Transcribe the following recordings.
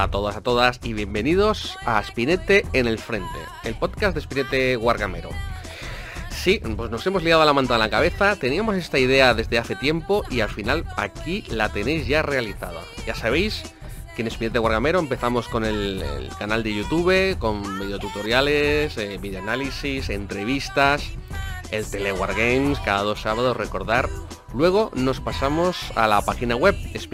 a todas, a todas y bienvenidos a Spinete en el Frente, el podcast de Spinete Guargamero. Sí, pues nos hemos liado la manta a la cabeza, teníamos esta idea desde hace tiempo y al final aquí la tenéis ya realizada. Ya sabéis que en Spinete Guargamero empezamos con el canal de YouTube, con videotutoriales, videoanálisis, entrevistas, el Telewargames cada 2 sábados, recordar. Luego nos pasamos a la página web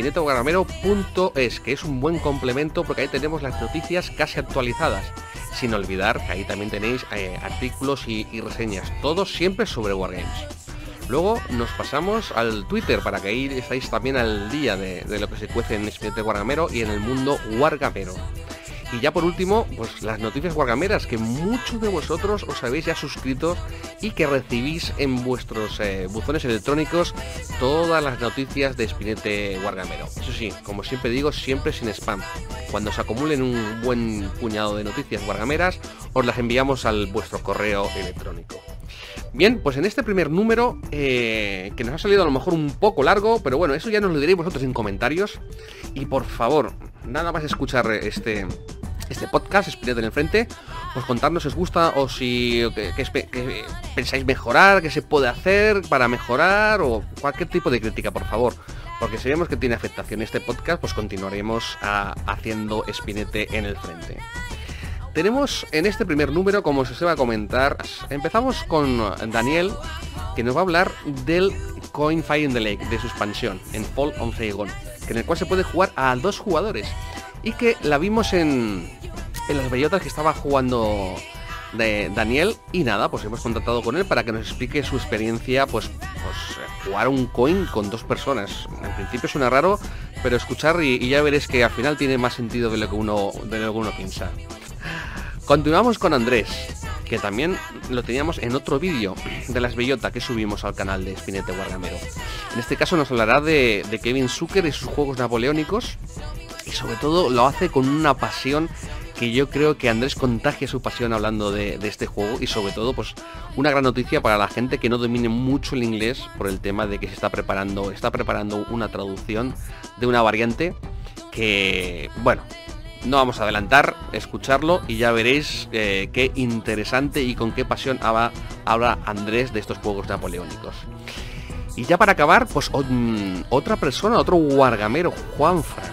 spineteguargamero.es, que es un buen complemento porque ahí tenemos las noticias casi actualizadas. Sin olvidar que ahí también tenéis artículos y reseñas, todos siempre sobre Wargames. Luego nos pasamos al Twitter para que ahí estáis también al día de lo que se cuece en Spinete Guargamero y en el mundo Wargamero. Y ya por último, pues las noticias guargameras, que muchos de vosotros os habéis ya suscrito y que recibís en vuestros buzones electrónicos todas las noticias de Spinete Guargamero. Eso sí, como siempre digo, siempre sin spam. Cuando se acumulen un buen puñado de noticias guargameras, os las enviamos al vuestro correo electrónico. Bien, pues en este primer número, que nos ha salido a lo mejor un poco largo, pero bueno, eso ya nos lo diréis vosotros en comentarios. Y por favor, nada más escuchar este podcast, Spinete en el Frente, pues contadnos si os gusta o si que pensáis mejorar, qué se puede hacer para mejorar o cualquier tipo de crítica, por favor. Porque si vemos que tiene afectación este podcast, pues continuaremos haciendo Spinete en el Frente. Tenemos en este primer número, como se va a comentar, empezamos con Daniel, que nos va a hablar del Coin Fire in the Lake, de su expansión en Fall of Saigon, en el cual se puede jugar a 2 jugadores y que la vimos en las bellotas que estaba jugando de Daniel. Y nada, pues hemos contactado con él para que nos explique su experiencia, pues jugar un coin con 2 personas. En principio suena raro, pero escuchar y ya veréis que al final tiene más sentido de lo que uno piensa. Continuamos con Andrés, que también lo teníamos en otro vídeo de las bellotas que subimos al canal de Spinete Guargamero. En este caso nos hablará de Kevin Zucker y sus juegos napoleónicos, y sobre todo lo hace con una pasión que yo creo que Andrés contagia su pasión hablando de este juego. Y sobre todo, pues una gran noticia para la gente que no domine mucho el inglés, por el tema de que se está preparando una traducción de una variante que, bueno, no vamos a adelantar, escucharlo y ya veréis qué interesante y con qué pasión habla Andrés de estos juegos napoleónicos. Y ya para acabar, pues otra persona, otro wargamero, Juanfran,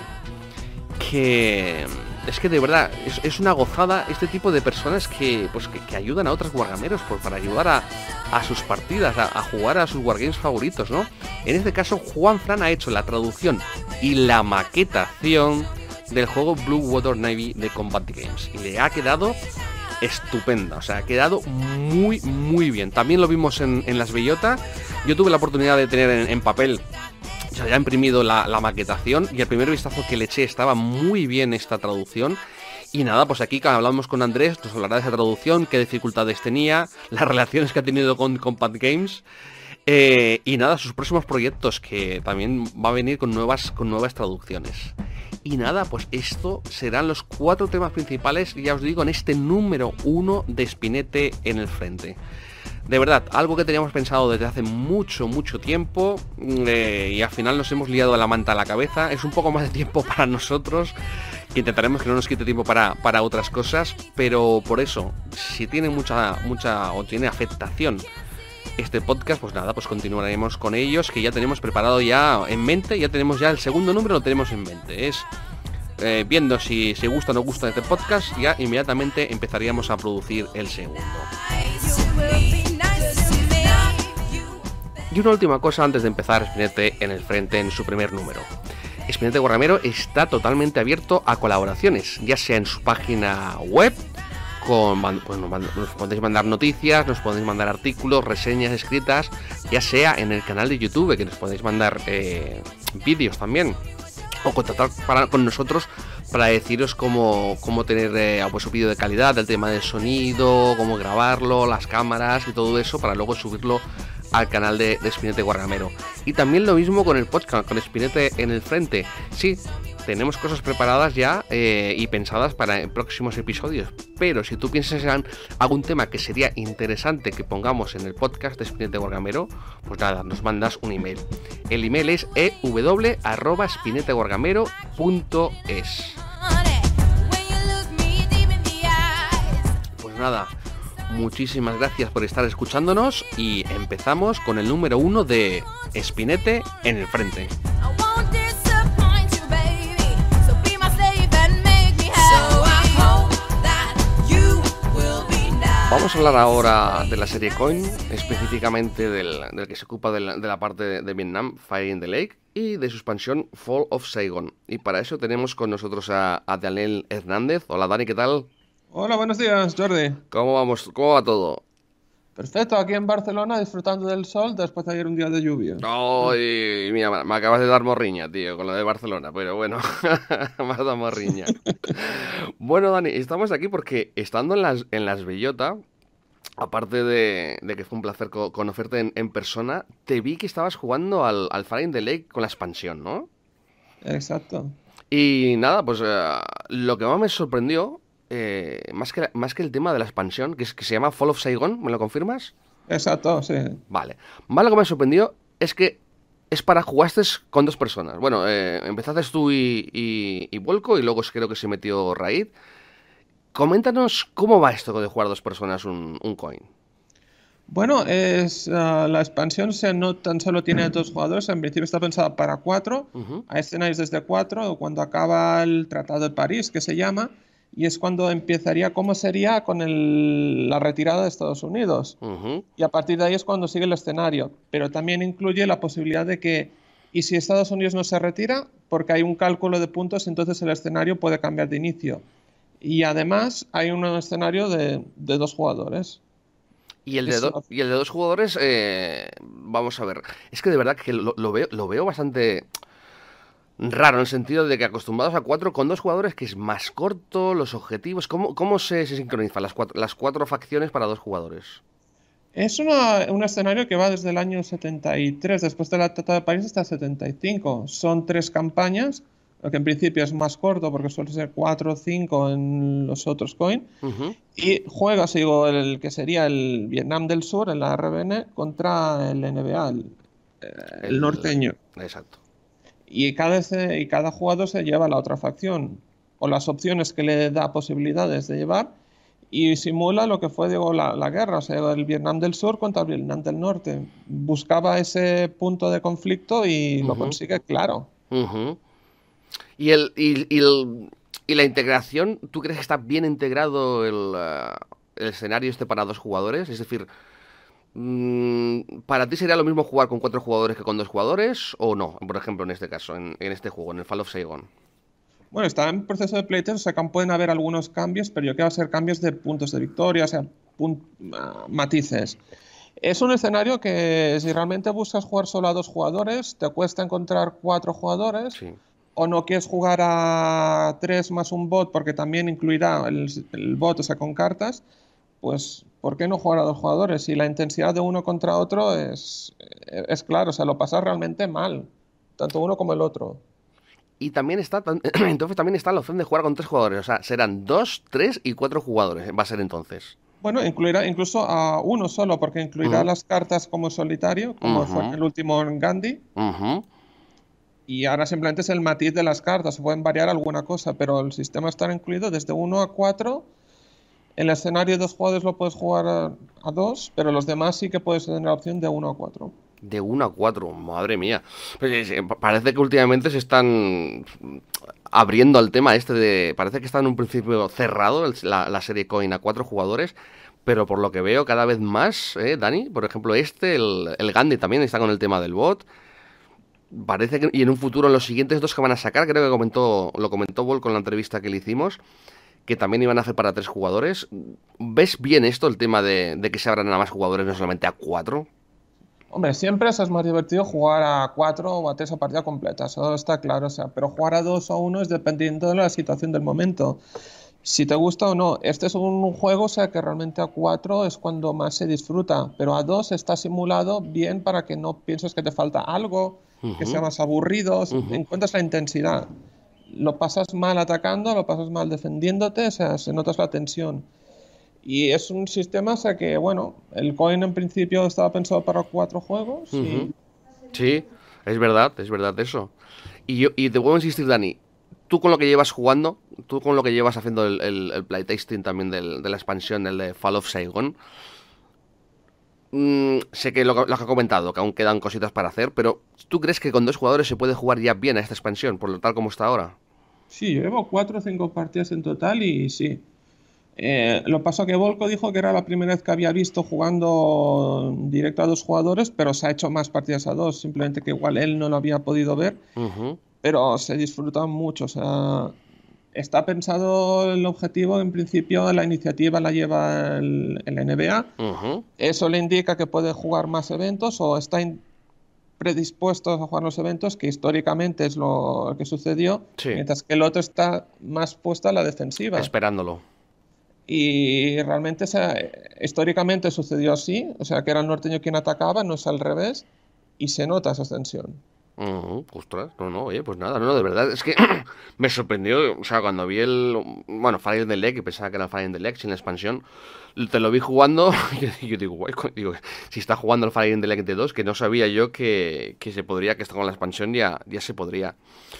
que es que de verdad es una gozada este tipo de personas que ayudan a otros wargameros para ayudar a sus partidas, a jugar a sus wargames favoritos, ¿no? En este caso, Juanfran ha hecho la traducción y la maquetación del juego Blue Water Navy de Combat Games y le ha quedado estupenda, o sea, ha quedado muy muy bien. También lo vimos en las bellotas. Yo tuve la oportunidad de tener en papel, o sea, ya imprimido la maquetación, y el primer vistazo que le eché estaba muy bien esta traducción. Y nada, pues aquí hablamos con Andrés, nos hablará de esa traducción, qué dificultades tenía, las relaciones que ha tenido con Combat Games. Y nada, sus próximos proyectos, que también va a venir con nuevas traducciones. Y nada, pues esto serán los 4 temas principales, ya os digo, en este número 1 de Spinete en el Frente. De verdad, algo que teníamos pensado desde hace mucho tiempo, y al final nos hemos liado la manta a la cabeza. Es un poco más de tiempo para nosotros, que intentaremos que no nos quite tiempo para otras cosas, pero por eso, si tiene mucha o tiene afectación este podcast, pues nada, pues continuaremos con ellos, que ya tenemos preparado ya en mente, ya tenemos ya el segundo número, lo tenemos en mente. Es viendo si gusta o no gusta este podcast, ya inmediatamente empezaríamos a producir el segundo. Y una última cosa antes de empezar Spinete en el Frente en su primer número. Spinete Guargamero está totalmente abierto a colaboraciones, ya sea en su página web, pues nos podéis mandar noticias, nos podéis mandar artículos, reseñas escritas, ya sea en el canal de YouTube, que nos podéis mandar vídeos también, o contactar con nosotros para deciros cómo tener pues, un vídeo de calidad, el tema del sonido, cómo grabarlo, las cámaras y todo eso, para luego subirlo al canal de Spinete Guargamero. Y también lo mismo con el podcast, con Spinete en el Frente. Sí, tenemos cosas preparadas ya y pensadas para próximos episodios, pero si tú piensas en algún tema que sería interesante que pongamos en el podcast de Spinete Guargamero, pues nada, nos mandas un email. El email es ew@spineteguargamero.es. nada, muchísimas gracias por estar escuchándonos y empezamos con el número 1 de Spinette en el frente. Vamos a hablar ahora de la serie Coin, específicamente del que se ocupa de la parte de Vietnam, Fire in the Lake, y de su expansión Fall of Saigon. Y para eso tenemos con nosotros a Daniel Hernández. Hola Dani, ¿qué tal? Hola, buenos días, Jordi. ¿Cómo vamos? ¿Cómo va todo? Perfecto, aquí en Barcelona disfrutando del sol después de ayer un día de lluvia. Ay, mira, me acabas de dar morriña, tío, con lo de Barcelona, pero bueno, me has dado morriña. Bueno, Dani, estamos aquí porque estando en las Bellota, aparte de que fue un placer conocerte en persona, te vi que estabas jugando al Fire in the Lake con la expansión, ¿no? Exacto. Y nada, pues lo que más me sorprendió, más que el tema de la expansión, que se llama Fall of Saigon, ¿me lo confirmas? Exacto, sí. Vale. Más lo que me sorprendió es que es para jugaste con dos personas. Bueno, empezaste tú y Vuelco, y luego creo que se metió Raid. Coméntanos cómo va esto de jugar dos personas un coin. Bueno, la expansión no tan solo tiene 2 jugadores, en principio está pensada para 4. Ujú, Hay escenarios desde 4, cuando acaba el Tratado de París, que se llama, y es cuando empezaría cómo sería con la retirada de Estados Unidos. ujú, Y a partir de ahí es cuando sigue el escenario. Pero también incluye la posibilidad de que, ¿y si Estados Unidos no se retira? Porque hay un cálculo de puntos, entonces el escenario puede cambiar de inicio. Y además hay un escenario de 2 jugadores. Y el Es una- y el de dos jugadores, vamos a ver. Es que de verdad que lo veo bastante raro, en el sentido de que acostumbrados a cuatro con dos jugadores, que es más corto, los objetivos. ¿Cómo se sincronizan las cuatro facciones para dos jugadores? Es un escenario que va desde el año 73, después de la Tratado de París, hasta el 75. Son 3 campañas, lo que en principio es más corto porque suele ser 4 o 5 en los otros coin. Ujú, Y juegas, digo, el que sería el Vietnam del Sur, el ARBN, contra el NBA, el norteño. exacto. Y cada jugador se lleva a la otra facción, o las opciones que le da posibilidades de llevar, y simula lo que fue, digo, la guerra, o sea, el Vietnam del Sur contra el Vietnam del Norte. Buscaba ese punto de conflicto y lo Ujú, consigue, claro. ujú. Y la integración, ¿tú crees que está bien integrado el escenario este para dos jugadores? Es decir, ¿para ti sería lo mismo jugar con cuatro jugadores que con dos jugadores? ¿O no? Por ejemplo, en este caso, en este juego, en el Fall of Saigon. Bueno, está en proceso de playtest, o sea, que pueden haber algunos cambios, pero yo creo que va a ser cambios de puntos de victoria, o sea, matices. Es un escenario que si realmente buscas jugar solo a 2 jugadores, te cuesta encontrar 4 jugadores, Sí. o no quieres jugar a 3 más un bot porque también incluirá el bot, o sea, con cartas, pues ¿por qué no jugar a 2 jugadores? Si la intensidad de uno contra otro es claro, o sea, lo pasas realmente mal, tanto uno como el otro. Y también está, entonces también está la opción de jugar con tres jugadores. O sea, serán dos, tres y cuatro jugadores. Va a ser entonces. Bueno, incluirá incluso a uno solo, porque incluirá Ujú, las cartas como solitario, como fue en ujú, el último en Gandhi. ujú. Y ahora simplemente es el matiz de las cartas, se pueden variar alguna cosa, pero el sistema está incluido desde 1 a 4. En el escenario de 2 jugadores lo puedes jugar a 2, pero los demás sí que puedes tener la opción de 1 a 4. De 1 a 4, madre mía. Pues, parece que últimamente se están abriendo al tema este de... Parece que está en un principio cerrado la serie Coin a cuatro jugadores, pero por lo que veo cada vez más, Dani, por ejemplo el Gandhi también está con el tema del bot. Parece que... Y en un futuro, en los siguientes dos que van a sacar, creo que lo comentó Vol con la entrevista que le hicimos, que también iban a hacer para tres jugadores. ¿Ves bien esto, el tema de que se abran a más jugadores, no solamente a cuatro? Hombre, siempre es más divertido jugar a 4 o a 3 a partida completa, eso está claro, o sea, pero jugar a 2 o a 1 es dependiendo de la situación del momento. Si te gusta o no, este es un juego, o sea, que realmente a 4 es cuando más se disfruta, pero a 2 está simulado bien para que no pienses que te falta algo, que sea Ujú, más aburrido, ujú. encuentras la intensidad. Lo pasas mal atacando, lo pasas mal defendiéndote, o sea, se notas la tensión. Y es un sistema, o sea que, bueno, el coin en principio estaba pensado para 4 juegos Ujú. y Sí, es verdad eso. Y te vuelvo a insistir, Dani. tú con lo que llevas jugando, tú con lo que llevas haciendo el playtesting también de la expansión, el de Fall of Saigon, sé que lo que ha comentado, que aún quedan cositas para hacer, pero ¿tú crees que con 2 jugadores se puede jugar ya bien a esta expansión, por lo tal como está ahora? Sí, yo llevo 4 o 5 partidas en total y sí. Lo pasó que Volko dijo que era la primera vez que había visto jugando directo a 2 jugadores, pero se ha hecho más partidas a dos, simplemente que igual él no lo había podido ver, Ujú, pero se disfruta mucho. O sea, está pensado el objetivo, en principio la iniciativa la lleva el NBA. ujú, Eso le indica que puede jugar más eventos o está predispuesto a jugar los eventos, que históricamente es lo que sucedió, sí, mientras que el otro está más puesto a la defensiva. esperándolo. Y realmente históricamente sucedió así, o sea que era el norteño quien atacaba, no es al revés, y se nota esa extensión. Ujú, ostras, no, oye, pues nada, no, de verdad, es que me sorprendió, o sea, cuando vi bueno, Fire in the Lake, y pensaba que era Fire in the Lake sin la expansión, te lo vi jugando, y yo digo, guay, digo, si está jugando el Fire in the Lake de 2, que no sabía yo que se podría, que esto con la expansión ya se podría.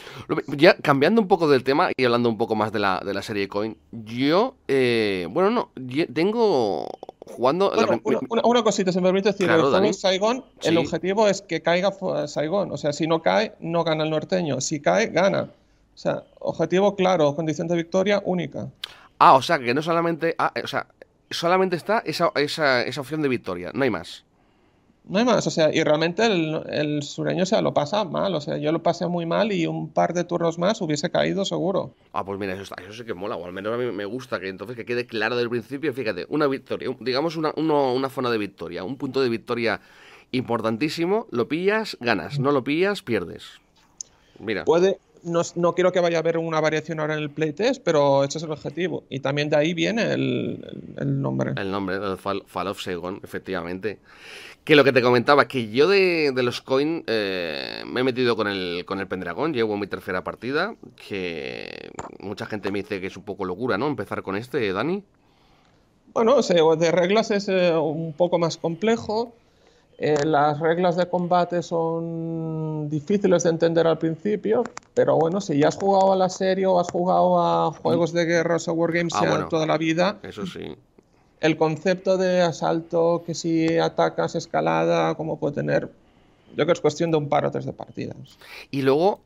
Ya cambiando un poco del tema y hablando un poco más de la serie Coin, yo, bueno, no, tengo jugando, Bueno, una cosita, se me permite decir, el claro, juego de Dani, Saigon, el sí. objetivo es que caiga Saigon, o sea, si no cae, no gana el norteño, si cae, gana. O sea, objetivo claro, condición de victoria única. Ah, o sea, que no solamente. Ah, o sea, solamente está esa opción de victoria, no hay más. No hay más, o sea, y realmente el sureño, o sea, lo pasa mal, o sea, yo lo pasé muy mal y un par de turnos más hubiese caído seguro. Ah, pues mira, eso sí que mola, o al menos a mí me gusta que entonces que quede claro desde el principio, fíjate, una victoria, digamos una zona de victoria, un punto de victoria importantísimo, lo pillas, ganas, no lo pillas, pierdes. Mira, No quiero que vaya a haber una variación ahora en el playtest, pero ese es el objetivo. Y también de ahí viene el nombre. el nombre, el Fall of Saigon, efectivamente. Que lo que te comentaba, que yo de los coin me he metido con el Pendragon, llevo mi tercera partida, que mucha gente me dice que es un poco locura, ¿no? Empezar con este, Dani. Bueno, o sea, de reglas es un poco más complejo. Las reglas de combate son difíciles de entender al principio, pero bueno, si ya has jugado a la serie o has jugado a juegos de guerras o wargames Ah, ya bueno, toda la vida, eso sí. el concepto de asalto, que si atacas, escalada, como puede tener, yo creo que es cuestión de un par o tres de partidas. Y luego,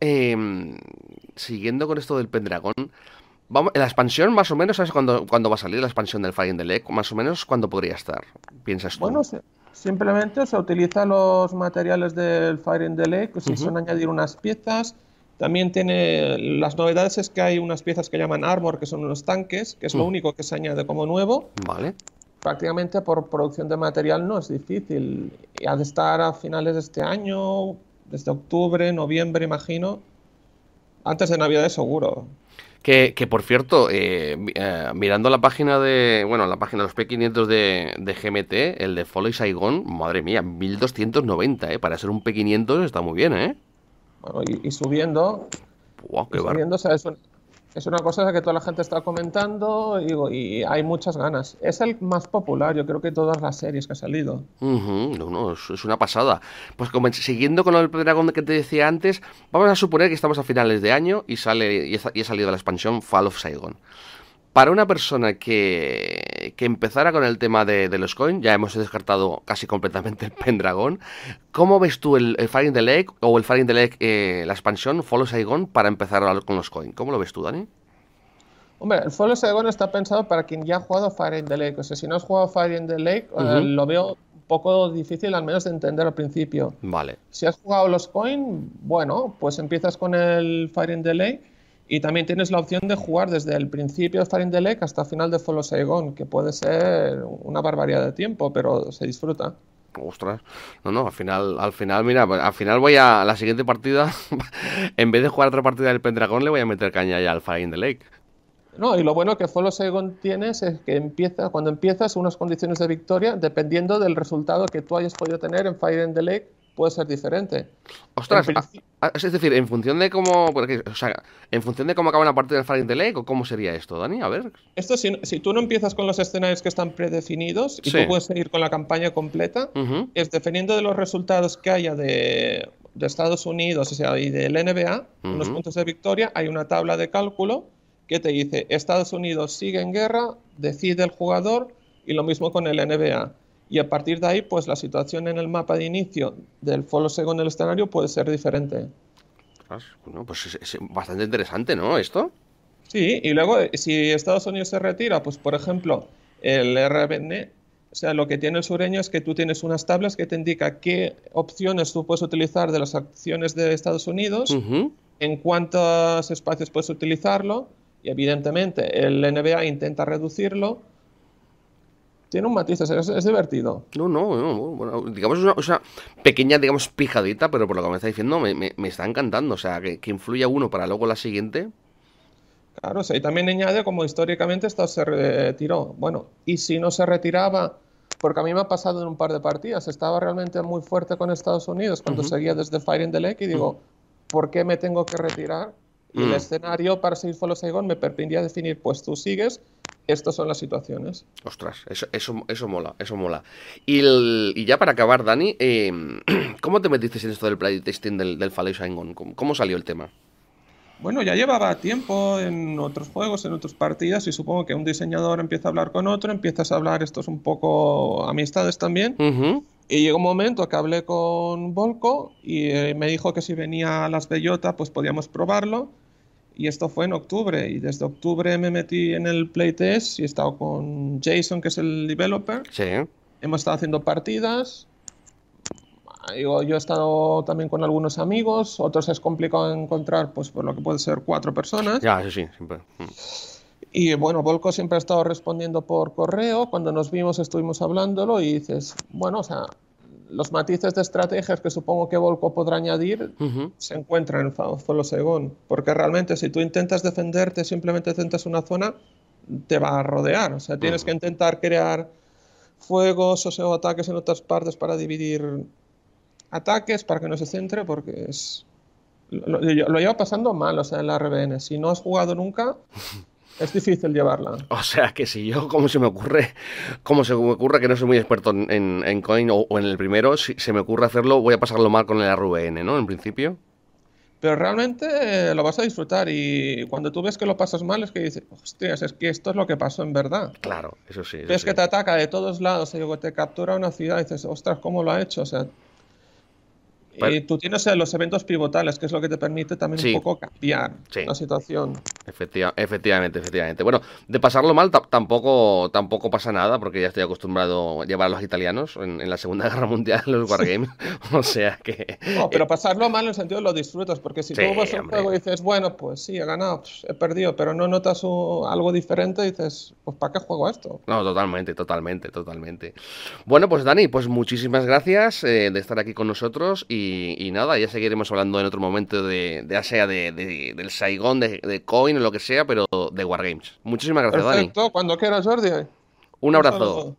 siguiendo con esto del Pendragon, vamos, la expansión más o menos, ¿sabes cuándo va a salir la expansión del Fire in the Lake? Más o menos, ¿cuándo podría estar? ¿Piensas tú? Bueno, simplemente se utilizan los materiales del Fire in the Lake, si Ujú, son añadir unas piezas. También tiene las novedades es que hay unas piezas que llaman armor, que son unos tanques, que es lo mm, único que se añade como nuevo. vale. Prácticamente por producción de material no es difícil. Y ha de estar a finales de este año, desde octubre, noviembre, imagino. Antes de Navidad seguro. Que por cierto, mirando la página bueno, la página de los P500 de GMT, el de Follow Saigon, madre mía, 1290, para ser un P500 está muy bien, ¿eh? Bueno, Buah, y subiendo, o sea, es una cosa que toda la gente está comentando y hay muchas ganas. Es el más popular, yo creo que todas las series que ha salido. Ujú, no, no, es una pasada. Pues siguiendo con el Dragon que te decía antes, vamos a suponer que estamos a finales de año y ha salido la expansión Fall of Saigon. Para una persona que empezara con el tema de los coins, ya hemos descartado casi completamente el Pendragon. ¿Cómo ves tú el Fire in the Lake o el Fire in the Lake, la expansión Follow Saigon para empezar con los coins? ¿Cómo lo ves tú, Dani? Hombre, el Fall of Saigon está pensado para quien ya ha jugado Fire in the Lake. O sea, si no has jugado Fire in the Lake, Ujú, lo veo un poco difícil, al menos de entender al principio. vale. Si has jugado los coins, bueno, pues empiezas con el Fire in the Lake y también tienes la opción de jugar desde el principio de Fire in the Lake hasta el final de Fall of Saigon, que puede ser una barbaridad de tiempo, pero se disfruta. Ostras, no, no, al final, mira, al final voy a la siguiente partida, en vez de jugar otra partida del Pendragon, le voy a meter caña ya al Fire in the Lake. No, y lo bueno que Follow Saigon tienes es que cuando empiezas unas condiciones de victoria dependiendo del resultado que tú hayas podido tener en Fire in the Lake puede ser diferente. Ostras, es decir, en función de cómo, o sea, en función de cómo acaba la partida del Fire in the Lake, ¿o cómo sería esto, Dani? A ver. Esto si tú no empiezas con los escenarios que están predefinidos y Sí. tú puedes seguir con la campaña completa, es dependiendo de los resultados que haya de Estados Unidos, o sea, y del NBA, unos puntos de victoria, hay una tabla de cálculo que te dice Estados Unidos sigue en guerra, decide el jugador, y lo mismo con el NBA. Y a partir de ahí, pues la situación en el mapa de inicio del follow según el escenario puede ser diferente. Bueno, pues es bastante interesante, ¿no? Esto. Sí, y luego si Estados Unidos se retira, pues por ejemplo, el RBN, o sea, lo que tiene el sureño es que tú tienes unas tablas que te indica qué opciones tú puedes utilizar de las acciones de Estados Unidos, en cuántos espacios puedes utilizarlo, y evidentemente el NBA intenta reducirlo. Tiene un matiz, es divertido. No, bueno, digamos una pequeña, digamos, pijadita, pero por lo que me está diciendo me está encantando, o sea, que influya uno para luego la siguiente. Claro, o sea, y también añade como históricamente esto se retiró. Bueno, y si no se retiraba, porque a mí me ha pasado en un par de partidas, estaba realmente muy fuerte con Estados Unidos cuando seguía desde Fire in the Lake y digo, ¿por qué me tengo que retirar? Y el escenario para seguir Follow Saigon me permitía definir, pues tú sigues, estas son las situaciones. Ostras, eso mola, eso mola. Y ya para acabar, Dani, ¿cómo te metiste en esto del playtesting del Follow Saigon? ¿Cómo salió el tema? Bueno, ya llevaba tiempo en otros juegos, en otras partidas, y supongo que un diseñador empieza a hablar con otro, empiezas a hablar, esto es un poco amistades también. Y llegó un momento que hablé con Volko y me dijo que si venía a Las Bellota, pues podíamos probarlo. Y esto fue en octubre, y desde octubre me metí en el playtest y he estado con Jason, que es el developer. Sí. Hemos estado haciendo partidas. Yo he estado también con algunos amigos, otros es complicado encontrar, pues por lo que puede ser 4 personas. Ya, eso sí, siempre. Y bueno, Volko siempre ha estado respondiendo por correo. Cuando nos vimos estuvimos hablándolo y dices, bueno, o sea, los matices de estrategias que supongo que Volko podrá añadir se encuentran en Follow Saigon. Porque realmente si tú intentas defenderte, simplemente centras una zona, te va a rodear. O sea, tienes que intentar crear fuegos o ataques en otras partes para dividir ataques, para que no se centre, porque es... Lo lleva pasando mal, o sea, en la RBN. Si no has jugado nunca... Es difícil llevarla. O sea que si yo, como se me ocurre que no soy muy experto en Coin o en el primero, si se me ocurre hacerlo, voy a pasarlo mal con el RVN, ¿no? En principio. Pero realmente lo vas a disfrutar y cuando tú ves que lo pasas mal es que dices, hostias, es que esto es lo que pasó en verdad. Claro, eso sí. Ves que te ataca de todos lados y te captura una ciudad y dices, ostras, ¿cómo lo ha hecho? O sea, y tú tienes los eventos pivotales, que es lo que te permite también un poco cambiar la situación. Efectivamente. Bueno, de pasarlo mal tampoco pasa nada, porque ya estoy acostumbrado a llevar a los italianos en la Segunda Guerra Mundial, en los Wargames. O sea que... No, pero pasarlo mal en el sentido de lo disfrutas, porque si tú vas a un juego y dices, bueno, pues sí, he ganado, pues, he perdido, pero no notas algo diferente, dices, pues ¿para qué juego esto? No, totalmente. Bueno, pues Dani, pues muchísimas gracias de estar aquí con nosotros y nada, ya seguiremos hablando en otro momento ya sea del Saigon, de Coin o lo que sea, pero de Wargames. Muchísimas gracias, Dani. Perfecto, cuando quieras, Jordi. Un abrazo.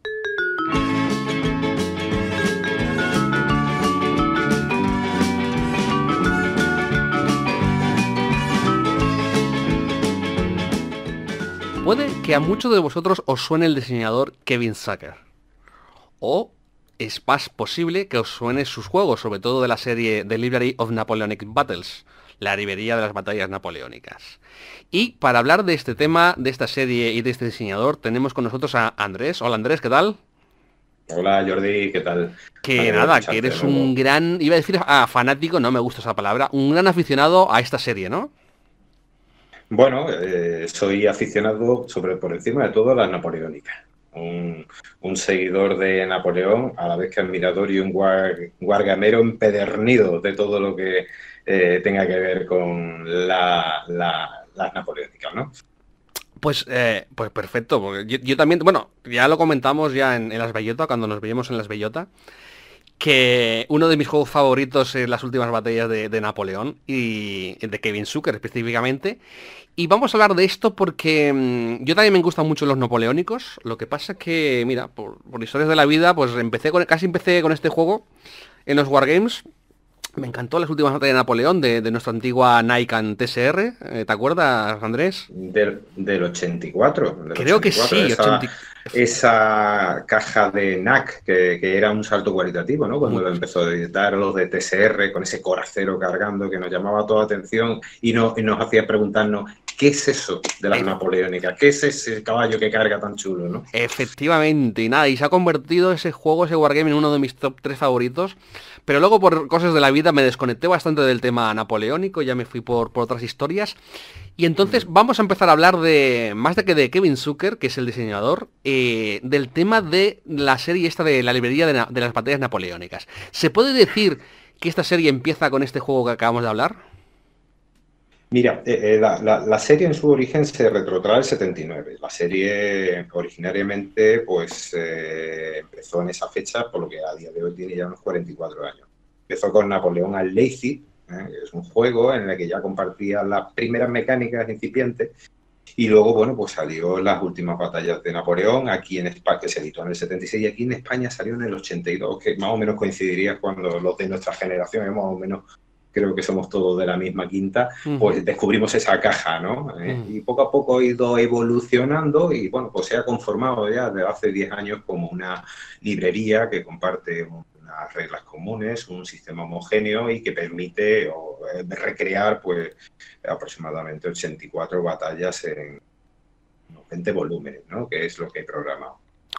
Puede que a muchos de vosotros os suene el diseñador Kevin Zucker. O es más posible que os suene sus juegos, sobre todo de la serie The Library of Napoleonic Battles, la librería de las batallas napoleónicas. Y para hablar de este tema, de esta serie y de este diseñador, tenemos con nosotros a Andrés. Hola Andrés, ¿qué tal? Hola Jordi, ¿qué tal? Que nada, que eres un gran, iba a decir fanático, no me gusta esa palabra, un gran aficionado a esta serie, ¿no? Bueno, soy aficionado por encima de todo a las napoleónicas. Un seguidor de Napoleón, a la vez que admirador y un wargamero empedernido de todo lo que tenga que ver con las napoleónicas, ¿no? Pues perfecto, porque yo también, bueno, ya lo comentamos ya en Las Bellota, cuando nos veíamos en Las Bellota, que uno de mis juegos favoritos es las últimas batallas de Napoleón y de Kevin Zucker específicamente. Y vamos a hablar de esto porque yo también me gustan mucho los napoleónicos. Lo que pasa es que, mira, por historias de la vida, pues casi empecé con este juego en los Wargames. Me encantó las últimas batallas de Napoleón de nuestra antigua Nikon TSR. ¿Te acuerdas, Andrés? Del 84. Creo 84, que sí. Esa caja de NAC que era un salto cualitativo, ¿no? Cuando lo empezó a editar, los de TSR, con ese coracero cargando que nos llamaba toda atención y nos hacía preguntarnos ¿qué es eso de las napoleónicas? ¿Qué es ese caballo que carga tan chulo, no? Efectivamente, y nada, y se ha convertido ese Wargame, en uno de mis top 3 favoritos. Pero luego por cosas de la vida me desconecté bastante del tema napoleónico, ya me fui por otras historias. Y entonces vamos a empezar a hablar más de Kevin Zucker, que es el diseñador, del tema de la serie esta de la librería de las batallas napoleónicas. ¿Se puede decir que esta serie empieza con este juego que acabamos de hablar? Mira, la serie en su origen se retrotrae al 79. La serie originariamente pues empezó en esa fecha, por lo que a día de hoy tiene ya unos 44 años. Empezó con Napoleón al Lazy, que es un juego en el que ya compartía las primeras mecánicas incipientes, y luego, bueno, pues salió las últimas batallas de Napoleón aquí en España, que se editó en el 76, y aquí en España salió en el 82, que más o menos coincidiría cuando los de nuestra generación, más o menos, creo que somos todos de la misma quinta, pues descubrimos esa caja, ¿no? Y poco a poco ha ido evolucionando y, bueno, pues se ha conformado ya desde hace 10 años como una librería que comparte unas reglas comunes, un sistema homogéneo y que permite recrear, pues, aproximadamente 84 batallas en 20 volúmenes, ¿no? Que es lo que he programado.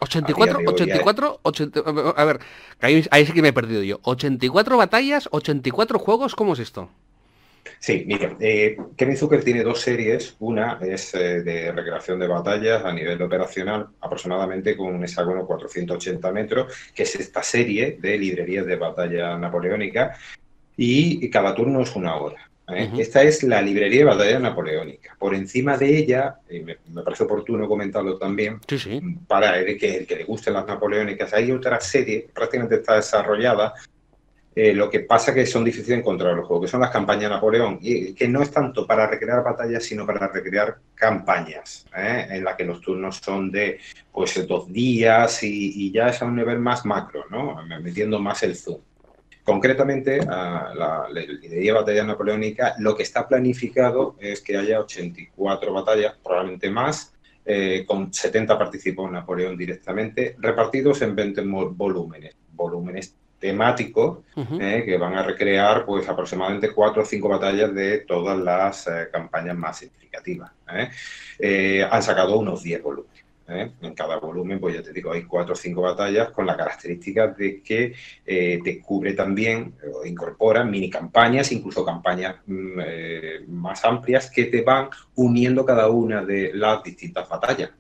84, a ver, ahí sí que me he perdido yo. 84 batallas, 84 juegos, ¿cómo es esto? Sí, mira, Kevin Zucker tiene dos series. Una es de recreación de batallas a nivel operacional, aproximadamente con un hexágono 480 metros, que es esta serie de librerías de batalla napoleónica, y cada turno es 1 hora. Esta es la librería de batalla napoleónica. Por encima de ella, me parece oportuno comentarlo también, sí. para el que le gusten las napoleónicas, hay otra serie que prácticamente está desarrollada. Lo que pasa que son difíciles de encontrar los juegos, que son las campañas de Napoleón, y que no es tanto para recrear batallas, sino para recrear campañas, en la que los turnos son de pues 2 días y ya es a un nivel más macro, ¿no? Metiendo más el zoom. Concretamente, la librería de batalla napoleónica, lo que está planificado es que haya 84 batallas, probablemente más, con 70 participó Napoleón directamente, repartidos en 20 volúmenes temáticos, que van a recrear pues aproximadamente 4 o 5 batallas de todas las campañas más significativas. Han sacado unos 10 volúmenes. En cada volumen, pues ya te digo, hay 4 o 5 batallas con la característica de que te cubre también, o incorpora mini campañas, incluso campañas más amplias que te van uniendo cada una de las distintas batallas.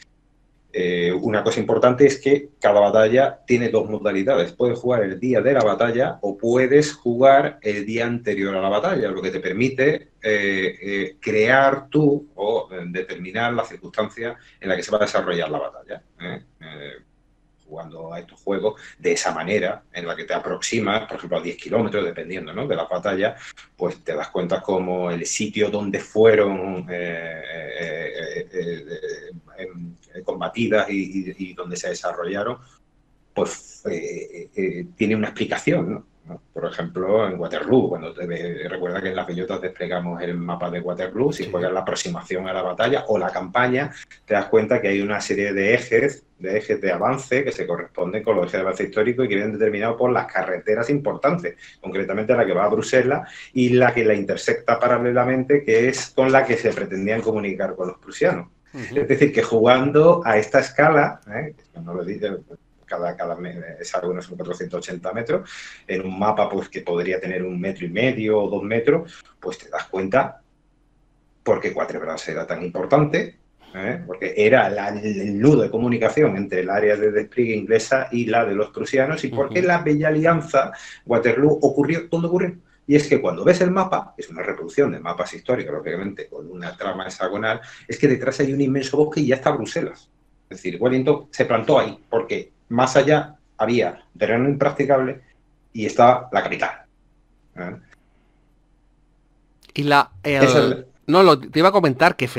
Una cosa importante es que cada batalla tiene 2 modalidades. Puedes jugar el día de la batalla o puedes jugar el día anterior a la batalla, lo que te permite crear tú o determinar la circunstancia en la que se va a desarrollar la batalla. Jugando a estos juegos de esa manera, en la que te aproximas, por ejemplo, a 10 kilómetros, dependiendo, ¿no?, de la batalla, pues te das cuenta como el sitio donde fueron combatidas y donde se desarrollaron, pues tiene una explicación, ¿no? Por ejemplo, en Waterloo, cuando recuerda que en las bellotas desplegamos el mapa de Waterloo, si juegas la aproximación a la batalla o la campaña, te das cuenta que hay una serie de ejes de avance que se corresponden con los ejes de avance histórico y que vienen determinados por las carreteras importantes, concretamente la que va a Bruselas y la que la intersecta paralelamente, que es con la que se pretendían comunicar con los prusianos. Es decir, que jugando a esta escala, no lo dice, cada hexágono son 480 metros, en un mapa pues que podría tener 1,5 metros o 2 metros, pues te das cuenta por qué Quatre Bras era tan importante, porque era el nudo de comunicación entre el área de despliegue inglesa y la de los prusianos, y por qué la Bella Alianza, Waterloo, ocurrió donde ocurrió. Y es que cuando ves el mapa, es una reproducción de mapas históricos, lógicamente, con una trama hexagonal, es que detrás hay un inmenso bosque y ya está Bruselas. Es decir, Wellington se plantó ahí, porque más allá había terreno impracticable y estaba la capital. Y te iba a comentar que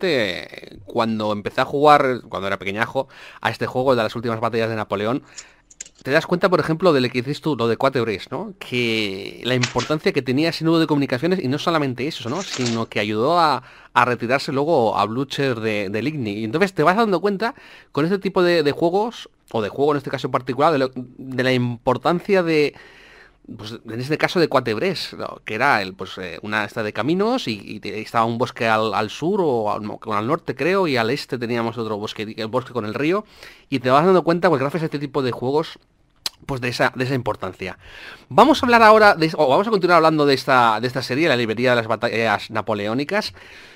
efectivamente cuando empecé a jugar, cuando era pequeñajo, a este juego de las últimas batallas de Napoleón, te das cuenta, por ejemplo, de lo que dices tú, lo de Quatebreast, ¿no? Que la importancia que tenía ese nudo de comunicaciones, y no solamente eso, ¿no? Sino que ayudó a retirarse luego a Blucher del Igni. Y entonces te vas dando cuenta con este tipo de juegos, o de juego en este caso en particular, de la importancia de, pues, en este caso de Quatebreast, ¿no? Que era una esta de caminos estaba un bosque al sur al norte creo, y al este teníamos otro bosque, el bosque con el río, y te vas dando cuenta, pues gracias a este tipo de juegos, pues de esa importancia. Vamos a hablar ahora, vamos a continuar hablando de esta serie, la librería de las batallas napoleónicas.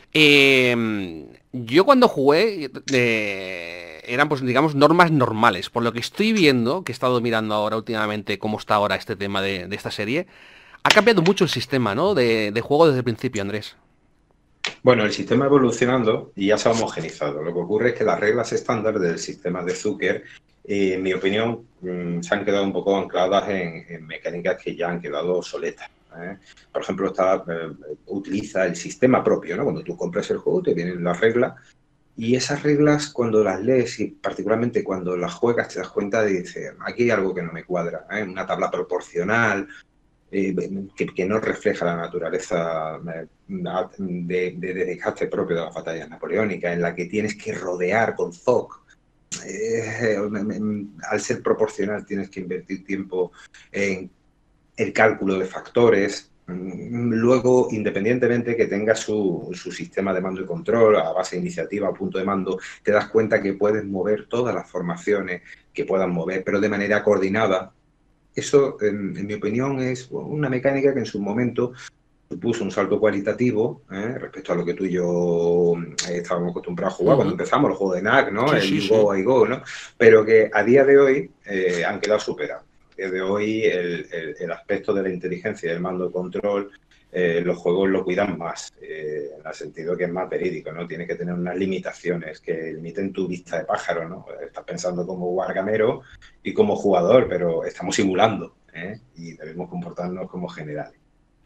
Yo cuando jugué, eran pues digamos normas normales. Por lo que estoy viendo, que he estado mirando ahora últimamente cómo está ahora este tema de esta serie, ha cambiado mucho el sistema, ¿no? De juego desde el principio, Andrés. Bueno, el sistema evolucionando y ya se ha homogenizado. Lo que ocurre es que las reglas estándar del sistema de Zucker, en mi opinión, se han quedado un poco ancladas en mecánicas que ya han quedado obsoletas. Por ejemplo, utiliza el sistema propio, ¿no? Cuando tú compras el juego te vienen las reglas y esas reglas cuando las lees y particularmente cuando las juegas te das cuenta de que aquí hay algo que no me cuadra, una tabla proporcional, que no refleja la naturaleza de desgaste propio de las batallas napoleónicas, en la que tienes que rodear con ZOC. Al ser proporcional tienes que invertir tiempo en el cálculo de factores. Luego, independientemente que tenga su sistema de mando y control a base de iniciativa o punto de mando, te das cuenta que puedes mover todas las formaciones que puedan mover, pero de manera coordinada. Eso, en mi opinión, es una mecánica que en su momento supuso un salto cualitativo respecto a lo que tú y yo estábamos acostumbrados a jugar cuando empezamos los juegos de NAC, ¿no? Sí, el sí, You sí. Go, I Go, ¿no? Pero que a día de hoy han quedado superados. A día de hoy el aspecto de la inteligencia y el mando de control, los juegos lo cuidan más, en el sentido que es más verídico, ¿no? Tienes que tener unas limitaciones que limiten tu vista de pájaro, ¿no? Estás pensando como wargamero y como jugador, pero estamos simulando, y debemos comportarnos como generales.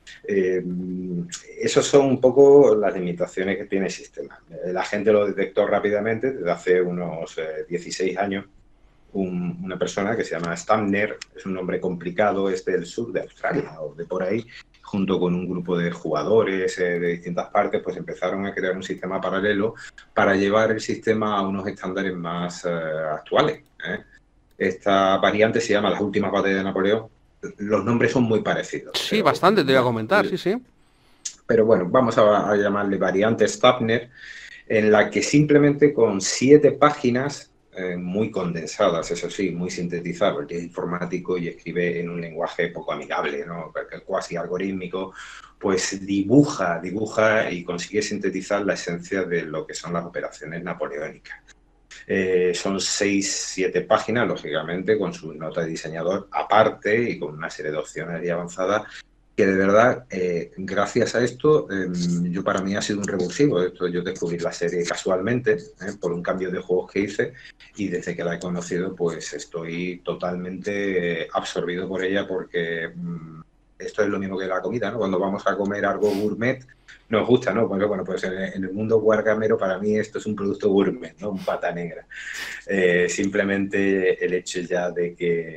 Esas son un poco las limitaciones que tiene el sistema. La gente lo detectó rápidamente desde hace unos 16 años. Una persona que se llama Stamner, es un nombre complicado, es del sur de Australia o de por ahí, junto con un grupo de jugadores de distintas partes, pues empezaron a crear un sistema paralelo para llevar el sistema a unos estándares más actuales. Esta variante se llama Las últimas batallas de Napoleón. Los nombres son muy parecidos. Sí, Pero, bastante, te voy a bueno, comentar, sí, sí. pero bueno, vamos a llamarle variante Stabner, en la que simplemente con 7 páginas muy condensadas, eso sí, muy sintetizadas, porque es informático y escribe en un lenguaje poco amigable, ¿no? Cuasi algorítmico, pues dibuja y consigue sintetizar la esencia de lo que son las operaciones napoleónicas. Son 6-7 páginas, lógicamente, con su nota de diseñador aparte y con una serie de opciones ya avanzadas, que de verdad, gracias a esto, yo para mí ha sido un revulsivo. Yo descubrí la serie casualmente, por un cambio de juegos que hice, y desde que la he conocido, pues estoy totalmente absorbido por ella, porque esto es lo mismo que la comida, ¿no? Cuando vamos a comer algo gourmet, nos gusta, ¿no? Pues bueno, pues en el mundo wargamero para mí esto es un producto gourmet, ¿no? Un pata negra. Simplemente el hecho ya de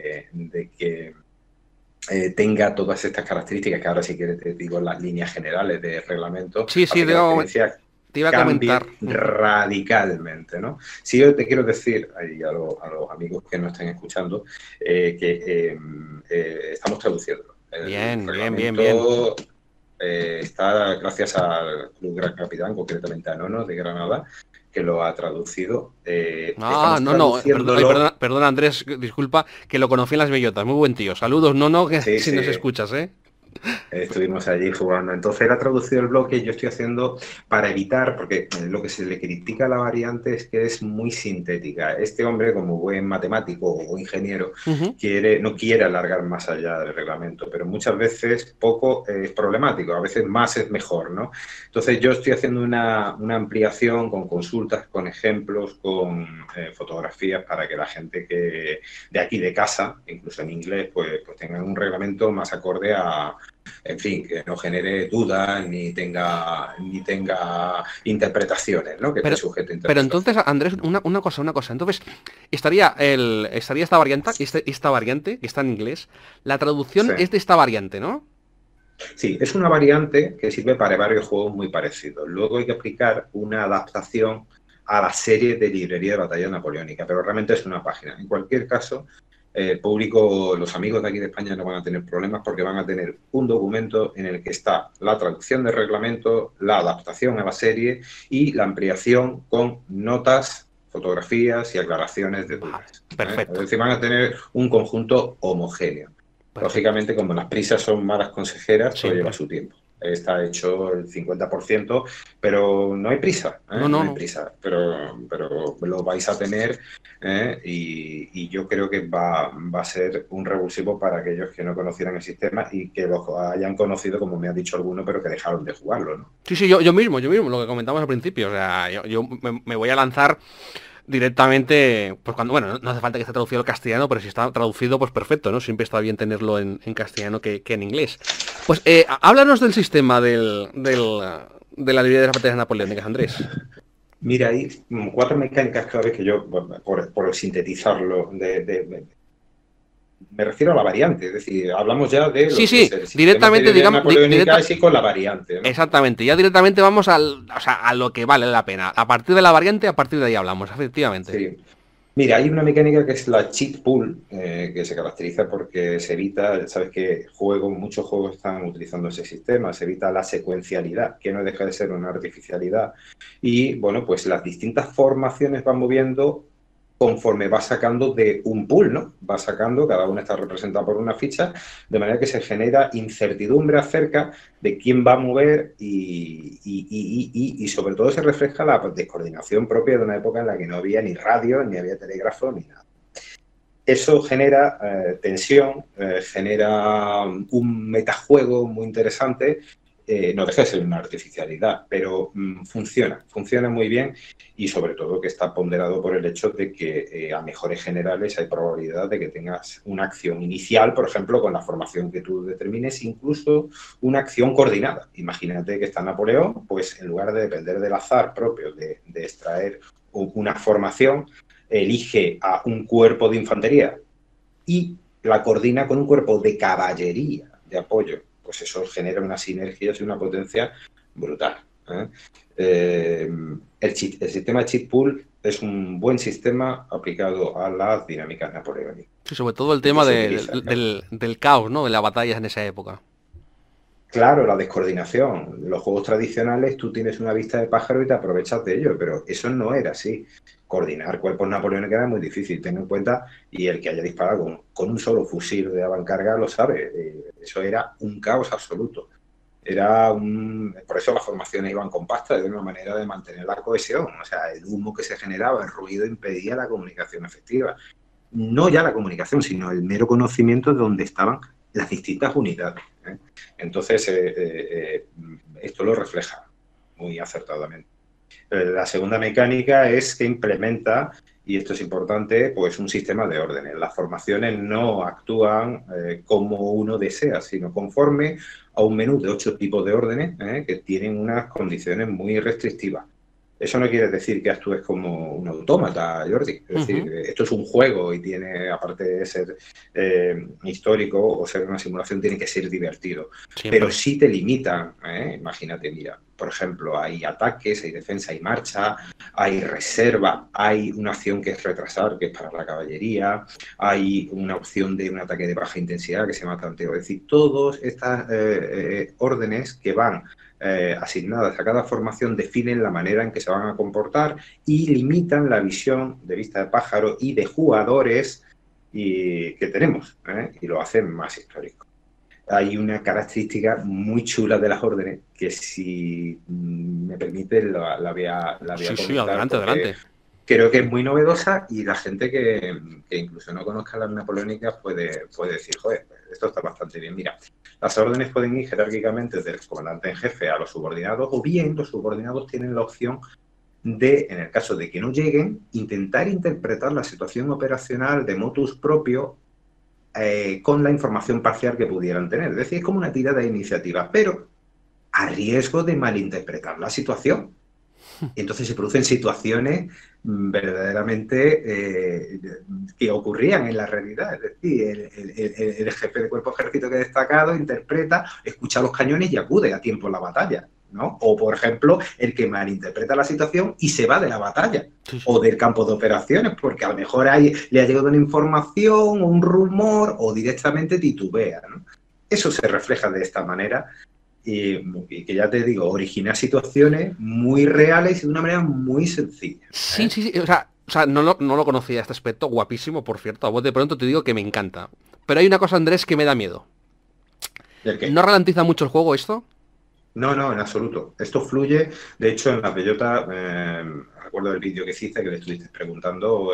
que tenga todas estas características, que ahora sí que te digo las líneas generales de reglamento, Sí, sí, hace que la experiencia te iba a cambie comentar. radicalmente, ¿no? Sí, yo te quiero decir, y a los amigos que nos estén escuchando, que estamos traduciendo. Bien, El bien, bien, bien. está gracias al Club Gran Capitán, concretamente a Nono de Granada, que lo ha traducido. Estamos No, traduciéndolo. perdona Andrés, disculpa, que lo conocí en las bellotas, muy buen tío. Saludos, no, que Sí, si nos sí. escuchas, ¿eh? Estuvimos allí jugando. Entonces él ha traducido el bloque y yo estoy haciendo para evitar, porque lo que se le critica a la variante es que es muy sintética. Este hombre, como buen matemático o ingeniero, no quiere alargar más allá del reglamento, pero muchas veces poco es problemático, a veces más es mejor, ¿no? Entonces yo estoy haciendo una ampliación con consultas, con ejemplos, con fotografías, para que la gente que de aquí de casa, incluso en inglés, pues tengan un reglamento más acorde a en fin, que no genere dudas ni tenga interpretaciones, ¿no? Que esté sujeto a interpretación. Pero entonces, Andrés, una cosa. Entonces, estaría esta variante, que está en inglés. La traducción es de esta variante, ¿no? Sí, es una variante que sirve para varios juegos muy parecidos. Luego hay que aplicar una adaptación a la serie de librería de batalla napoleónica, pero realmente es una página. En cualquier caso, el público, los amigos de aquí de España no van a tener problemas porque van a tener un documento en el que está la traducción del reglamento, la adaptación a la serie y la ampliación con notas, fotografías y aclaraciones de dudas. Perfecto. Es decir, van a tener un conjunto homogéneo. Perfecto. Lógicamente, como las prisas son malas consejeras, todo lleva su tiempo. Está hecho el 50%, pero no hay prisa. No hay prisa, pero lo vais a tener y yo creo que va a ser un revulsivo para aquellos que no conocieran el sistema y que lo hayan conocido, como me ha dicho alguno, pero que dejaron de jugarlo, ¿no? Sí, yo mismo, lo que comentamos al principio. O sea, yo me voy a lanzar directamente, pues cuando, bueno, no hace falta que esté traducido al castellano, pero si está traducido, pues perfecto, ¿no? Siempre está bien tenerlo en castellano que en inglés. Pues háblanos del sistema de la librería de las batallas napoleónicas, Andrés. Mira, hay 4 mecánicas claves que yo, por sintetizarlo, me refiero a la variante, es decir, hablamos ya de directamente, digamos, y con la variante, ¿no? Exactamente, ya directamente vamos a lo que vale la pena. A partir de la variante, a partir de ahí hablamos, efectivamente. Sí. Mira, hay una mecánica que es la cheat pool, que se caracteriza porque se evita, sabes que muchos juegos están utilizando ese sistema, se evita la secuencialidad, que no deja de ser una artificialidad. Y bueno, pues las distintas formaciones van moviendo conforme va sacando de un pool, ¿no? Va sacando, cada una está representada por una ficha, de manera que se genera incertidumbre acerca de quién va a mover y sobre todo se refleja la descoordinación propia de una época en la que no había ni radio, ni había telégrafo, ni nada. Eso genera tensión, genera un metajuego muy interesante. No deja de ser una artificialidad, pero funciona muy bien y sobre todo que está ponderado por el hecho de que a mejores generales hay probabilidad de que tengas una acción inicial, por ejemplo, con la formación que tú determines, incluso una acción coordinada. Imagínate que está Napoleón, pues en lugar de depender del azar propio de extraer una formación, elige a un cuerpo de infantería y la coordina con un cuerpo de caballería de apoyo. Pues eso genera unas sinergias y una potencia brutal. El sistema cheat pool es un buen sistema aplicado a las dinámicas napoleónicas. Sí, sobre todo el tema del caos, ¿no? De las batallas en esa época. Claro, la descoordinación. Los juegos tradicionales tú tienes una vista de pájaro y te aprovechas de ello, pero eso no era así. Coordinar cuerpos napoleónicos era muy difícil, ten en cuenta, y el que haya disparado con un solo fusil de avancarga lo sabe. Eso era un caos absoluto. Por eso las formaciones iban compactas, de una manera de mantener la cohesión. O sea, el humo que se generaba, el ruido impedía la comunicación efectiva. No ya la comunicación, sino el mero conocimiento de dónde estaban las distintas unidades. Entonces, esto lo refleja muy acertadamente. La segunda mecánica es que implementa, y esto es importante, pues un sistema de órdenes. Las formaciones no actúan como uno desea, sino conforme a un menú de 8 tipos de órdenes que tienen unas condiciones muy restrictivas. Eso no quiere decir que actúes como un autómata, Jordi. Es decir, esto es un juego y tiene, aparte de ser histórico o ser una simulación, tiene que ser divertido. Siempre. Pero sí te limitan. Imagínate, mira, por ejemplo, hay ataques, hay defensa, hay marcha, hay reserva, hay una acción que es retrasar, que es para la caballería, hay una opción de un ataque de baja intensidad que se llama tanteo. Es decir, todas estas órdenes que van asignadas a cada formación definen la manera en que se van a comportar y limitan la visión de vista de pájaro y de jugadores que tenemos, y lo hacen más histórico. Hay una característica muy chula de las órdenes que, si me permite, la voy a comentar. Sí, adelante. Creo que es muy novedosa y la gente que incluso no conozca las napoleónicas puede decir, joder, esto está bastante bien. Mira, las órdenes pueden ir jerárquicamente del comandante en jefe a los subordinados, o bien los subordinados tienen la opción de, en el caso de que no lleguen, intentar interpretar la situación operacional de motus propio con la información parcial que pudieran tener. Es decir, es como una tirada de iniciativa, pero a riesgo de malinterpretar la situación. Entonces se producen situaciones verdaderamente que ocurrían en la realidad. Es decir, el jefe de cuerpo ejército que he destacado interpreta, escucha los cañones y acude a tiempo en la batalla, ¿no? O, por ejemplo, el que malinterpreta la situación y se va de la batalla o del campo de operaciones, porque a lo mejor le ha llegado una información o un rumor o directamente titubea, ¿no? Eso se refleja de esta manera. Y que ya te digo, originar situaciones muy reales y de una manera muy sencilla. Sí, sí, sí. O sea, no lo conocía este aspecto, guapísimo, por cierto. A vos de pronto te digo que me encanta. Pero hay una cosa, Andrés, que me da miedo. ¿El qué? ¿No ralentiza mucho el juego esto? No, en absoluto. Esto fluye. De hecho, en la bellota, recuerdo el vídeo que hiciste, que le estuviste preguntando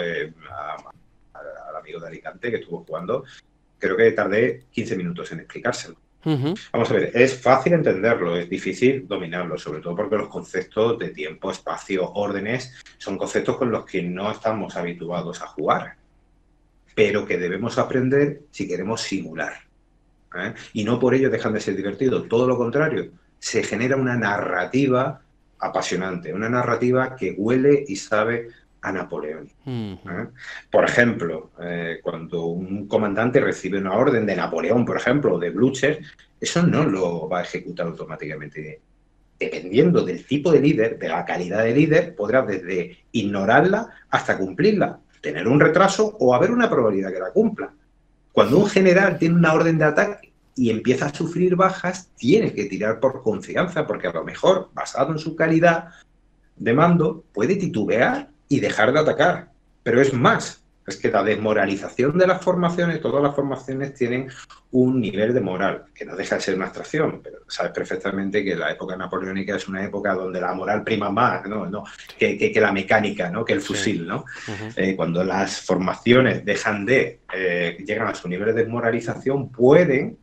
al amigo de Alicante que estuvo jugando. Creo que tardé 15 minutos en explicárselo. Vamos a ver, es fácil entenderlo, es difícil dominarlo, sobre todo porque los conceptos de tiempo, espacio, órdenes, son conceptos con los que no estamos habituados a jugar, pero que debemos aprender si queremos simular. Y no por ello dejan de ser divertidos, todo lo contrario, se genera una narrativa apasionante, una narrativa que huele y sabe a Napoleón. Por ejemplo, cuando un comandante recibe una orden de Napoleón, por ejemplo, o de Blücher, eso no lo va a ejecutar automáticamente. Dependiendo del tipo de líder, de la calidad de líder, podrá desde ignorarla hasta cumplirla, tener un retraso o haber una probabilidad que la cumpla. Cuando un general tiene una orden de ataque y empieza a sufrir bajas, tiene que tirar por confianza, porque a lo mejor, basado en su calidad de mando, puede titubear y dejar de atacar. Pero es más, es que la desmoralización de las formaciones, todas las formaciones tienen un nivel de moral, que no deja de ser una abstracción, pero sabes perfectamente que la época napoleónica es una época donde la moral prima más, ¿no? que la mecánica, ¿no? Que el fusil, ¿no? Cuando las formaciones llegan a su nivel de desmoralización, pueden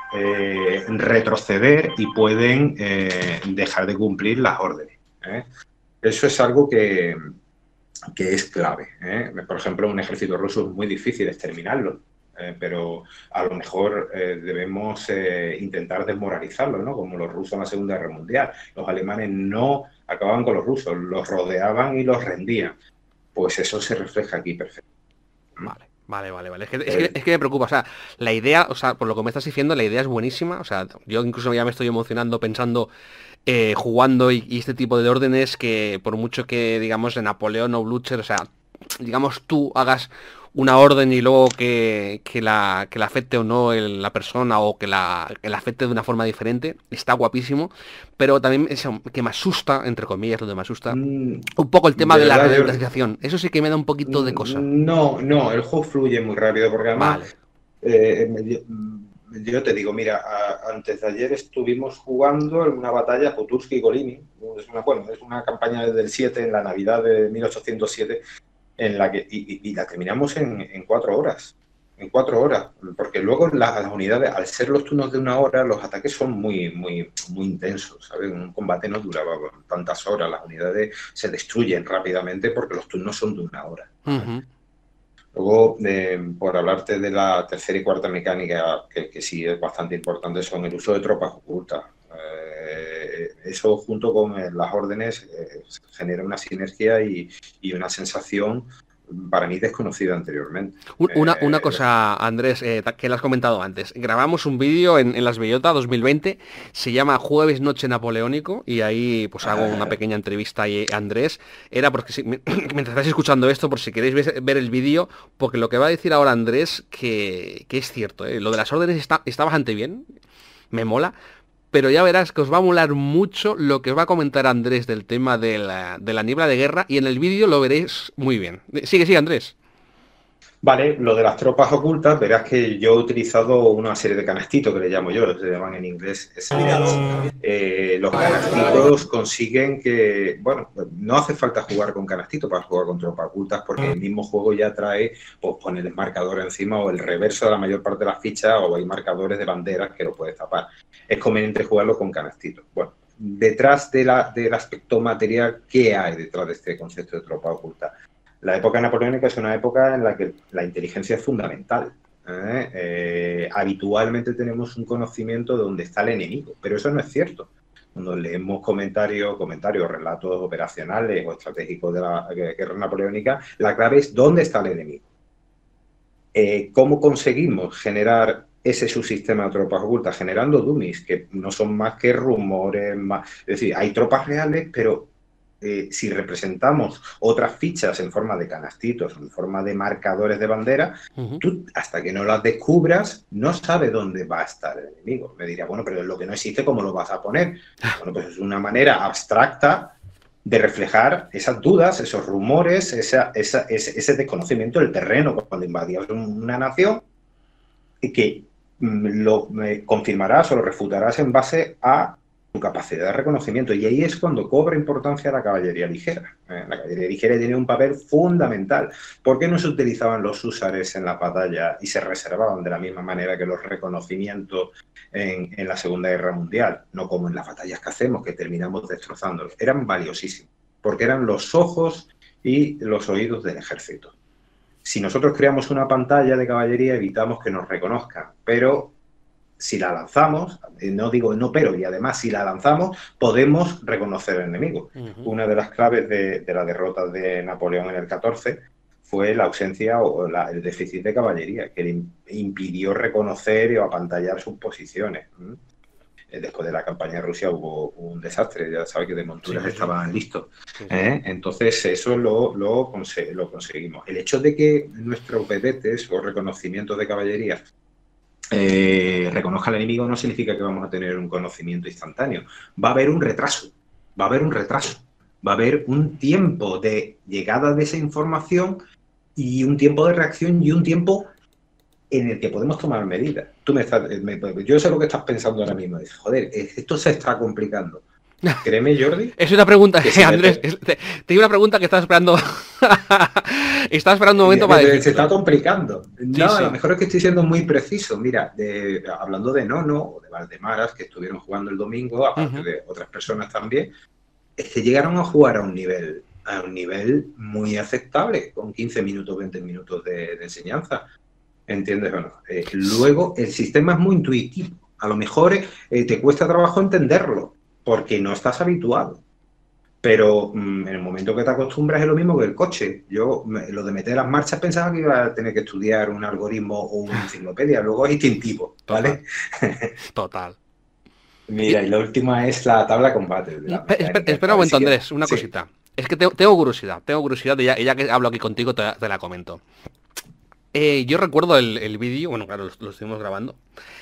retroceder y pueden dejar de cumplir las órdenes. Eso es algo que es clave. Por ejemplo, un ejército ruso es muy difícil exterminarlo, pero a lo mejor debemos intentar desmoralizarlo, ¿no? Como los rusos en la Segunda Guerra Mundial. Los alemanes no acababan con los rusos, los rodeaban y los rendían. Pues eso se refleja aquí perfectamente. Vale. Es que me preocupa, o sea, la idea, o sea, por lo que me estás diciendo, la idea es buenísima, o sea, yo incluso ya me estoy emocionando pensando, jugando y este tipo de órdenes que por mucho que, digamos, de Napoleón o Blücher, o sea, digamos, tú hagas una orden y luego que la afecte o no la persona o que la afecte de una forma diferente, está guapísimo, pero también eso, que me asusta, entre comillas, lo que me asusta, un poco el tema de la ralentización. Eso sí que me da un poquito de cosa. No, el juego fluye muy rápido, porque además, yo te digo, mira, antes de ayer estuvimos jugando en una batalla Pultusk y Golini, es una campaña del 7, en la Navidad de 1807, en la que y la terminamos en 4 horas. En 4 horas, porque luego las unidades, al ser los turnos de 1 hora, los ataques son muy intensos, ¿sabes? Un combate no duraba tantas horas, las unidades se destruyen rápidamente porque los turnos son de 1 hora. Luego, por hablarte de la tercera y cuarta mecánica, que sí es bastante importante, son el uso de tropas ocultas. Eso, junto con las órdenes, genera una sinergia y una sensación para mí desconocida anteriormente. Una cosa, Andrés, que lo has comentado antes. Grabamos un vídeo en Las Bellota 2020, se llama Jueves Noche Napoleónico, y ahí pues hago una pequeña entrevista a Andrés. Era porque, mientras estáis escuchando esto, por si queréis ver el vídeo, porque lo que va a decir ahora Andrés, que es cierto, lo de las órdenes está bastante bien, me mola. Pero ya verás que os va a molar mucho lo que os va a comentar Andrés del tema de la niebla de guerra, y en el vídeo lo veréis muy bien. Sigue, Andrés. Vale, lo de las tropas ocultas, verás que yo he utilizado una serie de canastitos que le llamo yo, se llaman en inglés slings. Los canastitos consiguen que, bueno, no hace falta jugar con canastitos para jugar con tropas ocultas, porque el mismo juego ya trae, pues poner el marcador encima o el reverso de la mayor parte de las fichas, o hay marcadores de banderas que lo puedes tapar. Es conveniente jugarlo con canastitos. Bueno, detrás del aspecto material, ¿qué hay detrás de este concepto de tropa oculta? La época napoleónica es una época en la que la inteligencia es fundamental. habitualmente tenemos un conocimiento de dónde está el enemigo, pero eso no es cierto. Cuando leemos comentarios, relatos operacionales o estratégicos de la guerra napoleónica, la clave es dónde está el enemigo. ¿Cómo conseguimos generar ese subsistema de tropas ocultas? Generando dummies, que no son más que rumores. Es decir, hay tropas reales, pero si representamos otras fichas en forma de canastitos, en forma de marcadores de bandera, tú, hasta que no las descubras, no sabes dónde va a estar el enemigo. Me diría, bueno, pero lo que no existe, ¿cómo lo vas a poner? Bueno, pues es una manera abstracta de reflejar esas dudas, esos rumores, ese desconocimiento del terreno cuando invadías una nación, y que lo confirmarás o lo refutarás en base a tu capacidad de reconocimiento. Y ahí es cuando cobra importancia la caballería ligera. La caballería ligera tiene un papel fundamental. ¿Por qué no se utilizaban los húsares en la batalla y se reservaban de la misma manera que los reconocimientos en la Segunda Guerra Mundial? No como en las batallas que hacemos, que terminamos destrozándolos. Eran valiosísimos, porque eran los ojos y los oídos del ejército. Si nosotros creamos una pantalla de caballería, evitamos que nos reconozcan, pero si la lanzamos, y además si la lanzamos, podemos reconocer al enemigo. Una de las claves de la derrota de Napoleón en el 14 fue la ausencia o el déficit de caballería, que le impidió reconocer o apantallar sus posiciones. Después de la campaña de Rusia hubo un desastre, ya sabes que de monturas estaban listos. Entonces eso lo conseguimos. El hecho de que nuestros vedetes o reconocimientos de caballería reconozca al enemigo no significa que vamos a tener un conocimiento instantáneo. Va a haber un retraso, va a haber un tiempo de llegada de esa información y un tiempo de reacción y un tiempo en el que podemos tomar medidas. Yo sé lo que estás pensando ahora mismo. Dices, joder, esto se está complicando. Créeme, Jordi. Es una pregunta, Andrés, te digo una pregunta que estaba esperando. Estaba esperando un momento para decir. Se está complicando. No, a lo mejor es que estoy siendo muy preciso. Mira, hablando de Nono o de Valdemaras, que estuvieron jugando el domingo, aparte de otras personas también, es que llegaron a jugar a un nivel muy aceptable, con 15 minutos, 20 minutos de enseñanza. ¿Entiendes o no? Luego, el sistema es muy intuitivo. A lo mejor te cuesta trabajo entenderlo, porque no estás habituado. Pero en el momento que te acostumbras es lo mismo que el coche. Yo, lo de meter las marchas, pensaba que iba a tener que estudiar un algoritmo o una enciclopedia. Luego es instintivo, ¿vale? Total. Mira, y la última es la tabla de combate. Espera un momento, Andrés, una cosita. Es que tengo curiosidad, y ya que hablo aquí contigo te la comento. Yo recuerdo el vídeo, bueno, claro, lo estuvimos grabando.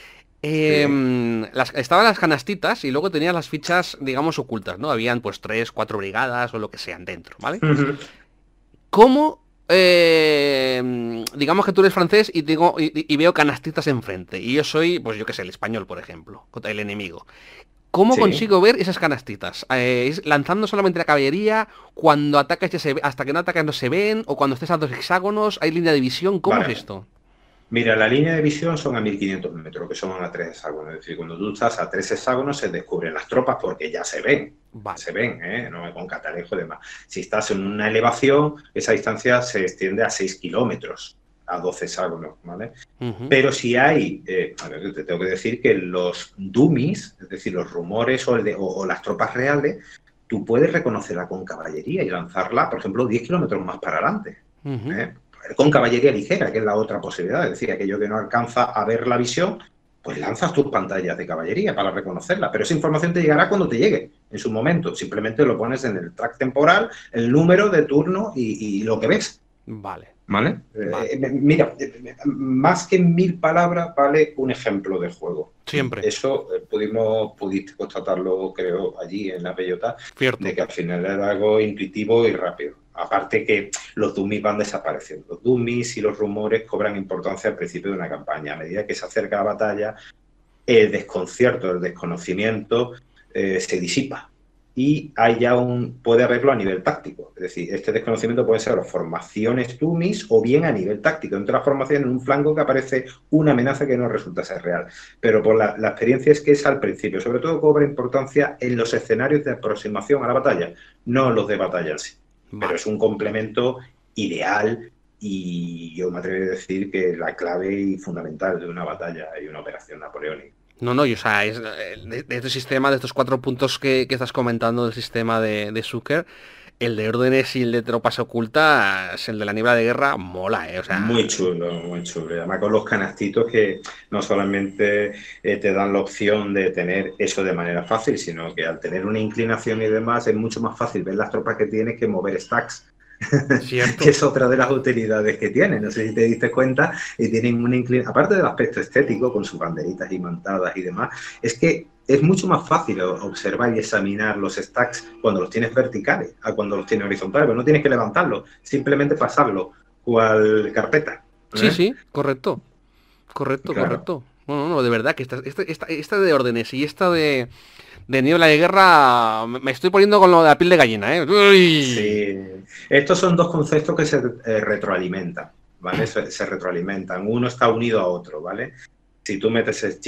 Estaban las canastitas y luego tenían las fichas, digamos, ocultas, ¿no? Habían pues 3, 4 brigadas o lo que sean dentro, ¿vale? ¿Cómo, digamos que tú eres francés y veo canastitas enfrente? Y yo soy, pues yo qué sé, el español, por ejemplo, el enemigo. ¿Cómo consigo ver esas canastitas? ¿Es lanzando solamente la caballería? ¿Cuando atacas hasta que no atacas no se ven? ¿O cuando estés a 2 hexágonos? ¿Hay línea de visión? ¿Cómo es esto? Mira, la línea de visión son a 1500 metros, que son a 3 hexágonos. Es decir, cuando tú estás a 3 hexágonos se descubren las tropas porque ya se ven. Se ven, no con catalejo y demás. Si estás en una elevación, esa distancia se extiende a 6 kilómetros. A 12 hexágonos, ¿vale? Pero si hay, te tengo que decir que los dummies, es decir, los rumores o las tropas reales, tú puedes reconocerla con caballería y lanzarla, por ejemplo, 10 kilómetros más para adelante. Con caballería ligera, que es la otra posibilidad. Es decir, aquello que no alcanza a ver la visión, pues lanzas tus pantallas de caballería para reconocerla. Pero esa información te llegará cuando te llegue, en su momento. Simplemente lo pones en el track temporal, el número de turno y lo que ves. Vale. Mira, más que 1000 palabras vale un ejemplo de juego. Siempre. Eso pudiste constatarlo, creo, allí en la bellota, de que al final era algo intuitivo y rápido. Aparte que los dummies van desapareciendo. Los dummies y los rumores cobran importancia al principio de una campaña. A medida que se acerca la batalla, el desconcierto, el desconocimiento se disipa. Y puede haberlo a nivel táctico. Es decir, este desconocimiento puede ser formaciones dummies o bien a nivel táctico. Entre las formaciones, en un flanco que aparece una amenaza que no resulta ser real. Pero por la experiencia es que es al principio. Sobre todo cobra importancia en los escenarios de aproximación a la batalla, no los de batalla en sí. Pero es un complemento ideal y yo me atrevo a decir que la clave y fundamental de una batalla y una operación napoleónica. No, y o sea, de este sistema, de estos 4 puntos que estás comentando del sistema de Zucker, el de órdenes y el de tropas ocultas, el de la niebla de guerra, mola, o sea... Muy chulo, muy chulo. Además con los canastitos que no solamente te dan la opción de tener eso de manera fácil, sino que al tener una inclinación y demás es mucho más fácil ver las tropas que tienes que mover stacks. Cierto. Que es otra de las utilidades que tiene. No sé si te diste cuenta, y tienen una inclinación, aparte del aspecto estético, con sus banderitas imantadas y demás, es que es mucho más fácil observar y examinar los stacks cuando los tienes verticales a cuando los tienes horizontales, pero no tienes que levantarlos, simplemente pasarlo cual carpeta. Sí, correcto. Correcto. No, de verdad que esta de órdenes y esta de niebla de guerra me estoy poniendo con lo de la piel de gallina, ¿eh? ¡Uy! Sí. Estos son dos conceptos que se retroalimentan, ¿vale? Se retroalimentan. Uno está unido a otro, ¿vale? Si tú metes el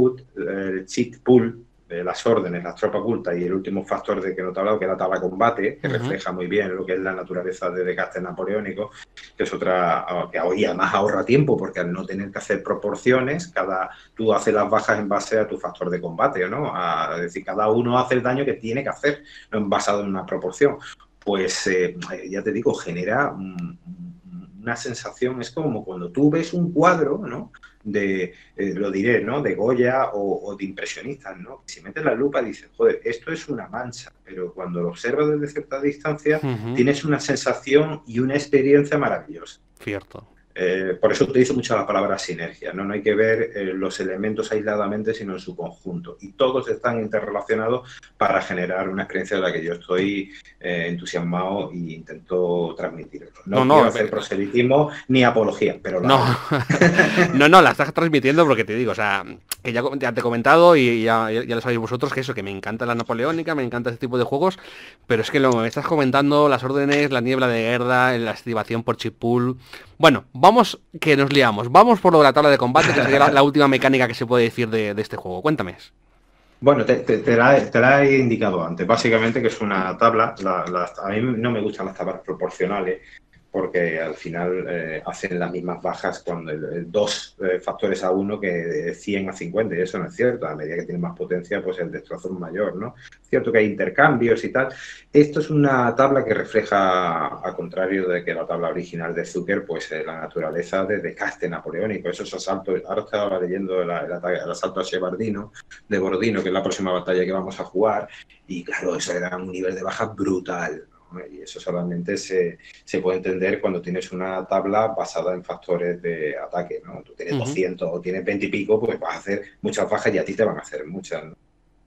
cheat pool de las órdenes, las tropas ocultas y el último factor de que no te he hablado, que es la tabla de combate, que refleja muy bien lo que es la naturaleza de desgaste napoleónico, que es otra, que hoy además ahorra tiempo, porque al no tener que hacer proporciones, tú haces las bajas en base a tu factor de combate, ¿no? Es decir, cada uno hace el daño que tiene que hacer, no basado en una proporción. Pues ya te digo, genera una sensación, es como cuando tú ves un cuadro, ¿no? Lo diré, ¿no? De Goya o de impresionistas, ¿no? Si metes la lupa dices, joder, esto es una mancha, pero cuando lo observas desde cierta distancia tienes una sensación y una experiencia maravillosa. Cierto. Por eso utilizo mucho la palabra sinergia, ¿no? No hay que ver los elementos aisladamente, sino en su conjunto. Y todos están interrelacionados para generar una experiencia de la que yo estoy entusiasmado e intento transmitir. No quiero hacer proselitismo ni apología, pero no, la estás transmitiendo porque te digo, o sea, que ya te he comentado y ya lo sabéis vosotros, que eso, que me encanta la napoleónica, me encanta este tipo de juegos, pero es que lo que me estás comentando, las órdenes, la niebla de guerra, la activación por chip pool... Bueno, vamos, que nos liamos. Vamos por lo de la tabla de combate, que sería la última mecánica que se puede decir de este juego. Cuéntame. Bueno, te la he indicado antes. Básicamente que es una tabla. A mí no me gustan las tablas proporcionales porque al final hacen las mismas bajas cuando dos factores a uno que de 100 a 50, y eso no es cierto. A medida que tiene más potencia, pues el destrozo es mayor, ¿no? Es cierto que hay intercambios y tal. Esto es una tabla que refleja, al contrario de que la tabla original de Zucker, pues la naturaleza de desgaste napoleónico. Esos asaltos, ahora estaba leyendo el asalto a Shevardino, de Borodino, que es la próxima batalla que vamos a jugar, y claro, eso era un nivel de baja brutal. Y eso solamente se puede entender cuando tienes una tabla basada en factores de ataque, ¿no? Tú tienes 200 o tienes 20 y pico, pues vas a hacer muchas bajas y a ti te van a hacer muchas, ¿no?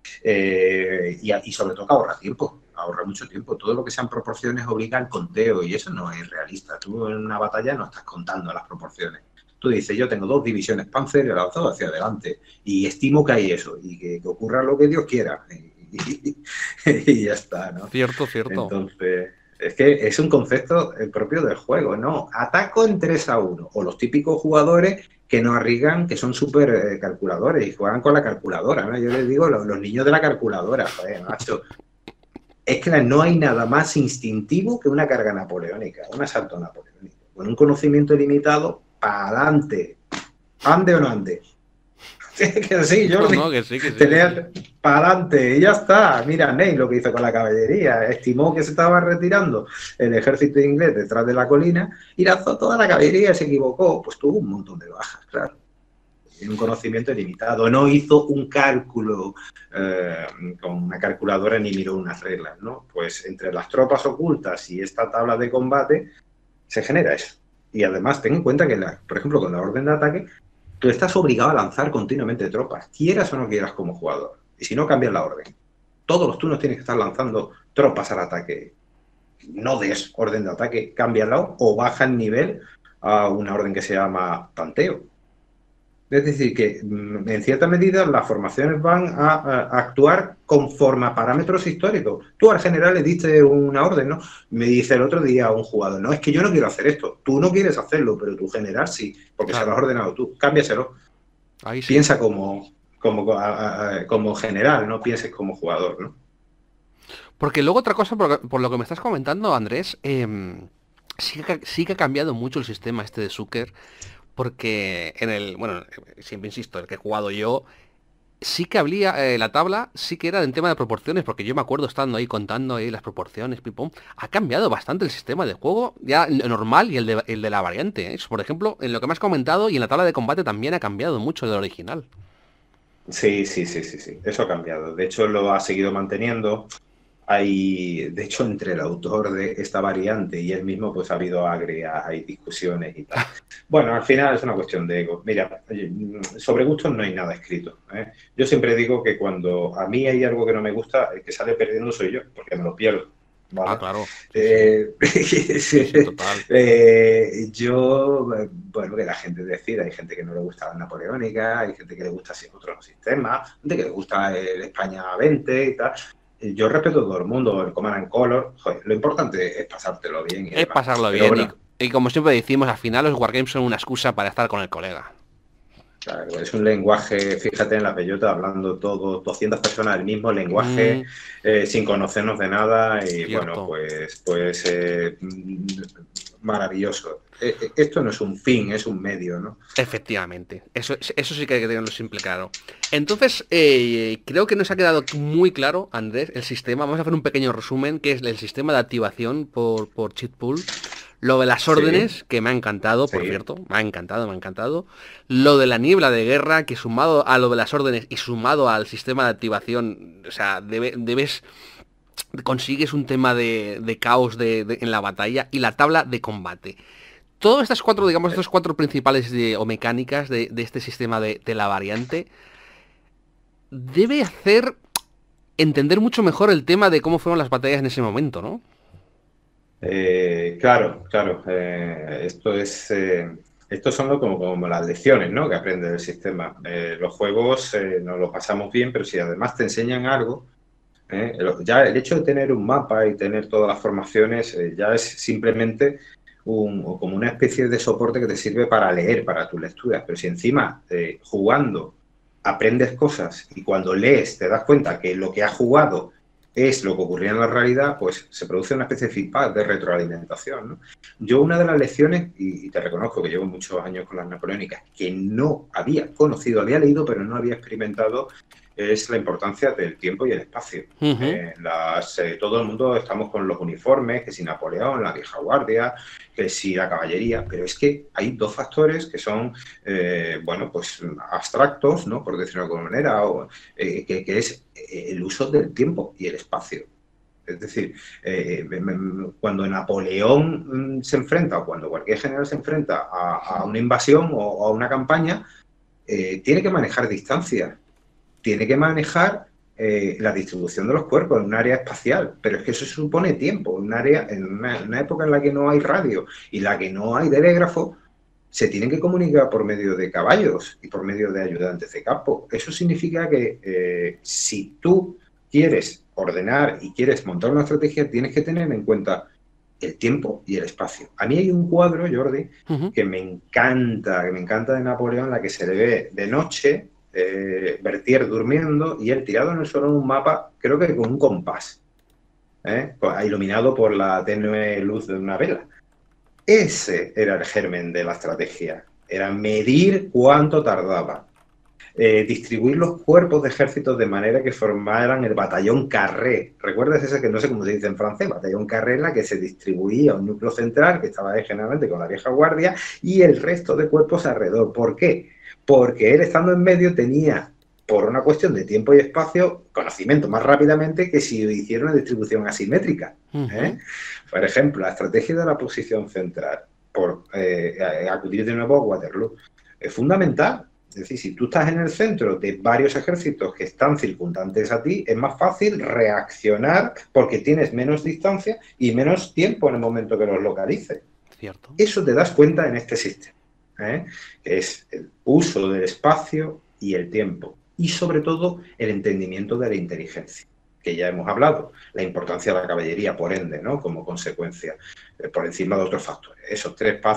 Y sobre todo que ahorra mucho tiempo. Todo lo que sean proporciones obliga al conteo y eso no es realista. Tú en una batalla no estás contando las proporciones. Tú dices, yo tengo 2 divisiones Panzer y las 2 hacia adelante y estimo que hay eso y que ocurra lo que Dios quiera. Y ya está, ¿no? Cierto. Entonces, es que es un concepto propio del juego, ¿no? Ataco en 3-1. O los típicos jugadores que no arriesgan, que son súper calculadores y juegan con la calculadora, ¿no? Yo les digo, los niños de la calculadora, joder, macho. Es que no hay nada más instintivo que una carga napoleónica, un asalto napoleónico. Con un conocimiento limitado, para adelante. ¿Ande o no ande? Que sí, Jordi. No, que sí. Para adelante y ya está. Mira, Ney lo que hizo con la caballería. Estimó que se estaba retirando el ejército inglés detrás de la colina y lanzó toda la caballería y se equivocó. Pues tuvo un montón de bajas, claro. Y un conocimiento limitado. No hizo un cálculo con una calculadora ni miró unas reglas, ¿no? Pues entre las tropas ocultas y esta tabla de combate se genera eso. Y además, ten en cuenta que, por ejemplo, con la orden de ataque, tú estás obligado a lanzar continuamente tropas, quieras o no quieras como jugador. Y si no, cambias la orden. Todos los turnos tienes que estar lanzando tropas al ataque. No des orden de ataque, cámbiala o baja el nivel a una orden que se llama tanteo. Es decir, que en cierta medida las formaciones van a actuar conforme a parámetros históricos. Tú al general le diste una orden, ¿no? Me dice el otro día un jugador, no, es que yo no quiero hacer esto. Tú no quieres hacerlo, pero tu general sí, porque se lo has ordenado tú. Cámbiaselo. Ahí sí. Piensa como general, no pienses como jugador, ¿no? Porque luego otra cosa, por lo que me estás comentando, Andrés, sí que ha cambiado mucho el sistema este de Zucker, porque bueno, siempre insisto, el que he jugado yo, sí que había la tabla, sí que era en tema de proporciones, porque yo me acuerdo estando ahí contando ahí las proporciones, pipón. Ha cambiado bastante el sistema de juego, ya el normal y el de la variante, ¿eh? Por ejemplo, en lo que me has comentado y en la tabla de combate también ha cambiado mucho del original. Sí, sí, sí, sí, sí, eso ha cambiado. De hecho, lo ha seguido manteniendo. De hecho, entre el autor de esta variante y él mismo, pues ha habido agrias, hay discusiones y tal. Bueno, al final es una cuestión de ego. Mira, sobre gustos no hay nada escrito, ¿eh? Yo siempre digo que cuando a mí hay algo que no me gusta, el que sale perdiendo soy yo, porque me lo pierdo. Ah, ¿Vale? claro. Sí, sí, total. Bueno, que la gente decida, hay gente que no le gusta la napoleónica, hay gente que le gusta otros sistemas, gente que le gusta el España 20 y tal. Yo respeto a todo el mundo, el Command and Color, joder, lo importante es pasártelo bien y Es demás. pasarlo Pero bien bueno, y como siempre decimos, al final los wargames son una excusa para estar con el colega. claro, es un lenguaje, fíjate en la bellota, hablando todos, 200 personas del mismo lenguaje, Mm, sin conocernos de nada y bueno, cierto. maravilloso. Esto no es un fin, es un medio, ¿no? Efectivamente, eso sí que hay que tenerlo siempre claro. Entonces, creo que nos ha quedado muy claro, Andrés, el sistema. Vamos a hacer un pequeño resumen, que es el sistema de activación por cheat pool. Lo de las Sí, órdenes, que me ha encantado, por sí. cierto, me ha encantado, me ha encantado. Lo de la niebla de guerra, que sumado a lo de las órdenes y sumado al sistema de activación, o sea, consigues un tema de caos en la batalla y la tabla de combate. Todas estas cuatro, digamos, estos cuatro principales o mecánicas de este sistema de la variante, debe hacer entender mucho mejor el tema de cómo fueron las batallas en ese momento, ¿no? Claro, claro. Estos son como las lecciones, ¿no?, que aprende el sistema. Los juegos nos lo pasamos bien, pero si además te enseñan algo, ya el hecho de tener un mapa y tener todas las formaciones ya es simplemente como una especie de soporte que te sirve para leer, para tus lecturas. Pero si encima jugando aprendes cosas y cuando lees te das cuenta que lo que has jugado es lo que ocurría en la realidad, pues se produce una especie de feedback, de retroalimentación, ¿no? Yo una de las lecciones, y te reconozco que llevo muchos años con las napoleónicas, que no había conocido, había leído, pero no había experimentado, es la importancia del tiempo y el espacio. Ujú. Todo el mundo estamos con los uniformes, que si Napoleón, la vieja guardia, que si la caballería, pero es que hay dos factores que son, bueno, pues abstractos, ¿no?, por decirlo de alguna manera, que es el uso del tiempo y el espacio. Es decir, cuando Napoleón se enfrenta, o cuando cualquier general se enfrenta a una invasión o a una campaña, tiene que manejar distancias, tiene que manejar la distribución de los cuerpos en un área espacial, pero es que eso supone tiempo, en una época en la que no hay radio y la que no hay telégrafo, se tienen que comunicar por medio de caballos y por medio de ayudantes de campo. Eso significa que si tú quieres ordenar y quieres montar una estrategia, tienes que tener en cuenta el tiempo y el espacio. A mí hay un cuadro, Jordi, Ujú. que me encanta de Napoleón, en la que se le ve de noche, Berthier durmiendo y él tirado en el suelo en un mapa, creo que con un compás, iluminado por la tenue luz de una vela. Ese era el germen de la estrategia, era medir cuánto tardaba, distribuir los cuerpos de ejércitos de manera que formaran el batallón carré. ¿Recuerdas ese que no sé cómo se dice en francés? Batallón carré, en la que se distribuía un núcleo central que estaba ahí generalmente con la vieja guardia y el resto de cuerpos alrededor. ¿Por qué? Porque él, estando en medio, tenía, por una cuestión de tiempo y espacio, conocimiento más rápidamente que si hiciera una distribución asimétrica. Ujú. Por ejemplo, la estrategia de la posición central, por acudir de nuevo a Waterloo, es fundamental. Es decir, si tú estás en el centro de varios ejércitos que están circundantes a ti, es más fácil reaccionar porque tienes menos distancia y menos tiempo en el momento que los localices. Cierto. Eso te das cuenta en este sistema, que es el uso del espacio y el tiempo, y sobre todo el entendimiento de la inteligencia, que ya hemos hablado, la importancia de la caballería, por ende, ¿no?, como consecuencia, por encima de otros factores. Esos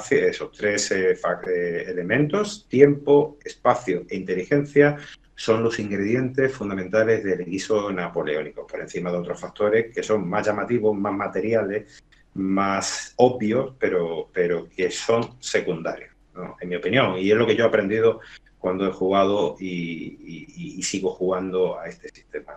tres elementos, tiempo, espacio e inteligencia, son los ingredientes fundamentales del guiso napoleónico, por encima de otros factores que son más llamativos, más materiales, más obvios, pero que son secundarios, ¿no? En mi opinión, y es lo que yo he aprendido cuando he jugado y sigo jugando a este sistema.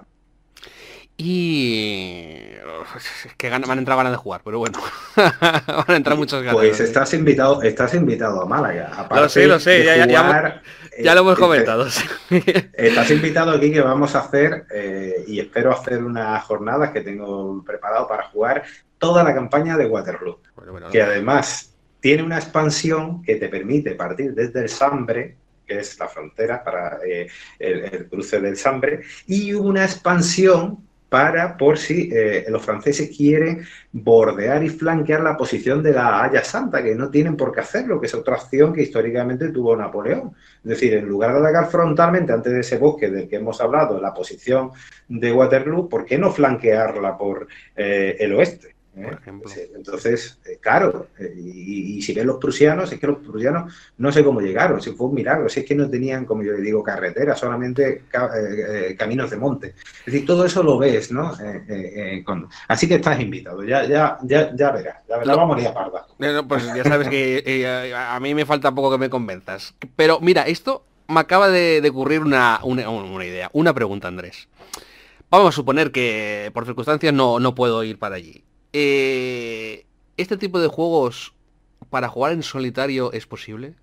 Y... es que me han entrado ganas de jugar, pero bueno. Van a entrar muchas ganas. Pues estás invitado a Málaga. Aparte Lo sé, ya lo hemos comentado. Estás invitado aquí, que vamos a hacer, y espero hacer unas jornadas que tengo preparado para jugar toda la campaña de Waterloo. Bueno, que además tiene una expansión que te permite partir desde el Sambre, que es la frontera para el cruce del Sambre, y una expansión para por si los franceses quieren bordear y flanquear la posición de la Haya Santa, que no tienen por qué hacerlo, que es otra acción que históricamente tuvo Napoleón. Es decir, en lugar de atacar frontalmente antes de ese bosque del que hemos hablado, la posición de Waterloo, ¿por qué no flanquearla por el oeste? Por ejemplo. Entonces, claro, y si ven los prusianos, es que los prusianos no sé cómo llegaron, si fue un milagro, si es que no tenían, como yo le digo, carreteras, solamente caminos de monte. Es decir, todo eso lo ves, ¿no? Así que estás invitado, ya verás, vamos a ir a parda. Pues ya sabes que a mí me falta poco que me convenzas. Pero mira, esto me acaba de ocurrir una idea, una pregunta, Andrés. Vamos a suponer que por circunstancias no puedo ir para allí. ¿Este tipo de juegos para jugar en solitario es posible?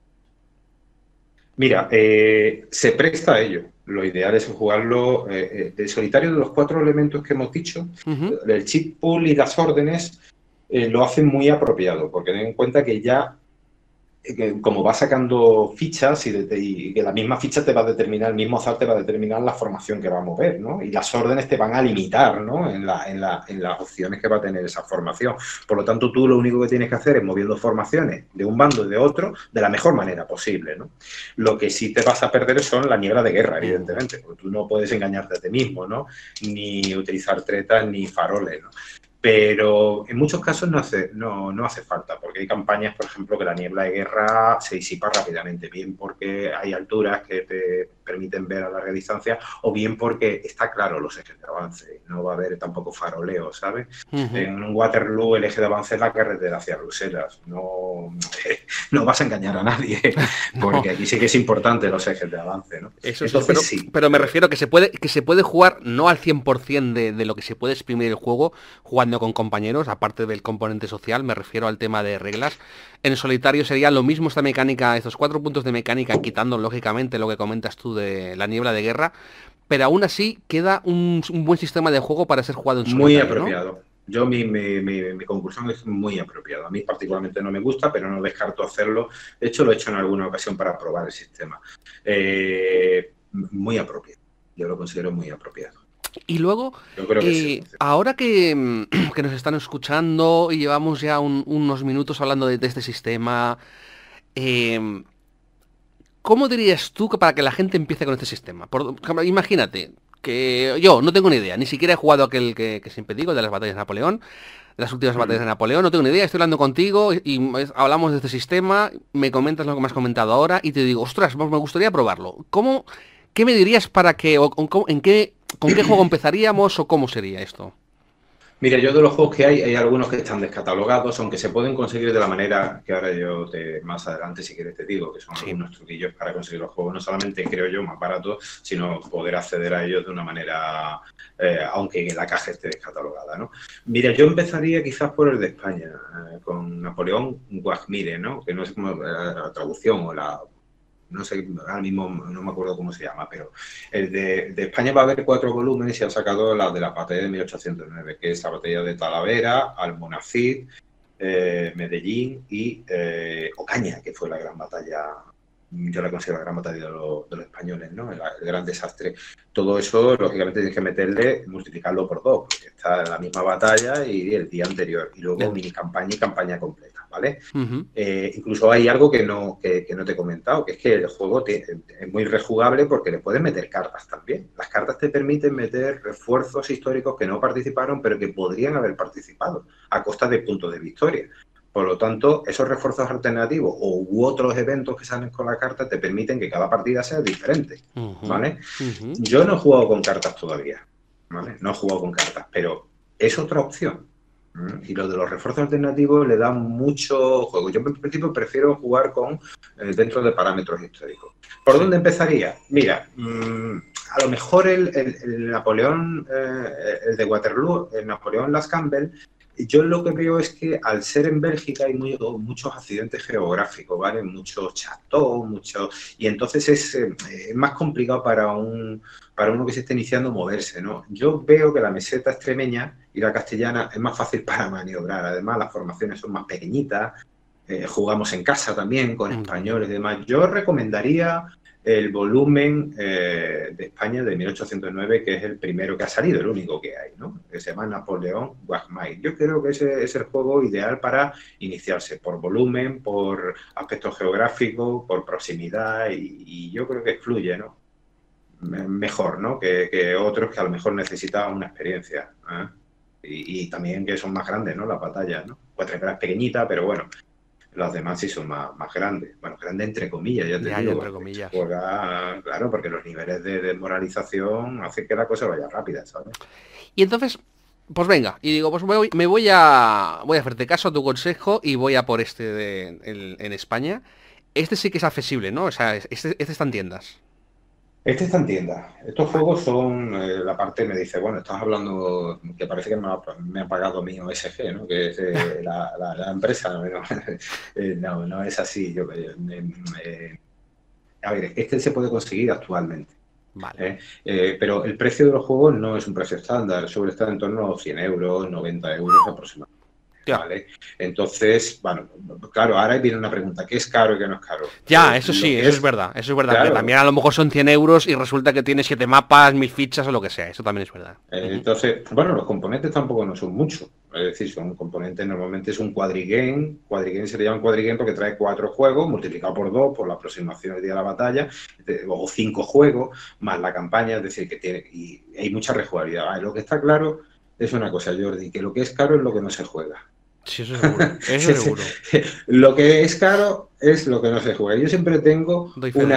Mira, se presta a ello. Lo ideal es jugarlo de solitario. De los 4 elementos que hemos dicho, el cheat pool y las órdenes lo hacen muy apropiado, porque ten en cuenta que ya como va sacando fichas y que la misma ficha te va a determinar, el mismo azar te va a determinar la formación que va a mover, ¿no? Y las órdenes te van a limitar, ¿no? En las opciones que va a tener esa formación. Por lo tanto, tú lo único que tienes que hacer es moviendo formaciones de un bando y de otro de la mejor manera posible, ¿no? Lo que sí te vas a perder son la niebla de guerra, evidentemente, porque tú no puedes engañarte a ti mismo, ¿no? Ni utilizar tretas ni faroles, ¿no? Pero en muchos casos no hace falta, porque hay campañas, por ejemplo, que la niebla de guerra se disipa rápidamente, bien porque hay alturas que te permiten ver a larga distancia, o bien porque está claro los ejes de avance, no va a haber tampoco faroleo, ¿sabes? En un Waterloo el eje de avance es la carretera hacia Bruselas, no vas a engañar a nadie, porque aquí sí que es importante los ejes de avance, ¿no? Eso sí, pero me refiero que se puede jugar no al 100% de lo que se puede exprimir el juego, jugando con compañeros, aparte del componente social, me refiero al tema de reglas. En solitario sería lo mismo esta mecánica, estos 4 puntos de mecánica, quitando lógicamente lo que comentas tú de la niebla de guerra, pero aún así queda un buen sistema de juego para ser jugado en solitario. Muy apropiado, ¿no? Yo mi conclusión es muy apropiado. A mí particularmente no me gusta, pero no descarto hacerlo. De hecho, lo he hecho en alguna ocasión para probar el sistema. Muy apropiado. Yo lo considero muy apropiado. Y luego, sí. Ahora que nos están escuchando y llevamos ya unos minutos hablando de este sistema, ¿cómo dirías tú que para que la gente empiece con este sistema? Imagínate que yo no tengo ni idea, ni siquiera he jugado aquel que siempre digo, de las batallas de Napoleón, de las últimas batallas de Napoleón, no tengo ni idea, estoy hablando contigo y hablamos de este sistema, me comentas lo que me has comentado ahora y te digo, ostras, me gustaría probarlo. ¿Qué me dirías para que, con qué juego empezaríamos o cómo sería esto? Mira, yo de los juegos que hay algunos que están descatalogados, aunque se pueden conseguir de la manera que ahora más adelante, si quieres, te digo, que son algunos truquillos para conseguir los juegos, no solamente, creo yo, más baratos, sino poder acceder a ellos de una manera, aunque la caja esté descatalogada, ¿no? Mira, yo empezaría quizás por el de España, con Napoleón Guajmire, ¿no? Que no sé cómo la traducción o la... No sé, ahora mismo no me acuerdo cómo se llama, pero el de España va a haber 4 volúmenes y se han sacado la de la batalla de 1809, que es la batalla de Talavera, Almonacid, Medellín y Ocaña, que fue la gran batalla, yo la considero la gran batalla de los españoles, ¿no? El gran desastre. Todo eso, lógicamente, tienes que meterle, multiplicarlo por 2, porque está en la misma batalla y el día anterior, y luego mini campaña y campaña completa, ¿vale? Incluso hay algo que no te he comentado, que es que el juego es muy rejugable porque le puedes meter cartas también. Las cartas te permiten meter refuerzos históricos que no participaron, pero que podrían haber participado a costa de puntos de victoria. Por lo tanto, esos refuerzos alternativos u otros eventos que salen con la carta te permiten que cada partida sea diferente, ¿vale? Yo no he jugado con cartas todavía, ¿vale? No he jugado con cartas, pero es otra opción, Y lo de los refuerzos alternativos le da mucho juego. Yo en principio prefiero jugar con dentro de parámetros históricos. ¿Por dónde empezaría? Mira, a lo mejor el Napoleón, el de Waterloo, el Napoleón Las Campbell, yo lo que veo es que al ser en Bélgica hay muchos accidentes geográficos, ¿vale? Muchos chateaux, y entonces es más complicado para uno que se esté iniciando moverse, ¿no? Yo veo que la meseta extremeña y la castellana es más fácil para maniobrar. Además, las formaciones son más pequeñitas, jugamos en casa también con españoles y demás. Yo recomendaría el volumen de España de 1809, que es el primero que ha salido, el único que hay, ¿no? Que se llama Napoleón Quagmire. Yo creo que ese es el juego ideal para iniciarse, por volumen, por aspecto geográfico, por proximidad, y yo creo que fluye, ¿no? Mejor, ¿no? Que otros que a lo mejor necesitan una experiencia, ¿eh? Y también que son más grandes, ¿no? Las batallas, ¿no? Cuatro es pequeñita, pero bueno, los demás sí son más grandes. Bueno, grandes entre comillas, ya te digo. Entre comillas. Juega, claro, porque los niveles de desmoralización hacen que la cosa vaya rápida, ¿sabes? Y entonces, pues venga, y digo, pues voy a hacerte caso a tu consejo y voy a por en España. Este sí que es accesible, ¿no? O sea, este está en tiendas. Este está en tienda. Estos juegos son, la parte me dice, bueno, estás hablando, que parece que me ha pagado mi OSG, ¿no? Que es la empresa, no es así. A ver, este se puede conseguir actualmente. Vale. Pero el precio de los juegos no es un precio estándar, suele estar en torno a los 100 euros, 90 euros aproximadamente. ¿Vale? Entonces, bueno, claro, ahora viene una pregunta, ¿qué es caro y qué no es caro? Ya, eso sí, eso es verdad, claro. Que también a lo mejor son 100 euros y resulta que tiene 7 mapas, 1000 fichas o lo que sea, eso también es verdad. Entonces, bueno, los componentes tampoco no son mucho, es decir, son componentes, normalmente es un quadrigame se le llama un quadrigame porque trae 4 juegos, multiplicado por 2, por la aproximación del día de la batalla, o 5 juegos, más la campaña, es decir, y hay mucha rejugabilidad. Lo que está claro es una cosa, Jordi, que lo que es caro es lo que no se juega. Sí, eso seguro. Eso seguro. Lo que es caro es lo que no se juega. Yo siempre tengo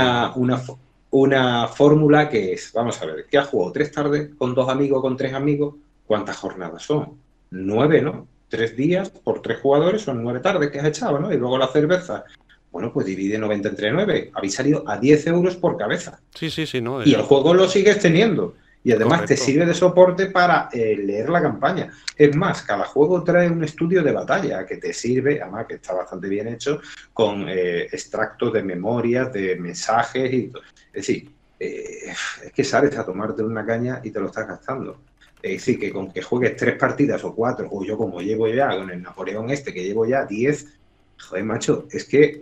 una fórmula que es, vamos a ver, ¿qué has jugado? 3 tardes con 2 amigos, con 3 amigos? ¿Cuántas jornadas son? 9, ¿no? 3 días por 3 jugadores son 9 tardes que has echado, ¿no? Y luego la cerveza. Bueno, pues divide 90 entre 9. Habéis salido a 10 euros por cabeza. Sí, ¿no? Y el juego lo sigues teniendo. Y además te sirve de soporte para leer la campaña. Es más, cada juego trae un estudio de batalla que te sirve, además que está bastante bien hecho, con extractos de memorias, de mensajes y todo. Es decir, es que sales a tomarte una caña y te lo estás gastando. Es decir, que con que juegues 3 partidas o 4, o yo como llevo ya con el Napoleón que llevo ya 10, joder, macho, es que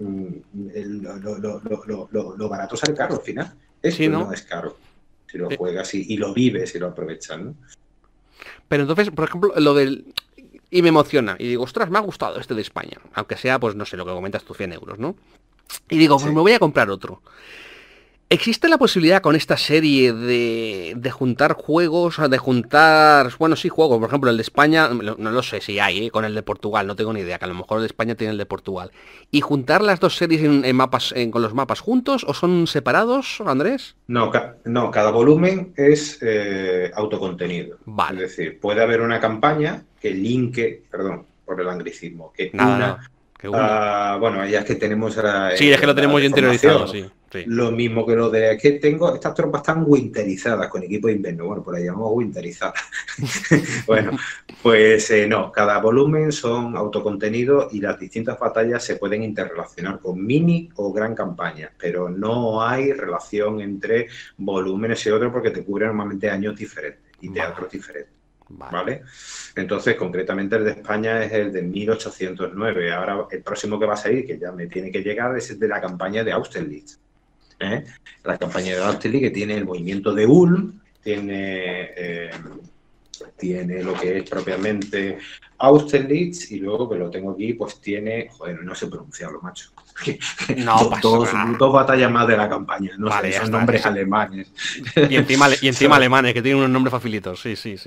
lo barato sale caro al final. Esto no es caro. Si lo juegas y lo vives y lo aprovechas, ¿no? Pero entonces, por ejemplo, lo del... Y me emociona. Y digo, ostras, me ha gustado este de España. Aunque sea, pues no sé, lo que comentas tú, 100 euros, ¿no? Y digo, pues me voy a comprar otro. ¿Existe la posibilidad con esta serie de juntar juegos, bueno, sí, juegos, por ejemplo, el de España, no lo sé si hay, con el de Portugal, no tengo ni idea, que a lo mejor el de España tiene el de Portugal, y juntar las dos series con los mapas juntos, o son separados, Andrés? No, cada volumen es autocontenido. Vale. Es decir, puede haber una campaña que linke, perdón por el anglicismo, que bueno, ya es que tenemos sí, es que lo tenemos ya interiorizado, sí. Lo mismo que lo de que tengo, estas tropas están winterizadas con equipo de invierno, bueno, por ahí llamamos winterizadas. Bueno, pues no, cada volumen son autocontenidos y las distintas batallas se pueden interrelacionar con mini o gran campaña, pero no hay relación entre volúmenes y otros porque te cubren normalmente años diferentes y teatros diferentes. ¿Vale? Entonces, concretamente el de España es el de 1809. Ahora, el próximo que va a salir, que ya me tiene que llegar, es el de la campaña de Austerlitz. La campaña de Austerlitz, que tiene el movimiento de Ulm, tiene lo que es propiamente Austerlitz, y luego que lo tengo aquí, pues tiene, joder, no sé pronunciarlo, macho. No, dos batallas más de la campaña, no sé, son nombres alemanes. Y encima alemanes, que tienen unos nombres facilitos, sí. Sí.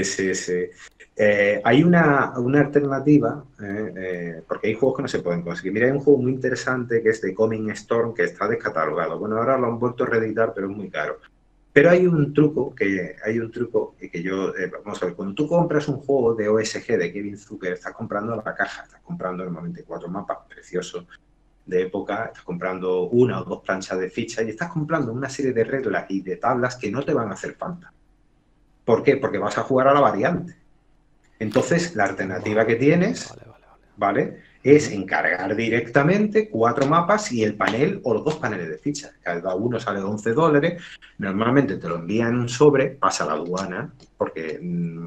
Hay una alternativa, porque hay juegos que no se pueden conseguir. Mira, hay un juego muy interesante que es de Coming Storm, que está descatalogado. Bueno, ahora lo han vuelto a reeditar, pero es muy caro. Pero hay un truco que yo, vamos a ver, cuando tú compras un juego de OSG de Kevin Zucker, estás comprando la caja, estás comprando normalmente 4 mapas preciosos de época, estás comprando 1 o 2 planchas de fichas y estás comprando una serie de reglas y de tablas que no te van a hacer falta. ¿Por qué? Porque vas a jugar a la variante. Entonces, la alternativa que tienes, ¿vale? Es encargar directamente 4 mapas y el panel o los 2 paneles de fichas. Cada uno sale $11. Normalmente te lo envían en un sobre, pasa a la aduana, porque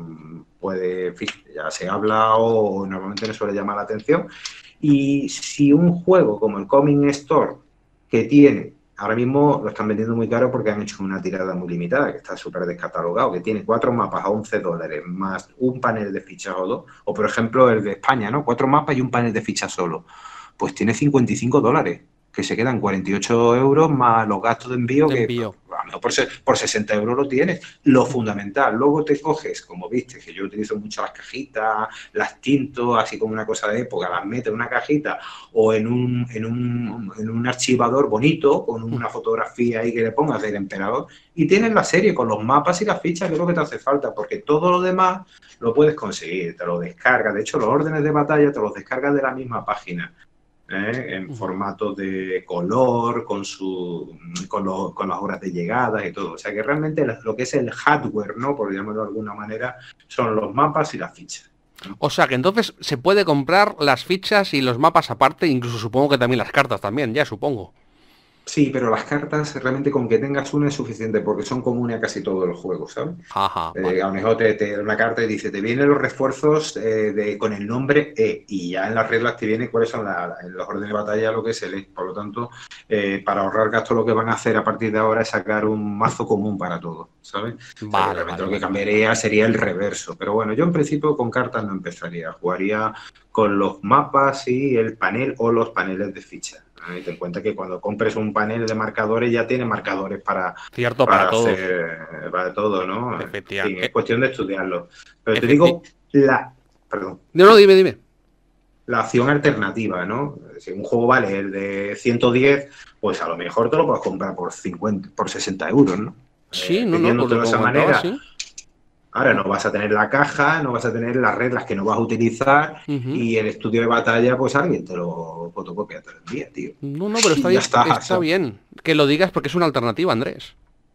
ya se habla o normalmente no suele llamar la atención. Y si un juego como el Coming Store, que tiene, ahora mismo lo están vendiendo muy caro porque han hecho una tirada muy limitada, que está súper descatalogado, que tiene 4 mapas a $11, más un panel de fichas o 2, o por ejemplo el de España, ¿no? 4 mapas y un panel de fichas solo, pues tiene $55, que se quedan 48 euros más los gastos de envío, que a lo mejor por 60 euros lo tienes. Lo fundamental, luego te coges, como viste, que yo utilizo mucho las cajitas, las tinto, así como una cosa de época, las metes en una cajita o en un archivador bonito, con una fotografía ahí que le pongas del emperador, y tienes la serie con los mapas y las fichas, que es lo que te hace falta, porque todo lo demás lo puedes conseguir, te lo descargas. De hecho, los órdenes de batalla te los descargas de la misma página. En formato de color, con las horas de llegada y todo. O sea que realmente lo que es el hardware, ¿no? Por llamarlo de alguna manera, son los mapas y las fichas. O sea que entonces se puede comprar las fichas y los mapas aparte, incluso supongo que también las cartas también, ya supongo. Sí, pero las cartas realmente con que tengas una es suficiente porque son comunes a casi todos los juegos, ¿sabes? Ajá, vale. A lo mejor te da una carta y dice, te vienen los refuerzos con el nombre E, y ya en las reglas te viene cuáles son en los órdenes de batalla lo que es el E. Por lo tanto, para ahorrar gastos lo que van a hacer a partir de ahora es sacar un mazo común para todo, ¿sabes? Vale, Lo que cambiaría sería el reverso. Pero bueno, yo en principio con cartas no empezaría. Jugaría con los mapas y el panel o los paneles de ficha. Y ten en cuenta que cuando compres un panel de marcadores ya tiene marcadores para todo. hacer para todo, ¿no? Efectivamente. Sí, es cuestión de estudiarlo. Pero te digo perdón. No, dime. La acción alternativa, ¿no? Si un juego vale el de 110, pues a lo mejor te lo puedes comprar por 60 euros, ¿no? Sí, de esa manera. ¿sí? Ahora no vas a tener la caja, no vas a tener las reglas que no vas a utilizar y el estudio de batalla, pues alguien te lo fotocopia, te lo envía, tío. No, pero está bien que lo digas porque es una alternativa, Andrés.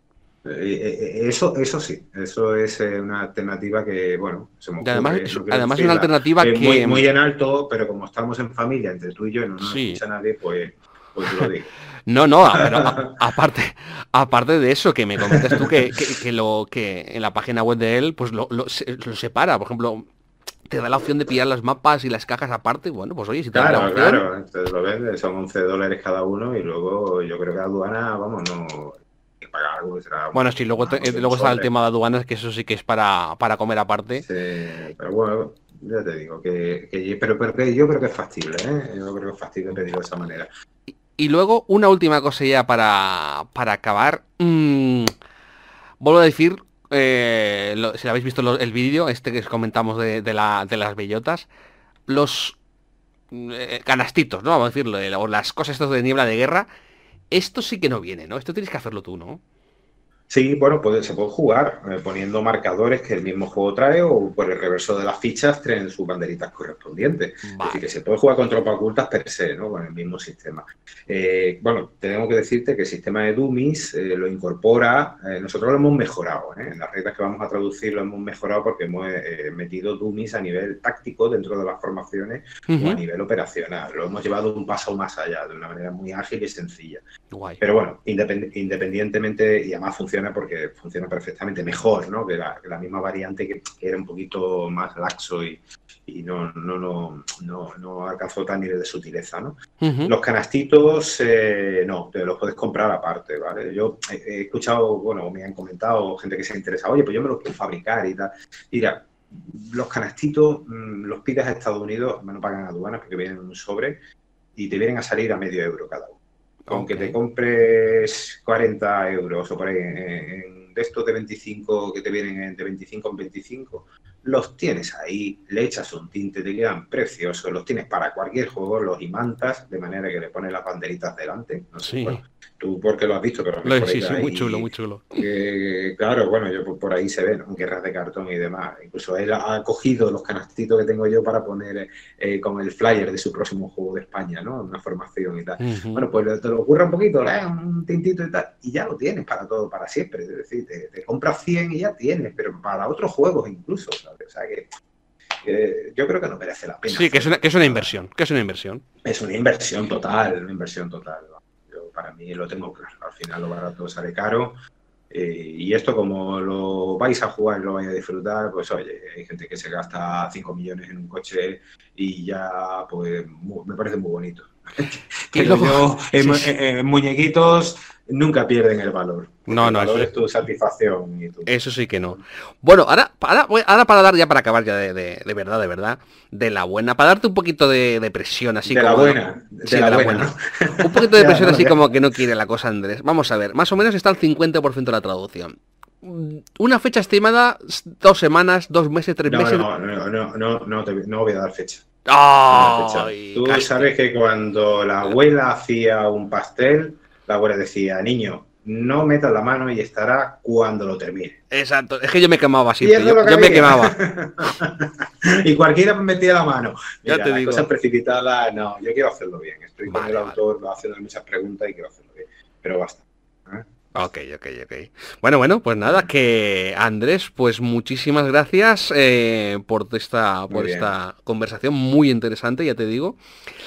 Eso sí, eso es una alternativa que, bueno, se me ocurre. Además es una alternativa que... Muy en alto, pero como estamos en familia, entre tú y yo, y no nos escucha nadie, pues te lo digo. No, pero aparte de eso, que me comentas tú que en la página web de él, pues lo separa, por ejemplo, te da la opción de pillar los mapas y las cajas aparte, bueno, pues oye, si te da la opción... Claro, entonces lo ves, son $11 cada uno y luego yo creo que aduana, vamos, no... pagar algo que será... Bueno, sí, luego está el tema de aduanas, que eso sí que es para comer aparte. Sí, pero bueno, ya te digo, pero que yo creo que es factible, ¿eh? Yo creo que es factible pedirlo de esa manera. Y luego, una última cosa ya para acabar. Vuelvo a decir, si habéis visto el vídeo, que comentamos de las bellotas, los canastitos, ¿no? Vamos a decirlo, o las cosas estas de niebla de guerra, esto sí que no viene, ¿no? Esto tienes que hacerlo tú, ¿no? Sí, bueno, se puede jugar poniendo marcadores que el mismo juego trae o por el reverso de las fichas traen sus banderitas correspondientes. Vale. Es decir, que se puede jugar con tropas ocultas per se, ¿no? Con el mismo sistema. Bueno, tenemos que decirte que el sistema de dummies lo incorpora, nosotros lo hemos mejorado, en las reglas que vamos a traducir lo hemos mejorado porque hemos metido dummies a nivel táctico dentro de las formaciones o a nivel operacional. Lo hemos llevado un paso más allá, de una manera muy ágil y sencilla. Guay. Pero bueno, independientemente, y además porque funciona perfectamente mejor, ¿no? Que la misma variante que era un poquito más laxo y no alcanzó tal nivel de sutileza, ¿no? Los canastitos no, te los puedes comprar aparte, ¿vale? Yo he escuchado, bueno, me han comentado gente que se ha interesado, oye, pues yo me los puedo fabricar y tal. Mira, los canastitos los pides a Estados Unidos, no pagan aduanas porque vienen en un sobre y te vienen a salir a €medio cada uno. Aunque te compres 40 euros o por ahí, de estos de 25 que te vienen de 25 en 25, los tienes ahí, le echas un tinte, te quedan preciosos, los tienes para cualquier juego, los imantas, de manera que le pones las banderitas delante. No sé, Sí. bueno, tú porque lo has visto, pero a mí por Sí, ahí sí, muy chulo, muy chulo. claro, bueno, yo por ahí se ven, ¿no? Guerras de cartón y demás. Incluso él ha cogido los canastitos que tengo yo para poner con el flyer de su próximo juego de España, ¿no? Una formación y tal. Bueno, pues te lo ocurre un poquito, le das un tintito y tal, y ya lo tienes para todo, para siempre. Es decir, te compras 100 y ya tienes, pero para otros juegos incluso, ¿sabes? O sea que yo creo que no merece la pena. Sí, que es una inversión, que es una inversión. Es una inversión total, una inversión total. Yo para mí lo tengo claro. Al final lo barato sale caro. Y esto, como lo vais a jugar y lo vais a disfrutar, pues oye, hay gente que se gasta 5 millones en un coche y ya, pues, me parece muy bonito. Muñequitos nunca pierden el valor. No, el valor eso es tu satisfacción. Eso sí que no. Bueno, ahora para dar ya, para acabar ya de verdad, de la buena, para darte un poquito de presión, así de como... La buena, sí, de la buena. Un poquito de presión así como que no quiere la cosa, Andrés. Vamos a ver, más o menos está el 50% de la traducción. Una fecha estimada, 2 semanas, 2 meses, 3 meses... No voy a dar fecha. ¡Oh! Tú sabes que cuando la abuela hacía un pastel, la abuela decía, niño, no metas la mano y estará cuando lo termine. Exacto, es que yo me quemaba así, yo me quemaba. Y cualquiera me metía la mano. Mira, ya te digo. Cosas precipitadas, no, yo quiero hacerlo bien. Estoy con el autor, va haciendo muchas preguntas y quiero hacerlo bien. Pero basta. Ok. Bueno, pues nada, que Andrés, pues muchísimas gracias por esta conversación muy interesante, ya te digo.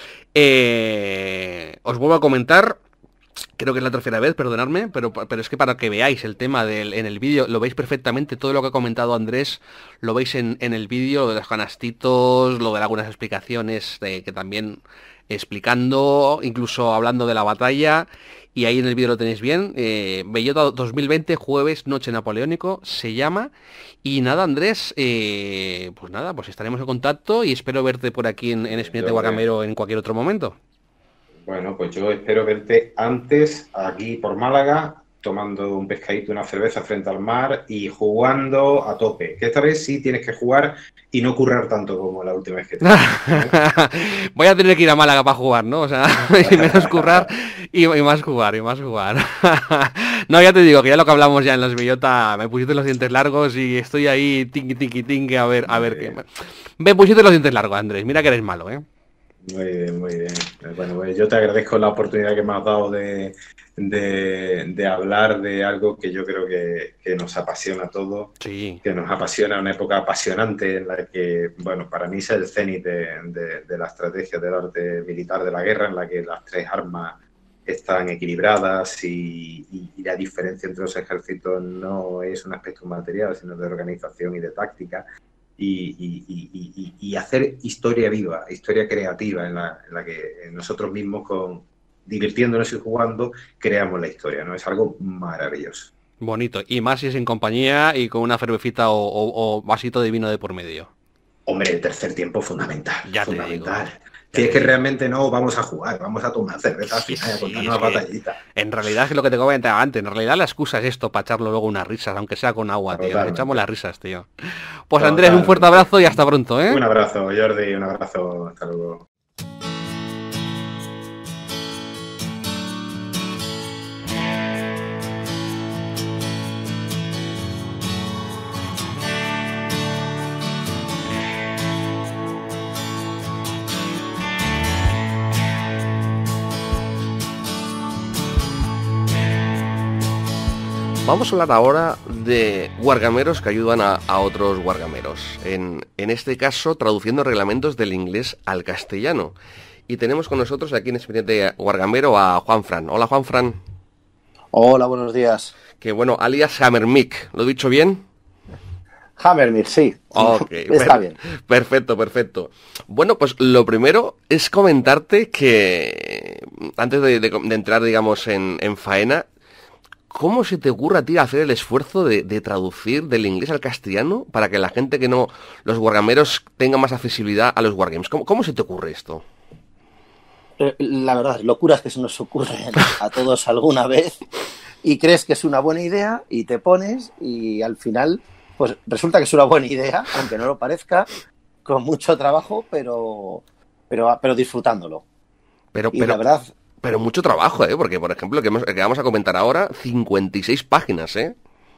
Os vuelvo a comentar, creo que es la tercera vez, perdonadme, pero es que para que veáis el tema en el vídeo, lo veis perfectamente, todo lo que ha comentado Andrés, lo veis en el vídeo, lo de los canastitos, lo de algunas explicaciones que también explicando, incluso hablando de la batalla, y ahí en el vídeo lo tenéis bien. Bellota 2020, jueves, noche napoleónico, se llama. Y nada, Andrés, pues estaremos en contacto y espero verte por aquí en Espinete Guacamero en cualquier otro momento. Bueno, pues yo espero verte antes aquí por Málaga, tomando un pescadito, una cerveza frente al mar y jugando a tope. Que esta vez sí tienes que jugar y no currar tanto como la última vez que te... Voy a tener que ir a Málaga para jugar, ¿no? O sea, y menos currar y más jugar. No, ya te digo, que ya lo que hablamos ya en las Bellota, me pusiste los dientes largos y estoy ahí tinqui, a ver qué... Me pusiste los dientes largos, Andrés, mira que eres malo, ¿eh? Muy bien. Bueno, pues yo te agradezco la oportunidad que me has dado de hablar de algo que yo creo que nos apasiona a todos, sí. Que nos apasiona, una época apasionante en la que, bueno, para mí es el cenit de la estrategia del arte militar de la guerra, en la que las 3 armas están equilibradas y la diferencia entre los ejércitos no es un aspecto material, sino de organización y de táctica. Y hacer historia viva, historia creativa en la que nosotros mismos, divirtiéndonos y jugando, creamos la historia, ¿no? Es algo maravilloso. Bonito, y más si es en compañía y con una cervecita o vasito de vino de por medio. Hombre, el tercer tiempo fundamental. Ya fundamental. Te digo. Si es que realmente no vamos a jugar, vamos a tomar cerveza al final y a contar una batallita. En realidad es lo que te comentaba antes, en realidad la excusa es esto, para echarlo luego unas risas, aunque sea con agua, tío. Nos echamos las risas, tío. Pues Andrés, un fuerte abrazo y hasta pronto, ¿eh? Un abrazo, Jordi, un abrazo, hasta luego. Vamos a hablar ahora de wargameros que ayudan a otros wargameros. En este caso, traduciendo reglamentos del inglés al castellano. Y tenemos con nosotros aquí en Expediente Wargamero a Juanfran. Hola, Juanfran. Hola, buenos días. Que bueno, alias Hammermick. ¿Lo he dicho bien? Hammermick, sí. Okay, está bien. Perfecto. Bueno, pues lo primero es comentarte que antes de entrar, digamos, en faena, ¿cómo se te ocurre a ti hacer el esfuerzo de traducir del inglés al castellano para que la gente que no, los wargameros, tengan más accesibilidad a los wargames? ¿Cómo se te ocurre esto? La verdad, locuras que se nos ocurren a todos alguna vez y crees que es una buena idea y te pones y al final Pues resulta que es una buena idea, aunque no lo parezca, con mucho trabajo, pero disfrutándolo. Y la verdad... Pero mucho trabajo, porque, por ejemplo, que vamos a comentar ahora, 56 páginas, ¿eh?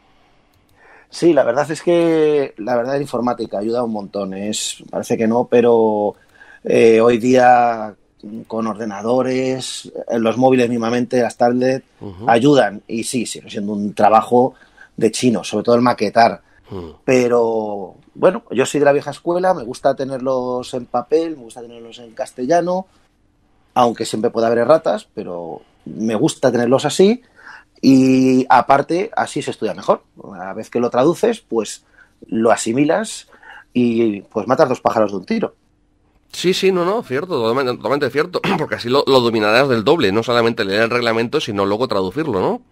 Sí, la verdad es que la informática ayuda un montón. Parece que no, pero hoy día con ordenadores, los móviles mismamente, las tablets, ayudan. Y sí, sigue siendo un trabajo de chino, sobre todo el maquetar. Pero bueno, yo soy de la vieja escuela, me gusta tenerlos en papel, me gusta tenerlos en castellano, aunque siempre puede haber erratas, pero me gusta tenerlos así. Y aparte, así se estudia mejor. Una vez que lo traduces, pues lo asimilas y pues matas 2 pájaros de un tiro. Sí, no, cierto, totalmente cierto, porque así lo dominarás del doble, no solamente leer el reglamento, sino luego traducirlo, ¿no?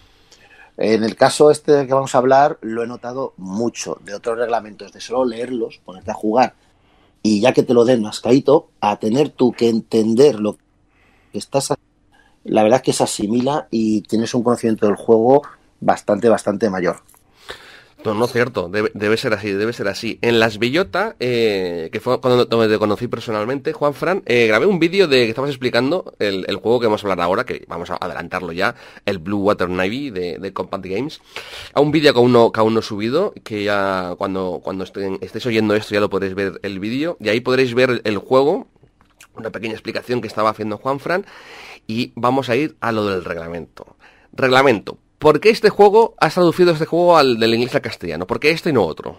En el caso este que vamos a hablar, lo he notado mucho de otros reglamentos, de solo leerlos, ponerte a jugar, y ya que te lo den mascadito, a tener tú que entender lo que estás haciendo. La verdad es que se asimila y tienes un conocimiento del juego bastante mayor. No, cierto, debe ser así. En Las Bellota, que fue cuando te conocí personalmente, Juanfran, grabé un vídeo de que estabas explicando el juego que vamos a hablar ahora, que vamos a adelantarlo ya, el Blue Water Navy de Compact Games. A un vídeo que aún no he subido, que ya cuando estéis oyendo esto ya lo podréis ver el vídeo, y ahí podréis ver el juego, una pequeña explicación que estaba haciendo Juanfran, y vamos a ir a lo del reglamento. Reglamento. ¿Por qué has traducido este juego del inglés al castellano? ¿Por qué este y no otro?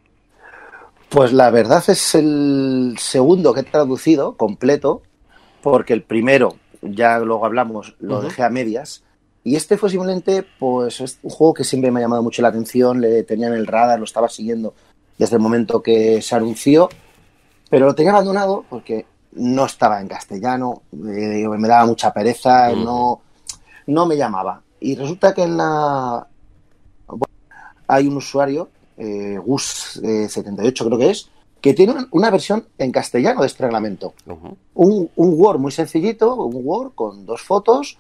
Pues la verdad es el segundo que he traducido completo, porque el primero, ya luego hablamos, lo dejé a medias. Y este fue simplemente, pues, es un juego que siempre me ha llamado mucho la atención, le tenía en el radar, lo estaba siguiendo desde el momento que se anunció, pero lo tenía abandonado porque no estaba en castellano, me daba mucha pereza, no me llamaba. Y resulta que hay un usuario, Gus78 creo que es, que tiene una versión en castellano de este reglamento. Un Word muy sencillito, un Word con 2 fotos,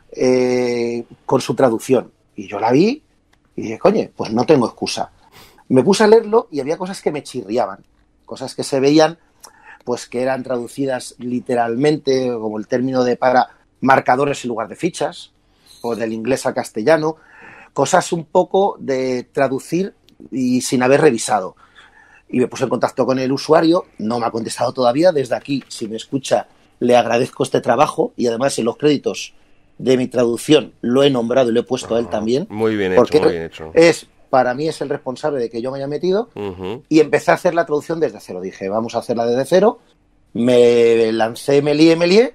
con su traducción. Y yo la vi y dije, coño, pues no tengo excusa. Me puse a leerlo y había cosas que me chirriaban, cosas que se veían, pues que eran traducidas literalmente, como el término para marcadores en lugar de fichas, o del inglés al castellano, cosas un poco de traducir y sin haber revisado. Y me puse en contacto con el usuario, no me ha contestado todavía. Desde aquí, si me escucha, le agradezco este trabajo, y además en los créditos de mi traducción lo he nombrado y lo he puesto a él también. Muy bien porque hecho, muy bien hecho. Para mí es el responsable de que yo me haya metido, y empecé a hacer la traducción desde cero. Dije, vamos a hacerla desde cero. Me lancé, me lié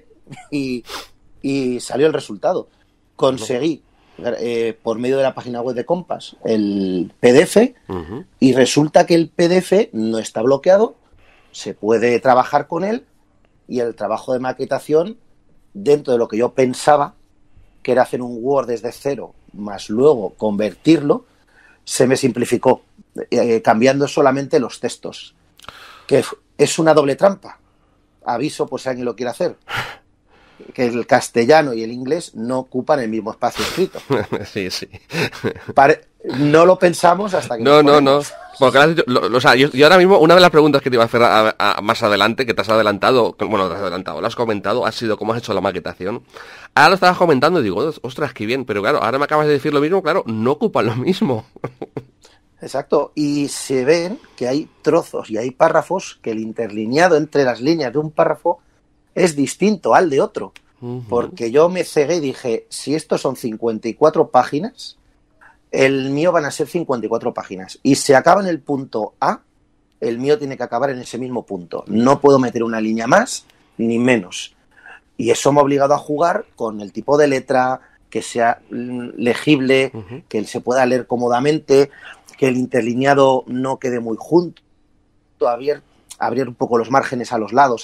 y salió el resultado. Conseguí, por medio de la página web de Compass, el PDF, y resulta que el PDF no está bloqueado, se puede trabajar con él, y el trabajo de maquetación, dentro de lo que yo pensaba, que era hacer un Word desde cero, más luego convertirlo, se me simplificó, cambiando solamente los textos, que es una doble trampa. Aviso por si alguien lo quiere hacer, que el castellano y el inglés no ocupan el mismo espacio escrito. Sí. No lo pensamos hasta que... No. Porque yo ahora mismo, una de las preguntas que te iba a hacer más adelante, que te has adelantado, lo has comentado, ha sido cómo has hecho la maquetación. Ahora lo estabas comentando y digo, ostras, qué bien, pero claro, ahora me acabas de decir lo mismo, claro, no ocupan lo mismo. Exacto, y se ven que hay trozos y hay párrafos que el interlineado entre las líneas de un párrafo es distinto al de otro. Porque yo me cegué y dije, si estos son 54 páginas, el mío van a ser 54 páginas. Y si acaba en el punto A, el mío tiene que acabar en ese mismo punto. No puedo meter una línea más ni menos. Y eso me ha obligado a jugar con el tipo de letra, que sea legible, que se pueda leer cómodamente, que el interlineado no quede muy junto, abrir un poco los márgenes a los lados.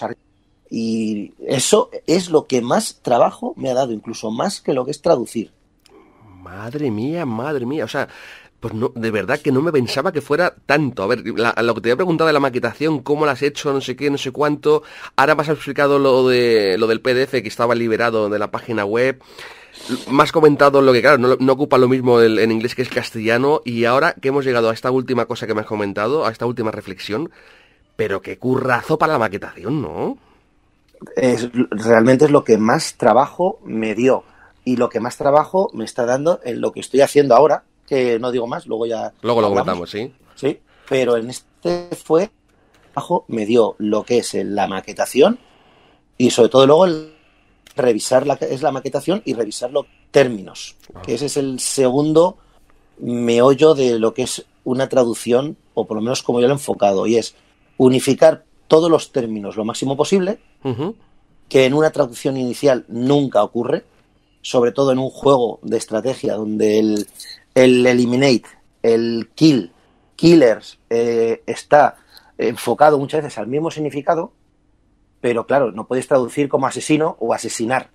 Y eso es lo que más trabajo me ha dado, incluso más que lo que es traducir. Madre mía, o sea, Pues no, de verdad que no me pensaba que fuera tanto. A ver, lo que te había preguntado de la maquetación, cómo la has hecho, no sé qué, no sé cuánto. Ahora me has explicado lo del PDF que estaba liberado de la página web. Me has comentado lo que, claro, no ocupa lo mismo en inglés que el castellano. Y ahora que hemos llegado a esta última cosa que me has comentado, a esta última reflexión, pero qué currazo para la maquetación, ¿no? Realmente es lo que más trabajo me dio y lo que más trabajo me está dando en lo que estoy haciendo ahora, que no digo más, luego lo comentamos, sí. Sí, pero en este trabajo me dio lo que es la maquetación y sobre todo luego el revisar la maquetación y revisar los términos, que ese es el segundo meollo de lo que es una traducción, o por lo menos como yo lo he enfocado, y es unificar todos los términos lo máximo posible, que en una traducción inicial nunca ocurre, sobre todo en un juego de estrategia donde el eliminate, el killers está enfocado muchas veces al mismo significado, pero claro, no puedes traducir como asesino o asesinar.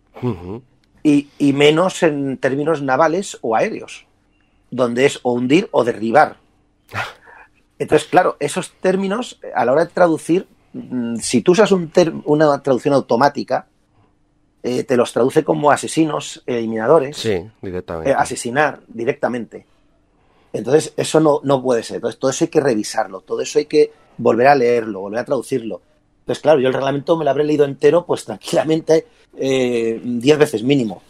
Y menos en términos navales o aéreos, donde es o hundir o derribar. Entonces, claro, esos términos, a la hora de traducir, si tú usas una traducción automática, te los traduce como asesinos, eliminadores. Sí, directamente. Asesinar directamente. Entonces, eso no puede ser. Entonces, todo eso hay que revisarlo, todo eso hay que volver a leerlo, volver a traducirlo. Entonces, claro, yo el reglamento me lo habré leído entero, pues tranquilamente 10 veces mínimo.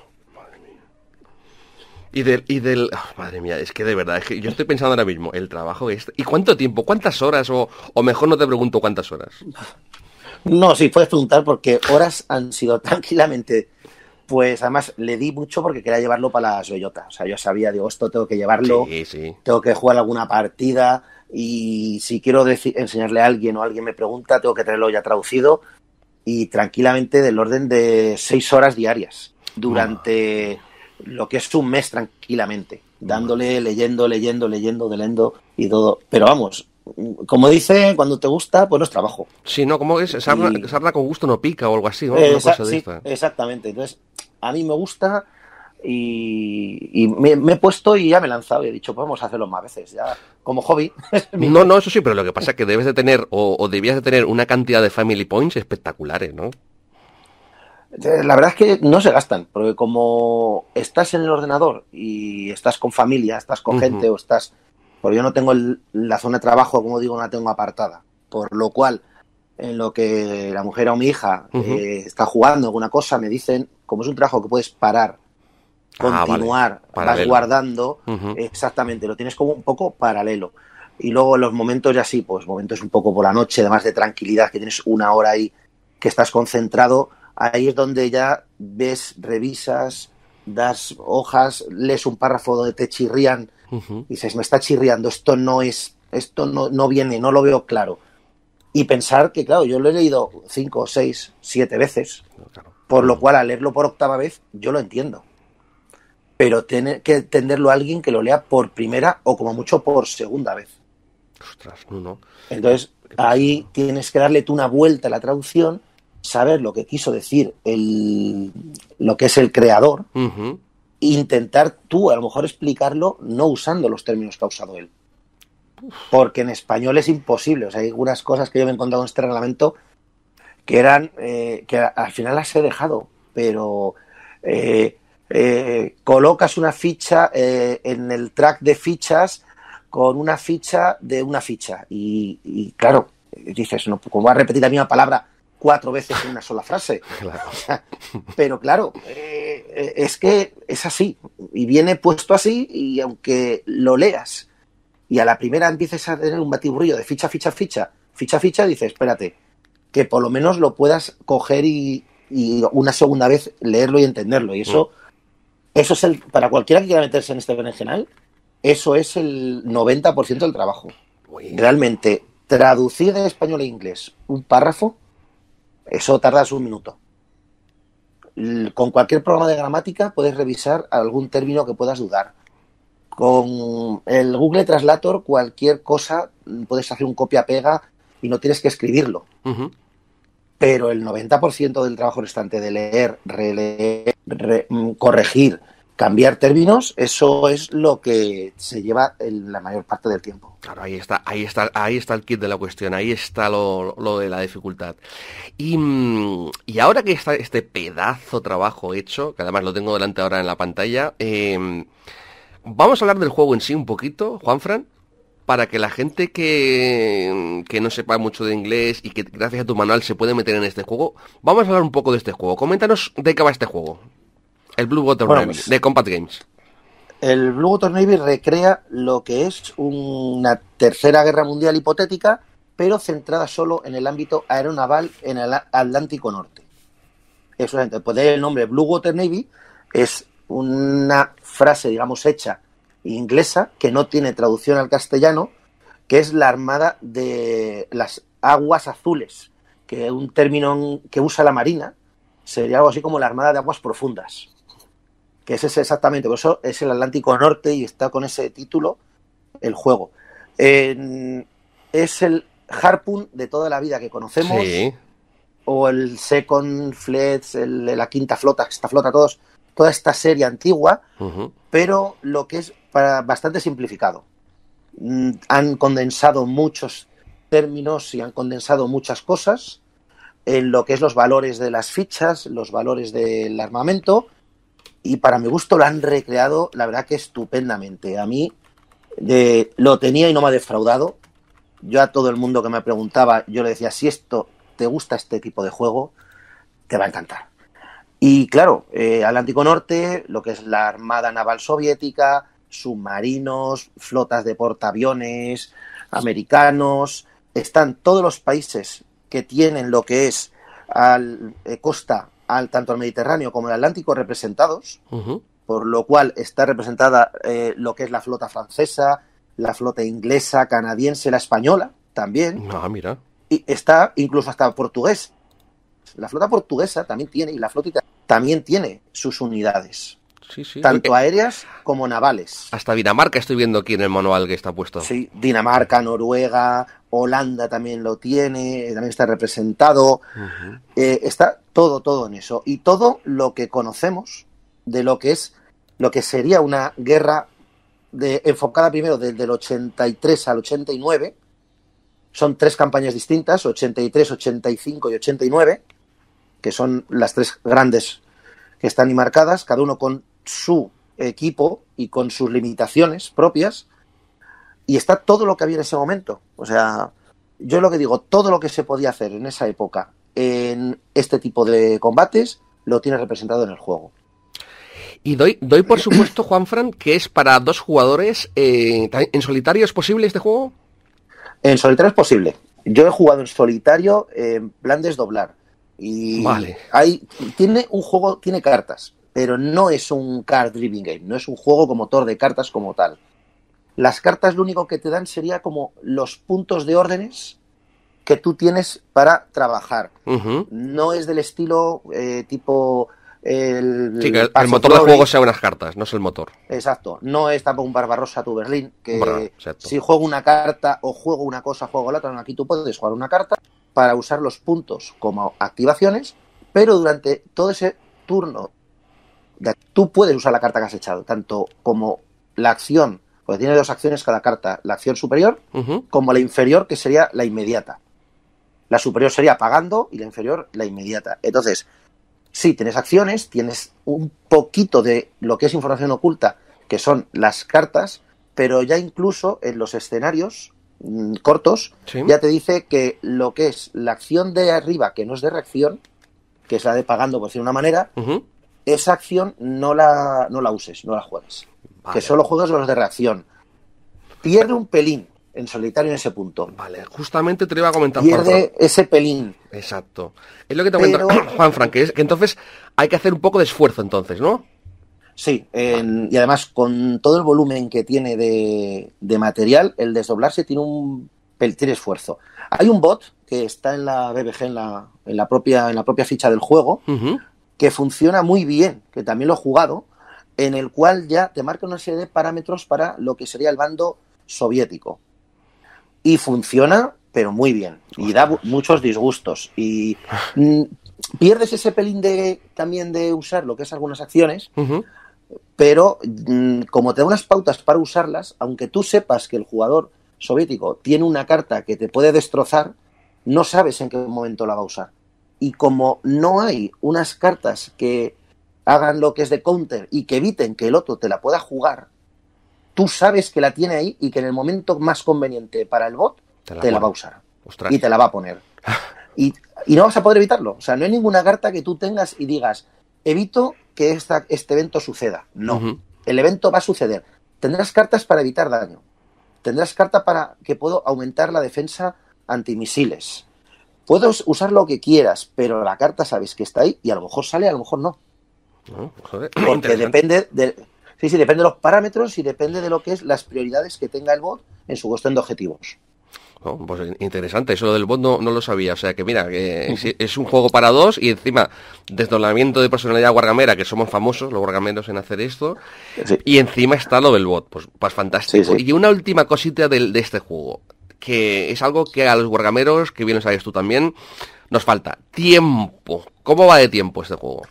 Madre mía, es que de verdad, es que yo estoy pensando ahora mismo, el trabajo este. ¿Y cuánto tiempo? ¿Cuántas horas? O mejor no te pregunto cuántas horas. No, sí, puedes preguntar porque horas han sido tranquilamente. Pues además le di mucho porque quería llevarlo para las bellotas. O sea, yo sabía, digo, esto tengo que llevarlo, sí. Tengo que jugar alguna partida y si quiero enseñarle a alguien o alguien me pregunta, tengo que tenerlo ya traducido y tranquilamente del orden de 6 horas diarias durante lo que es un mes tranquilamente, dándole, leyendo y todo. Pero vamos, como dice, cuando te gusta, pues no es trabajo. Sí, no, como es, sarna con gusto no pica o algo así, ¿no? Una cosa de esta. Exactamente. Entonces, a mí me gusta y me he puesto y ya me he lanzado y he dicho, pues vamos a hacerlo más veces, ya como hobby. No, eso sí, pero lo que pasa es que debes de tener, o debías de tener una cantidad de family points espectaculares, ¿no? La verdad es que no se gastan, porque como estás en el ordenador y estás con familia, estás con gente o estás... Porque yo no tengo la zona de trabajo, como digo, no la tengo apartada. Por lo cual, en lo que la mujer o mi hija está jugando alguna cosa, me dicen, como es un trabajo que puedes parar, continuar, vas guardando, exactamente, lo tienes como un poco paralelo. Y luego los momentos ya sí, pues momentos un poco por la noche, además de tranquilidad, que tienes una hora ahí que estás concentrado, ahí es donde ya ves, revisas, das hojas, lees un párrafo donde te chirrían, y dices, me está chirriando, esto no viene, no lo veo claro. Y pensar que, claro, yo lo he leído 5, 6, 7 veces, por lo cual al leerlo por 8ª vez, yo lo entiendo. Pero tiene que entenderlo alguien que lo lea por primera o como mucho por segunda vez. Ostras, no. Entonces, ahí tienes que darle tú una vuelta a la traducción, saber lo que quiso decir lo que es el creador, intentar tú a lo mejor explicarlo no usando los términos que ha usado él. Porque en español es imposible. O sea, hay algunas cosas que yo me he encontrado en este reglamento que eran, que al final las he dejado, pero colocas una ficha en el track de fichas con una ficha de una ficha. Y claro, dices, no, ¿cómo vas a repetir la misma palabra 4 veces en una sola frase? Claro. O sea, pero claro, es que es así, y viene puesto así, y aunque lo leas y a la primera empieces a tener un batiburrillo de ficha, dices, espérate, que por lo menos lo puedas coger y una segunda vez leerlo y entenderlo. Y eso es para cualquiera que quiera meterse en este berenjenal, eso es el 90% del trabajo. Realmente, traducir de español a inglés un párrafo, eso tardas 1 minuto. Con cualquier programa de gramática puedes revisar algún término que puedas dudar. Con el Google Translator cualquier cosa puedes hacer un copia-pega y no tienes que escribirlo. Pero el 90% del trabajo restante de leer, releer, corregir, cambiar términos, eso es lo que se lleva la mayor parte del tiempo. Claro, ahí está el kit de la cuestión, ahí está lo de la dificultad. Y ahora que está este pedazo trabajo hecho, que además lo tengo delante ahora en la pantalla, vamos a hablar del juego en sí un poquito, Juanfran, para que la gente que no sepa mucho de inglés y que gracias a tu manual se puede meter en este juego, vamos a hablar un poco de este juego. Coméntanos de qué va este juego, el Blue Water Navy, de Combat Games. El Blue Water Navy recrea lo que es una tercera guerra mundial hipotética, pero centrada solo en el ámbito aeronaval en el Atlántico Norte. Eso es, pues el nombre Blue Water Navy es una frase, digamos, hecha inglesa, que no tiene traducción al castellano, que es la Armada de las Aguas Azules, que es un término que usa la Marina, sería algo así como la Armada de Aguas Profundas, que es ese exactamente, por eso es el Atlántico Norte y está con ese título el juego. Es el Harpoon de toda la vida que conocemos, sí, o el Second Fleet, la Quinta Flota, Sexta Flota, toda esta serie antigua, pero lo que es bastante simplificado. Han condensado muchos términos y han condensado muchas cosas en lo que es los valores de las fichas, los valores del armamento, y para mi gusto lo han recreado, la verdad que estupendamente. A mí lo tenía y no me ha defraudado. Yo a todo el mundo que me preguntaba, yo le decía, si te gusta este tipo de juego, te va a encantar. Y claro, Atlántico Norte, lo que es la Armada Naval Soviética, submarinos, flotas de portaaviones americanos, están todos los países que tienen lo que es costa tanto al Mediterráneo como al Atlántico representados, por lo cual está representada lo que es la flota francesa, la flota inglesa, canadiense, la española también. Ah, mira. Y está incluso hasta portugués. La flota portuguesa también tiene, y la flota también tiene sus unidades. Sí, sí. Tanto aéreas como navales. Hasta Dinamarca estoy viendo aquí en el manual que está puesto. Sí, Dinamarca, Noruega, Holanda también lo tiene, también está representado. Está todo en eso. Y todo lo que conocemos de lo que sería una guerra enfocada primero desde el 83 al 89. Son 3 campañas distintas, 83, 85 y 89, que son las 3 grandes que están enmarcadas, cada uno con su equipo y con sus limitaciones propias, y está todo lo que había en ese momento. O sea, yo lo que digo, todo lo que se podía hacer en esa época en este tipo de combates lo tiene representado en el juego. Y doy por supuesto, Juanfran, que es para 2 jugadores. ¿En solitario es posible este juego? En solitario es posible. Yo he jugado en solitario en plan desdoblar. Y vale. Tiene cartas, pero no es un card driven game, no es un juego como motor de cartas como tal. Las cartas lo único que te dan sería como los puntos de órdenes que tú tienes para trabajar. No es del estilo tipo sí, que el motor del juego sea unas cartas, no es el motor. Exacto, no es tampoco un Barbarossa tu Berlín, que si juego una carta o juego una cosa, juego la otra. Aquí tú puedes jugar una carta para usar los puntos como activaciones, pero durante todo ese turno tú puedes usar la carta que has echado, tanto como la acción, porque tiene 2 acciones cada carta, la acción superior, como la inferior, que sería la inmediata. La superior sería pagando y la inferior la inmediata. Entonces, sí, tienes acciones, tienes un poquito de lo que es información oculta, que son las cartas, pero ya incluso en los escenarios cortos, ¿sí? Ya te dice que lo que es la acción de arriba, que no es de reacción, que es la de pagando, por decir una manera, esa acción no la uses, no la juegues. Vale. Que solo juegues los de reacción. Pierde un pelín en solitario en ese punto. Vale, justamente te lo iba a comentar. Pierde ese pelín. Exacto. Es lo que te comento, Juanfran, que entonces hay que hacer un poco de esfuerzo entonces, ¿no? Sí, y además con todo el volumen que tiene de material, el desdoblarse tiene tiene esfuerzo. Hay un bot que está en la BBG, en la propia ficha del juego, que funciona muy bien, que también lo he jugado, en el cual ya te marca una serie de parámetros para lo que sería el bando soviético. Y funciona, pero muy bien. Y da muchos disgustos. Y pierdes ese pelín también de usar lo que es algunas acciones, pero como te da unas pautas para usarlas, aunque tú sepas que el jugador soviético tiene una carta que te puede destrozar, no sabes en qué momento la va a usar. Y como no hay unas cartas que hagan lo que es de counter y que eviten que el otro te la pueda jugar, tú sabes que la tiene ahí y que en el momento más conveniente para el bot te la va a usar. Ostras. Y te la va a poner. Y no vas a poder evitarlo. O sea, no hay ninguna carta que tú tengas y digas, evito que este evento suceda. No. El evento va a suceder. Tendrás cartas para evitar daño. Tendrás carta para que puedo aumentar la defensa antimisiles. Puedes usar lo que quieras, pero la carta sabes que está ahí y a lo mejor sale, a lo mejor no. Porque depende depende de los parámetros y depende de lo que es las prioridades que tenga el bot en su cuestión de objetivos. Oh, pues interesante, eso del bot no lo sabía, o sea que mira, que es un juego para dos y encima desdoblamiento de personalidad wargamera, que somos famosos los wargameros en hacer esto, sí. Y encima está lo del bot, pues fantástico. Sí. Y una última cosita de este juego, que es algo que a los wargameros, que bien lo sabes tú también, nos falta, tiempo. ¿Cómo va de tiempo este juego?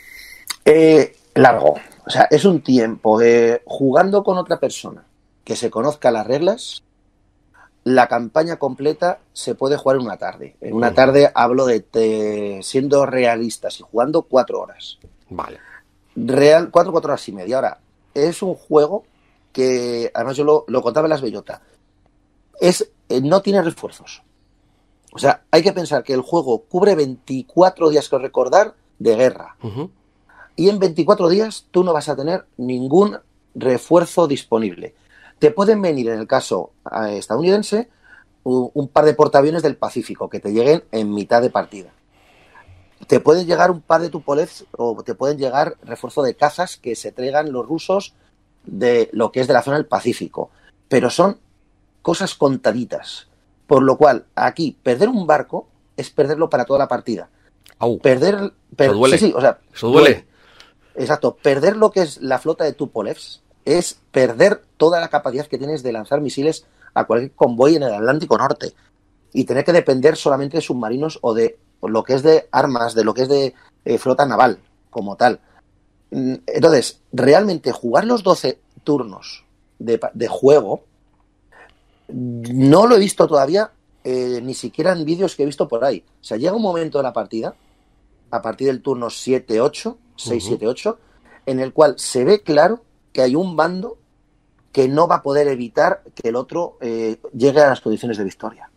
Largo, o sea, es un tiempo jugando con otra persona que se conozca las reglas. La campaña completa se puede jugar en una tarde. En una tarde hablo de siendo realistas y jugando 4 horas. Vale. 4 horas y media. Ahora, es un juego que, además yo lo contaba en Las Bellota, no tiene refuerzos. O sea, hay que pensar que el juego cubre 24 días, que recordar, de guerra. Y en 24 días tú no vas a tener ningún refuerzo disponible. Te pueden venir, en el caso estadounidense, un par de portaaviones del Pacífico que te lleguen en mitad de partida. Te pueden llegar un par de Tupolevs o te pueden llegar refuerzo de cazas que se traigan los rusos de lo que es de la zona del Pacífico. Pero son cosas contaditas. Por lo cual, aquí, perder un barco es perderlo para toda la partida. Au. Eso duele. Sí, o sea, eso duele. Exacto. Perder lo que es la flota de Tupolevs es perder toda la capacidad que tienes de lanzar misiles a cualquier convoy en el Atlántico Norte y tener que depender solamente de submarinos o de lo que es de armas, de lo que es de flota naval como tal. Entonces, realmente jugar los 12 turnos de juego no lo he visto todavía, ni siquiera en vídeos que he visto por ahí. O sea, llega un momento de la partida, a partir del turno 7-8, 6-7-8, en el cual se ve claro que hay un bando que no va a poder evitar que el otro llegue a las condiciones de victoria.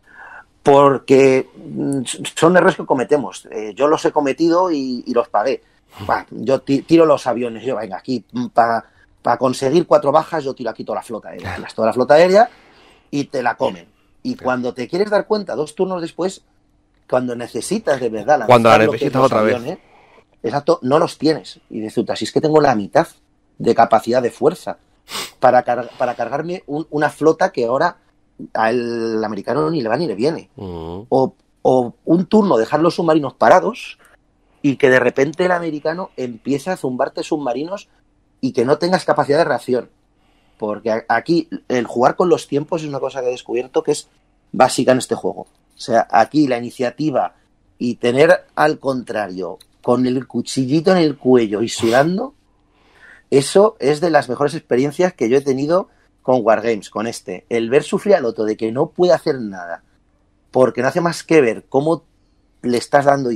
Porque son errores que cometemos. Yo los he cometido y los pagué. Yo tiro los aviones. Yo, venga, aquí, para conseguir 4 bajas, yo tiro aquí toda la flota aérea. Tiras toda la flota aérea y te la comen. Y cuando te quieres dar cuenta, 2 turnos después, cuando necesitas de verdad cuando la necesitas otra vez. Exacto, no los tienes. Y dices, así es que tengo la mitad de capacidad de fuerza para cargarme una flota que ahora al americano ni le va ni le viene. O un turno dejar los submarinos parados y que de repente el americano empiece a zumbarte submarinos y que no tengas capacidad de reacción. Porque aquí el jugar con los tiempos es una cosa que he descubierto que es básica en este juego. O sea, aquí la iniciativa y tener al contrario con el cuchillito en el cuello y sudando, eso es de las mejores experiencias que yo he tenido con Wargames, con este. El ver sufrir al otro de que no puede hacer nada, porque no hace más que ver cómo le estás dando y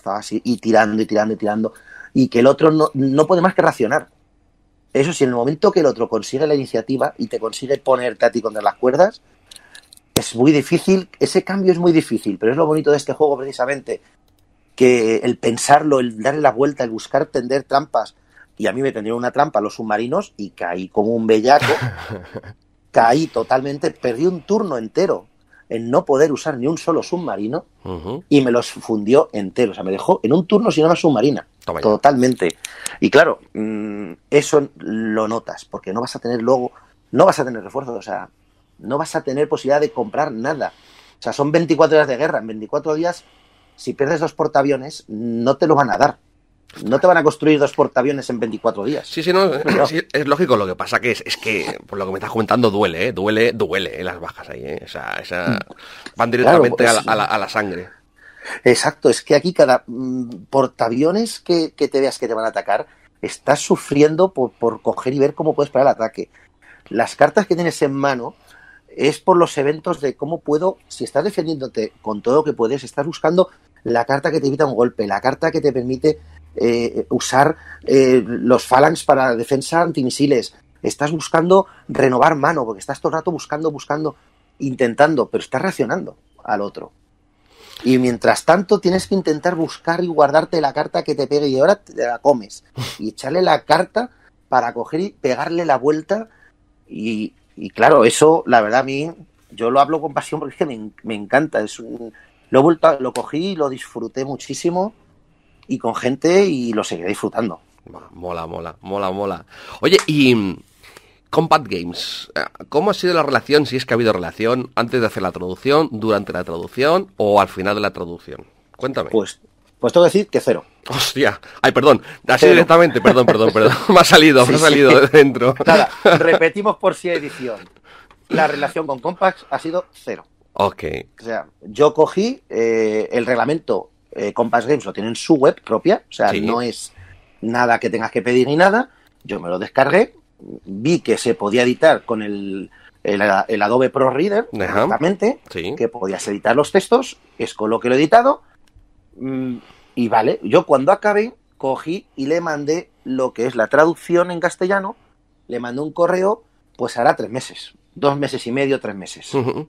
tirando, y que el otro no puede más que reaccionar. Eso sí, en el momento que el otro consigue la iniciativa y te consigue ponerte a ti contra las cuerdas, es muy difícil, ese cambio es muy difícil, pero es lo bonito de este juego precisamente, que el pensarlo, el darle la vuelta, el buscar tender trampas. Y a mí me tendieron una trampa a los submarinos y caí como un bellaco. Caí totalmente, perdí un turno entero en no poder usar ni un solo submarino y me los fundió enteros. O sea, me dejó en un turno sin una submarina. Totalmente. Y claro, eso lo notas, porque no vas a tener refuerzos, o sea, no vas a tener posibilidad de comprar nada. O sea, son 24 días de guerra. En 24 días, si pierdes 2 portaaviones, no te lo van a dar. No te van a construir 2 portaaviones en 24 días. Sí, sí, es lógico. Lo que pasa que es que, por lo que me estás comentando, duele las bajas ahí, O sea, van directamente a la sangre. Exacto, es que aquí cada portaaviones que te veas que te van a atacar, estás sufriendo por coger y ver cómo puedes parar el ataque. Las cartas que tienes en mano es por los eventos de cómo puedo, si estás defendiéndote con todo lo que puedes, estás buscando la carta que te evita un golpe, la carta que te permite usar los phalanx para defensa antimisiles, estás buscando renovar mano, porque estás todo el rato buscando, intentando, pero estás reaccionando al otro. Y mientras tanto tienes que intentar buscar y guardarte la carta que te pegue y ahora te la comes. Y echarle la carta para coger y pegarle la vuelta. Y claro, eso, la verdad, a mí, yo lo hablo con pasión porque es que me encanta. Lo cogí, lo disfruté muchísimo y con gente y lo seguiré disfrutando. Mola. Oye, y Combat Games, ¿cómo ha sido la relación, si es que ha habido relación, antes de hacer la traducción, durante la traducción o al final de la traducción? Cuéntame. Pues tengo que decir que 0. Hostia, ay, perdón, así directamente, perdón. Me ha salido de dentro. Nada, repetimos por si edición. La relación con Compass ha sido 0. Ok. O sea, yo cogí el reglamento, Compass Games lo tiene en su web propia, o sea, sí. No es nada que tengas que pedir ni nada. Yo me lo descargué, vi que se podía editar con el Adobe Pro Reader, exactamente, sí. Que podías editar los textos, es con lo que lo he editado. Y vale, yo cuando acabé, cogí y le mandé lo que es la traducción en castellano, le mandé un correo, pues hará 3 meses, 2 meses y medio, 3 meses. Uh-huh.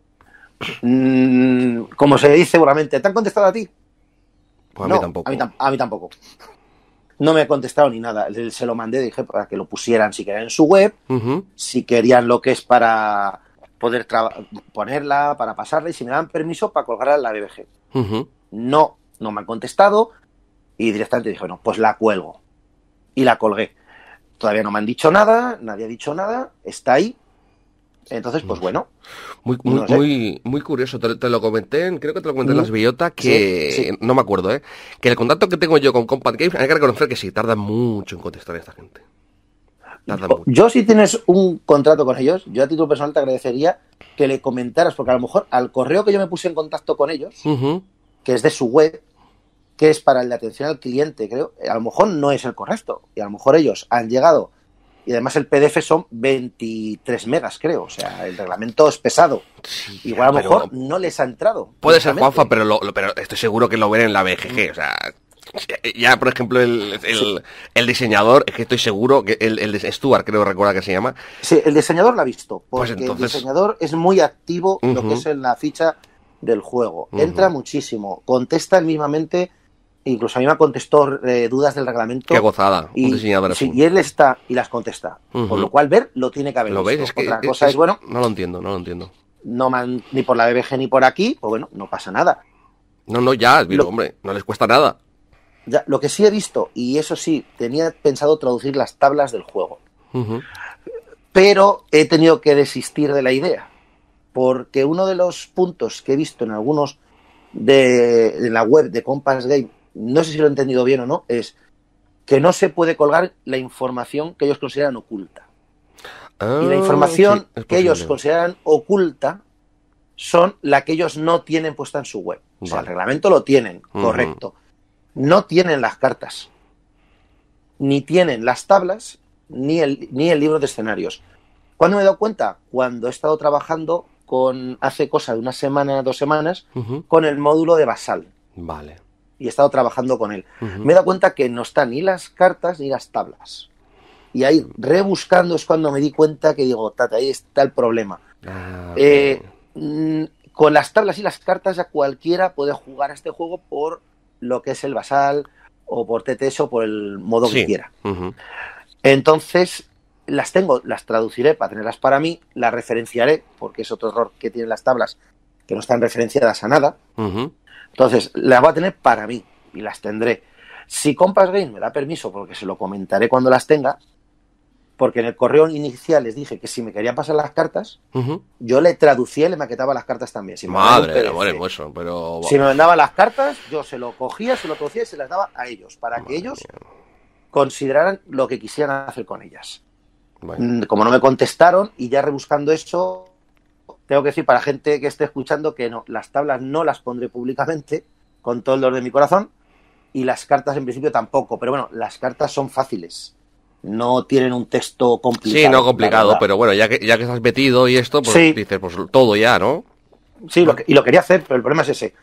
Como se dice seguramente, ¿te han contestado a ti? Pues a mí tampoco. A mí tampoco. No me ha contestado ni nada. Se lo mandé, dije para que lo pusieran si querían en su web, uh-huh. Si querían lo que es para poder ponerla, para pasarla, y si me dan permiso para colgarla en la BBG. Uh-huh. No me han contestado y directamente dije, bueno, pues la cuelgo. Y la colgué. Todavía no me han dicho nada, nadie ha dicho nada, está ahí. Entonces, pues bueno. Muy curioso, te lo comenté, creo que te lo comenté en las Bellota, que sí. No me acuerdo, que el contacto que tengo yo con Combat Games, hay que reconocer que sí, tarda mucho en contestar a esta gente. Yo si tienes un contrato con ellos, yo a título personal te agradecería que le comentaras, porque a lo mejor al correo que yo me puse en contacto con ellos, uh-huh. Que es de su web, que es para el de atención al cliente, creo, a lo mejor no es el correcto, y a lo mejor ellos han llegado, y además el PDF son 23 megas, creo, o sea, el reglamento es pesado, sí, igual a lo mejor no les ha entrado. Puede ser, Juanfa, pero estoy seguro que lo ven en la BGG, o sea, ya por ejemplo el diseñador, es que estoy seguro que el de Stuart, creo recuerda que se llama. Sí, el diseñador lo ha visto, porque pues entonces... el diseñador es muy activo, uh-huh. Lo que es en la ficha del juego, uh-huh. Entra muchísimo, contesta él mismamente, incluso a mí me contestó dudas del reglamento. Qué gozada, un diseñador así. Y él está y las contesta, uh-huh. Por lo cual ver lo tiene que haber ¿Lo visto. Ves? Es que otra cosa es bueno, no lo entiendo. No ni por la BBG ni por aquí, pues bueno, no pasa nada. No, ya, hombre, no les cuesta nada. Ya, lo que sí he visto, y eso sí, tenía pensado traducir las tablas del juego, uh-huh. Pero he tenido que desistir de la idea, porque uno de los puntos que he visto en algunos de la web de Compass Game, no sé si lo he entendido bien o no, es que no se puede colgar la información que ellos consideran oculta. Y la información que ellos consideran oculta son la que ellos no tienen puesta en su web. O sea, el reglamento lo tienen, uh-huh. Correcto. No tienen las cartas, ni tienen las tablas, ni el libro de escenarios. ¿Cuándo me he dado cuenta? Cuando he estado trabajando hace cosa de 1 semana, 2 semanas, uh-huh. Con el módulo de Basal. Vale. Y he estado trabajando con él. Uh-huh. Me he dado cuenta que no están ni las cartas ni las tablas. Y ahí, rebuscando, es cuando me di cuenta que digo, tata, ahí está el problema. Con las tablas y las cartas ya cualquiera puede jugar a este juego por lo que es el Basal o por TTS o por el modo que quiera. Uh-huh. Entonces, las traduciré para tenerlas para mí, las referenciaré, porque es otro error que tienen las tablas, que no están referenciadas a nada. Uh-huh. Entonces, las voy a tener para mí y las tendré. Si Compass Game me da permiso, porque se lo comentaré cuando las tenga, porque en el correo inicial les dije que si me querían pasar las cartas, uh-huh. Yo le traducía y le maquetaba las cartas también. Si Madre, eso, pero... Si me mandaban las cartas, yo se lo cogía, se lo traducía y se las daba a ellos, para que ellos consideraran lo que quisieran hacer con ellas. Bueno. Como no me contestaron, y ya rebuscando eso, tengo que decir para gente que esté escuchando que no, las tablas no las pondré públicamente, con todo el dolor de mi corazón, y las cartas en principio tampoco, pero bueno, las cartas son fáciles. No tienen un texto complicado. Sí, no complicado, pero bueno, ya que estás metido y esto, pues sí. Dices, pues todo ya, ¿no? Sí, y lo quería hacer, pero el problema es ese.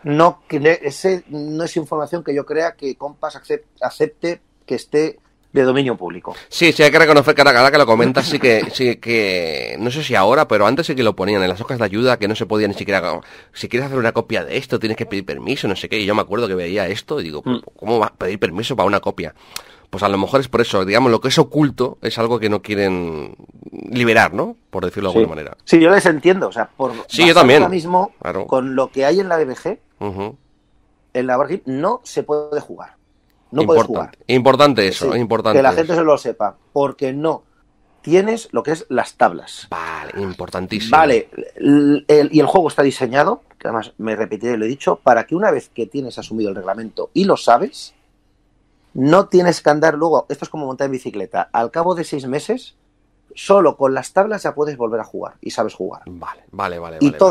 Ese no es información que yo crea que Compass acepte que esté de dominio público. Sí, hay que reconocer que ahora que lo comentas, sí que no sé si ahora, pero antes sí que lo ponían en las hojas de ayuda, que no se podía ni siquiera, si quieres hacer una copia de esto, tienes que pedir permiso, no sé qué, y yo me acuerdo que veía esto y digo, ¿cómo va a pedir permiso para una copia? Pues a lo mejor es por eso, digamos, lo que es oculto es algo que no quieren liberar, ¿no? Por decirlo de alguna manera. Sí, yo les entiendo, o sea, sí, yo también. Ahora mismo, claro, con lo que hay en la BBG, en la Wargame no se puede jugar. No puedes jugar. Importante eso, sí, importante. Que la gente se lo sepa, porque no tienes lo que es las tablas. Vale, importantísimo. Vale, y el juego está diseñado, que además me repetiré, lo he dicho, para que una vez que tienes asumido el reglamento y lo sabes, no tienes que andar luego, esto es como montar en bicicleta, al cabo de 6 meses, solo con las tablas ya puedes volver a jugar y sabes jugar. Vale.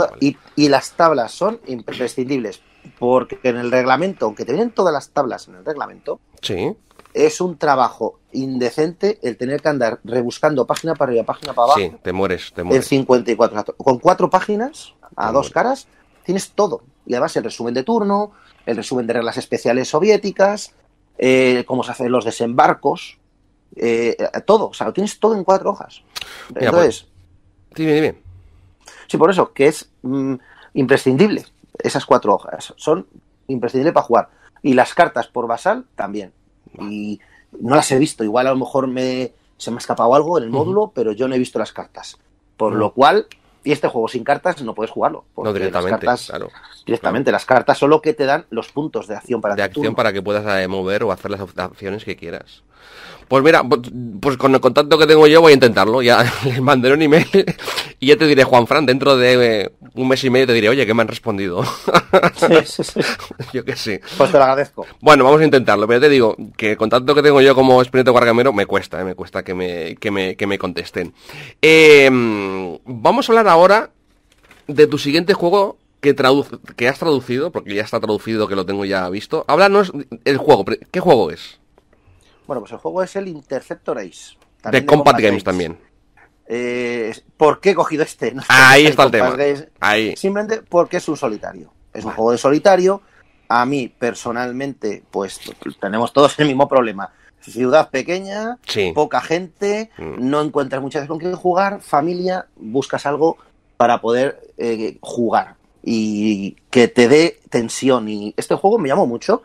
Y las tablas son imprescindibles, porque en el reglamento, aunque te vienen todas las tablas en el reglamento, sí, es un trabajo indecente el tener que andar rebuscando página para arriba, página para abajo. Sí, te mueres. En 54. Con 4 páginas, a 2 caras, tienes todo. Y además el resumen de turno, el resumen de reglas especiales soviéticas, cómo se hacen los desembarcos, todo. O sea, lo tienes todo en 4 hojas. Mira, entonces... Pues, dime. Sí, por eso, que es imprescindible. Esas 4 hojas son imprescindibles para jugar. Y las cartas por basal también. Y no las he visto. Igual a lo mejor se me ha escapado algo en el módulo, pero yo no he visto las cartas. Por lo cual, y este juego sin cartas no puedes jugarlo. No, directamente, claro. Directamente, las cartas son lo que te dan los puntos de acción para para que puedas mover o hacer las acciones que quieras. Pues mira, pues con el contacto que tengo yo voy a intentarlo. Ya les mandaré un email y ya te diré, Juanfran, dentro de un mes y medio te diré, oye, que me han respondido. Sí. Yo que sí. Pues te lo agradezco. Bueno, vamos a intentarlo, pero te digo que el contacto que tengo yo como Espinete Wargamero me cuesta que me contesten. Vamos a hablar ahora de tu siguiente juego que has traducido, porque ya está traducido, que lo tengo ya visto. Háblanos el juego. ¿Qué juego es? Bueno, pues el juego es el Interceptor Ace. De Combat Games también. ¿Por qué he cogido este? No sé, ahí está el tema. Ahí. Simplemente porque es un solitario. Es un juego de solitario. A mí, personalmente, pues tenemos todos el mismo problema. Ciudad pequeña, poca gente, no encuentras muchas veces con quién jugar, familia, buscas algo para poder jugar y que te dé tensión. Y este juego me llamó mucho.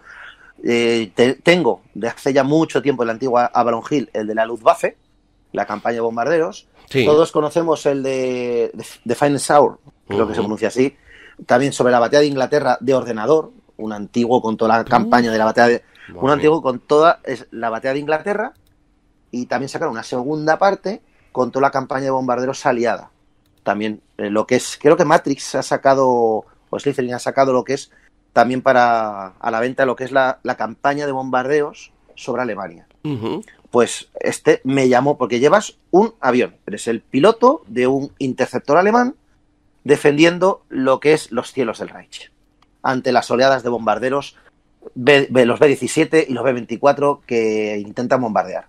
Tengo de hace ya mucho tiempo en la antigua Avalon Hill el de la Luftwaffe, la campaña de bombarderos. Sí. Todos conocemos el de Finest Hour, creo que se pronuncia así. También sobre la batalla de Inglaterra de ordenador, un antiguo con toda la campaña de la batalla de... Un antiguo con toda la batalla de Inglaterra, y también sacaron una segunda parte con toda la campaña de bombarderos aliada. También lo que es, creo que Matrix ha sacado, o Slytherin ha sacado lo que es también a la venta lo que es la campaña de bombardeos sobre Alemania. Pues este me llamó porque llevas un avión, eres el piloto de un interceptor alemán defendiendo lo que es los cielos del Reich ante las oleadas de bombarderos los B-17 y los B-24 que intentan bombardear.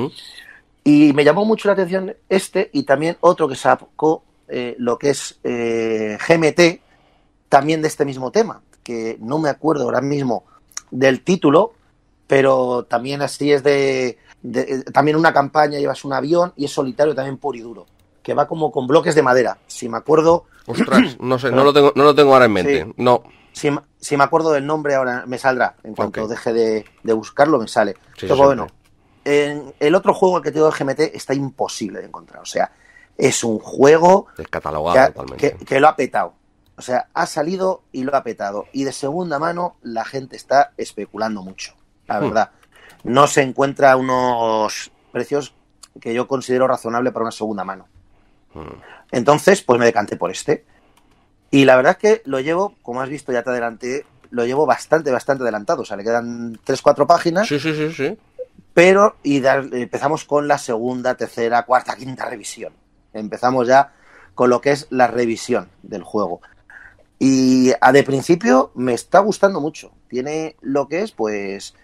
Y me llamó mucho la atención este y también otro que sacó lo que es GMT, también de este mismo tema, que no me acuerdo ahora mismo del título, pero también así es también una campaña, llevas un avión y es solitario también puro y duro, que va como con bloques de madera, si me acuerdo. Ostras, no sé, no lo tengo ahora en mente. Sí. No. Si me acuerdo del nombre ahora me saldrá, en cuanto deje de buscarlo me sale. Sí, pero bueno, en el otro juego que te digo de GMT está imposible de encontrar, o sea, es un juego descatalogado totalmente, que lo ha petado. O sea, ha salido y lo ha petado. Y de segunda mano la gente está especulando mucho, la verdad. No se encuentra unos precios que yo considero razonable para una segunda mano. Entonces, pues me decanté por este. Y la verdad es que lo llevo, como has visto, ya te adelanté, lo llevo bastante adelantado. O sea, le quedan 3-4 páginas. Sí. Pero empezamos con la segunda, tercera, cuarta, quinta revisión. Empezamos ya con lo que es la revisión del juego. Y de principio me está gustando mucho. Tiene lo que es, pues,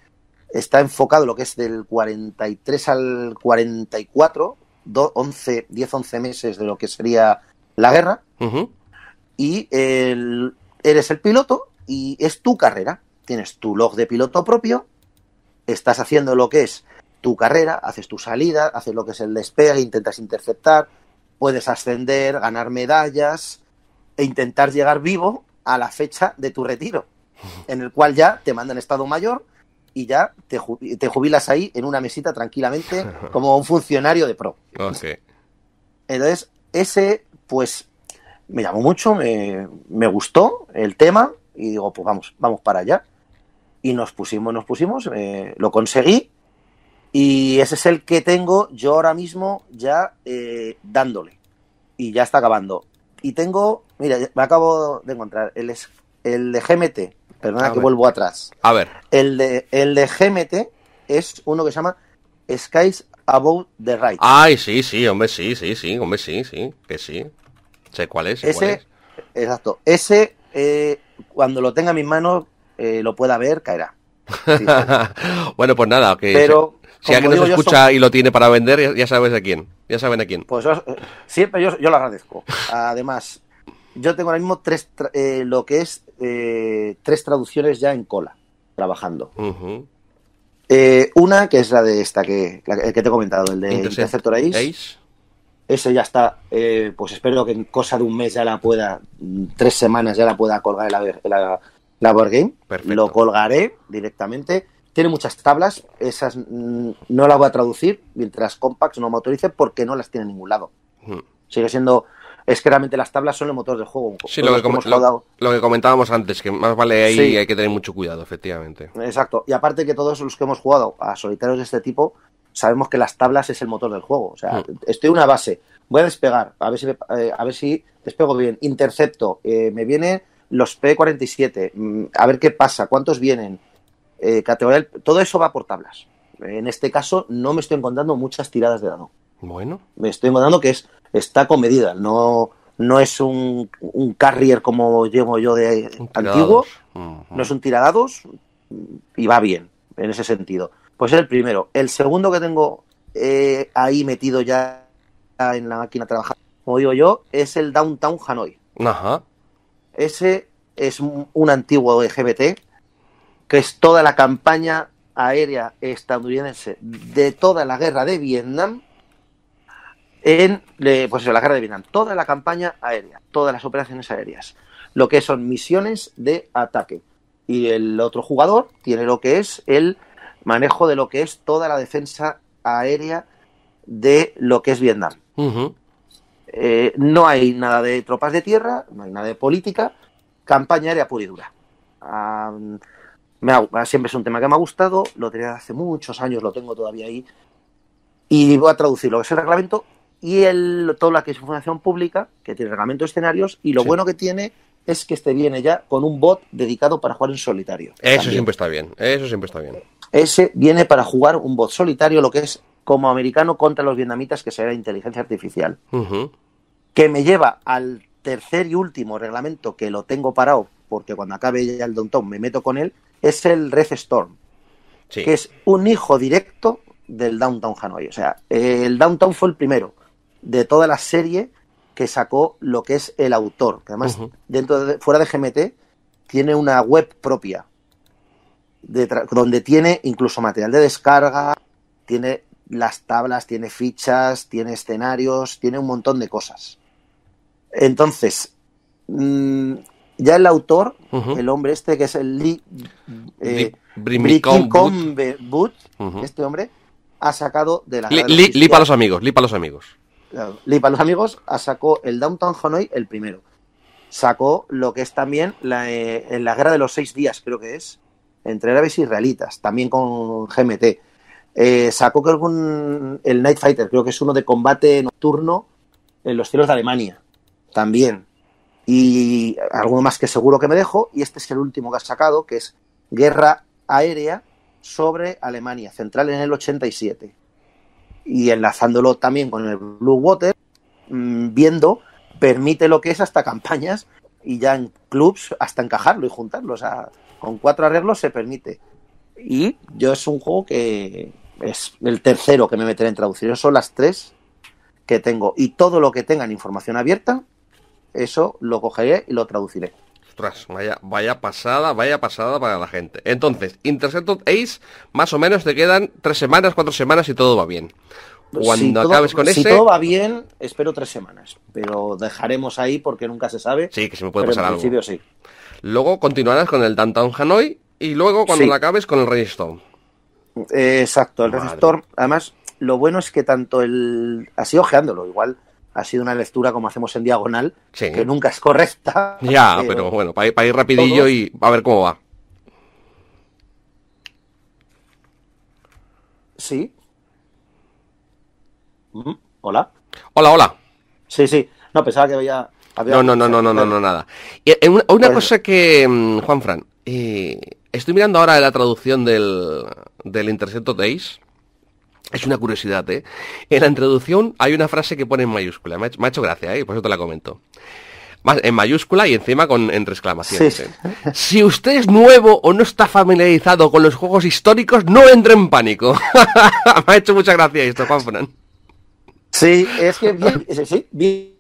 está enfocado lo que es del 43 al 44, 10-11 meses de lo que sería la guerra, y eres el piloto y es tu carrera. Tienes tu log de piloto propio, estás haciendo lo que es tu carrera, haces tu salida, haces lo que es el despegue, intentas interceptar, puedes ascender, ganar medallas e intentar llegar vivo a la fecha de tu retiro, en el cual ya te mandan estado mayor y ya te jubilas ahí en una mesita tranquilamente como un funcionario de pro. Okay. Entonces, ese, pues, me llamó mucho, me gustó el tema y digo, pues vamos para allá. Y nos pusimos, lo conseguí y ese es el que tengo yo ahora mismo ya dándole. Y ya está acabando. Y tengo, mira, me acabo de encontrar el de GMT, perdona que vuelvo atrás. A ver. El de GMT es uno que se llama Skies Above the Right. Ay, sí, hombre, sí, que sí. Sé cuál es, Exacto. Ese, cuando lo tenga en mis manos, lo pueda ver, caerá. Sí. Bueno, pues nada, que pero si alguien nos escucha y lo tiene para vender, ya sabes a quién. Ya saben a quién. Pues siempre yo lo agradezco. Además, yo tengo ahora mismo tres traducciones ya en cola, trabajando. Una que es la de esta, el que te he comentado, el de Interceptor Ace. Ese ya está, pues espero que en cosa de un mes ya la pueda, 3 semanas ya la pueda colgar en la Board Game. Perfecto. Lo colgaré directamente. Tiene muchas tablas, esas no las voy a traducir mientras Compacts no me autorice porque no las tiene en ningún lado. Sigue siendo, es que realmente las tablas son el motor del juego. Sí, lo que comentábamos antes, que más vale ahí, sí. Hay que tener mucho cuidado, efectivamente. Exacto, y aparte que todos los que hemos jugado a solitarios de este tipo, sabemos que las tablas es el motor del juego. O sea, estoy en una base, voy a despegar, a ver si despego bien, intercepto, me vienen los P47, a ver qué pasa, cuántos vienen, categoría, todo eso va por tablas. En este caso no me estoy encontrando muchas tiradas de dado. Bueno. Me estoy encontrando que está con medida, no es un carrier como llevo yo de antiguo, no es un tiradados y va bien en ese sentido. Pues es el primero. El segundo que tengo ahí metido ya en la máquina trabajando, como digo yo, es el Downtown Hanoi. Ajá. Ese es un antiguo GBT, que es toda la campaña aérea estadounidense de toda la guerra de Vietnam, pues la guerra de Vietnam, toda la campaña aérea, todas las operaciones aéreas, lo que son misiones de ataque. Y el otro jugador tiene lo que es el manejo de lo que es toda la defensa aérea de lo que es Vietnam. No hay nada de tropas de tierra, no hay nada de política, campaña aérea pura y dura. Siempre es un tema que me ha gustado, lo tenía hace muchos años, lo tengo todavía ahí, y voy a traducir lo que es el reglamento y toda la que es información pública, que tiene reglamento de escenarios, y lo bueno que tiene es que este viene ya con un bot dedicado para jugar en solitario. Eso siempre está bien, Ese viene para jugar un bot solitario, lo que es como americano contra los vietnamitas, que será inteligencia artificial. Que me lleva al tercer y último reglamento, que lo tengo parado, porque cuando acabe ya el Downtown me meto con él, es el Red Storm, que es un hijo directo del Downtown Hanoi. O sea, el Downtown fue el primero de toda la serie que sacó lo que es el autor, que además fuera de GMT tiene una web propia donde tiene incluso material de descarga, tiene las tablas, tiene fichas, tiene escenarios, tiene un montón de cosas. Entonces, ya el autor, el hombre este que es el Lee Brimicombe-Wood, este hombre ha sacado de la Lee para los amigos. Claro, Lee para los amigos sacó el Downtown Hanoi el primero. Sacó lo que es también en la guerra de los 6 días, creo que es, entre árabes y israelitas, también con GMT. Sacó el Night Fighter, creo que es uno de combate nocturno en los cielos de Alemania, también. Y alguno más que seguro que me dejo, y este es el último que ha sacado, que es Guerra Aérea sobre Alemania, central en el 87. Y enlazándolo también con el Blue Water, permite lo que es hasta campañas y ya en clubs hasta encajarlo y juntarlo. O sea, con 4 arreglos se permite. Y yo es un juego que es el tercero que me meteré en traducir. Son las 3 que tengo. Y todo lo que tenga en información abierta, eso lo cogeré y lo traduciré. Ostras, vaya pasada para la gente. Entonces, Intercepted Ace, más o menos te quedan 3 semanas, 4 semanas y todo va bien. Cuando acabes con ese... Si todo va bien, espero 3 semanas. Pero dejaremos ahí porque nunca se sabe. Sí, que se me puede pasar algo. En principio sí. Luego continuarás con el Downtown Hanoi y luego cuando lo acabes con el Registore. Exacto, el Registore. Además, lo bueno es que tanto así ojeándolo, igual ha sido una lectura como hacemos en diagonal, que nunca es correcta. Ya, pero bueno, para ir rapidillo y a ver cómo va. Sí. Hola. Hola. Sí. No, pensaba que había... No, nada. Y una cosa que, Juanfran, estoy mirando ahora la traducción del Intercepted Ace. Es una curiosidad, ¿eh? En la introducción hay una frase que pone en mayúscula. Me ha hecho gracia, ¿eh? Por eso te la comento. En mayúscula y encima entre exclamaciones. Sí. Si usted es nuevo o no está familiarizado con los juegos históricos, no entre en pánico. Me ha hecho mucha gracia esto, Juanfran. Sí, es que bien.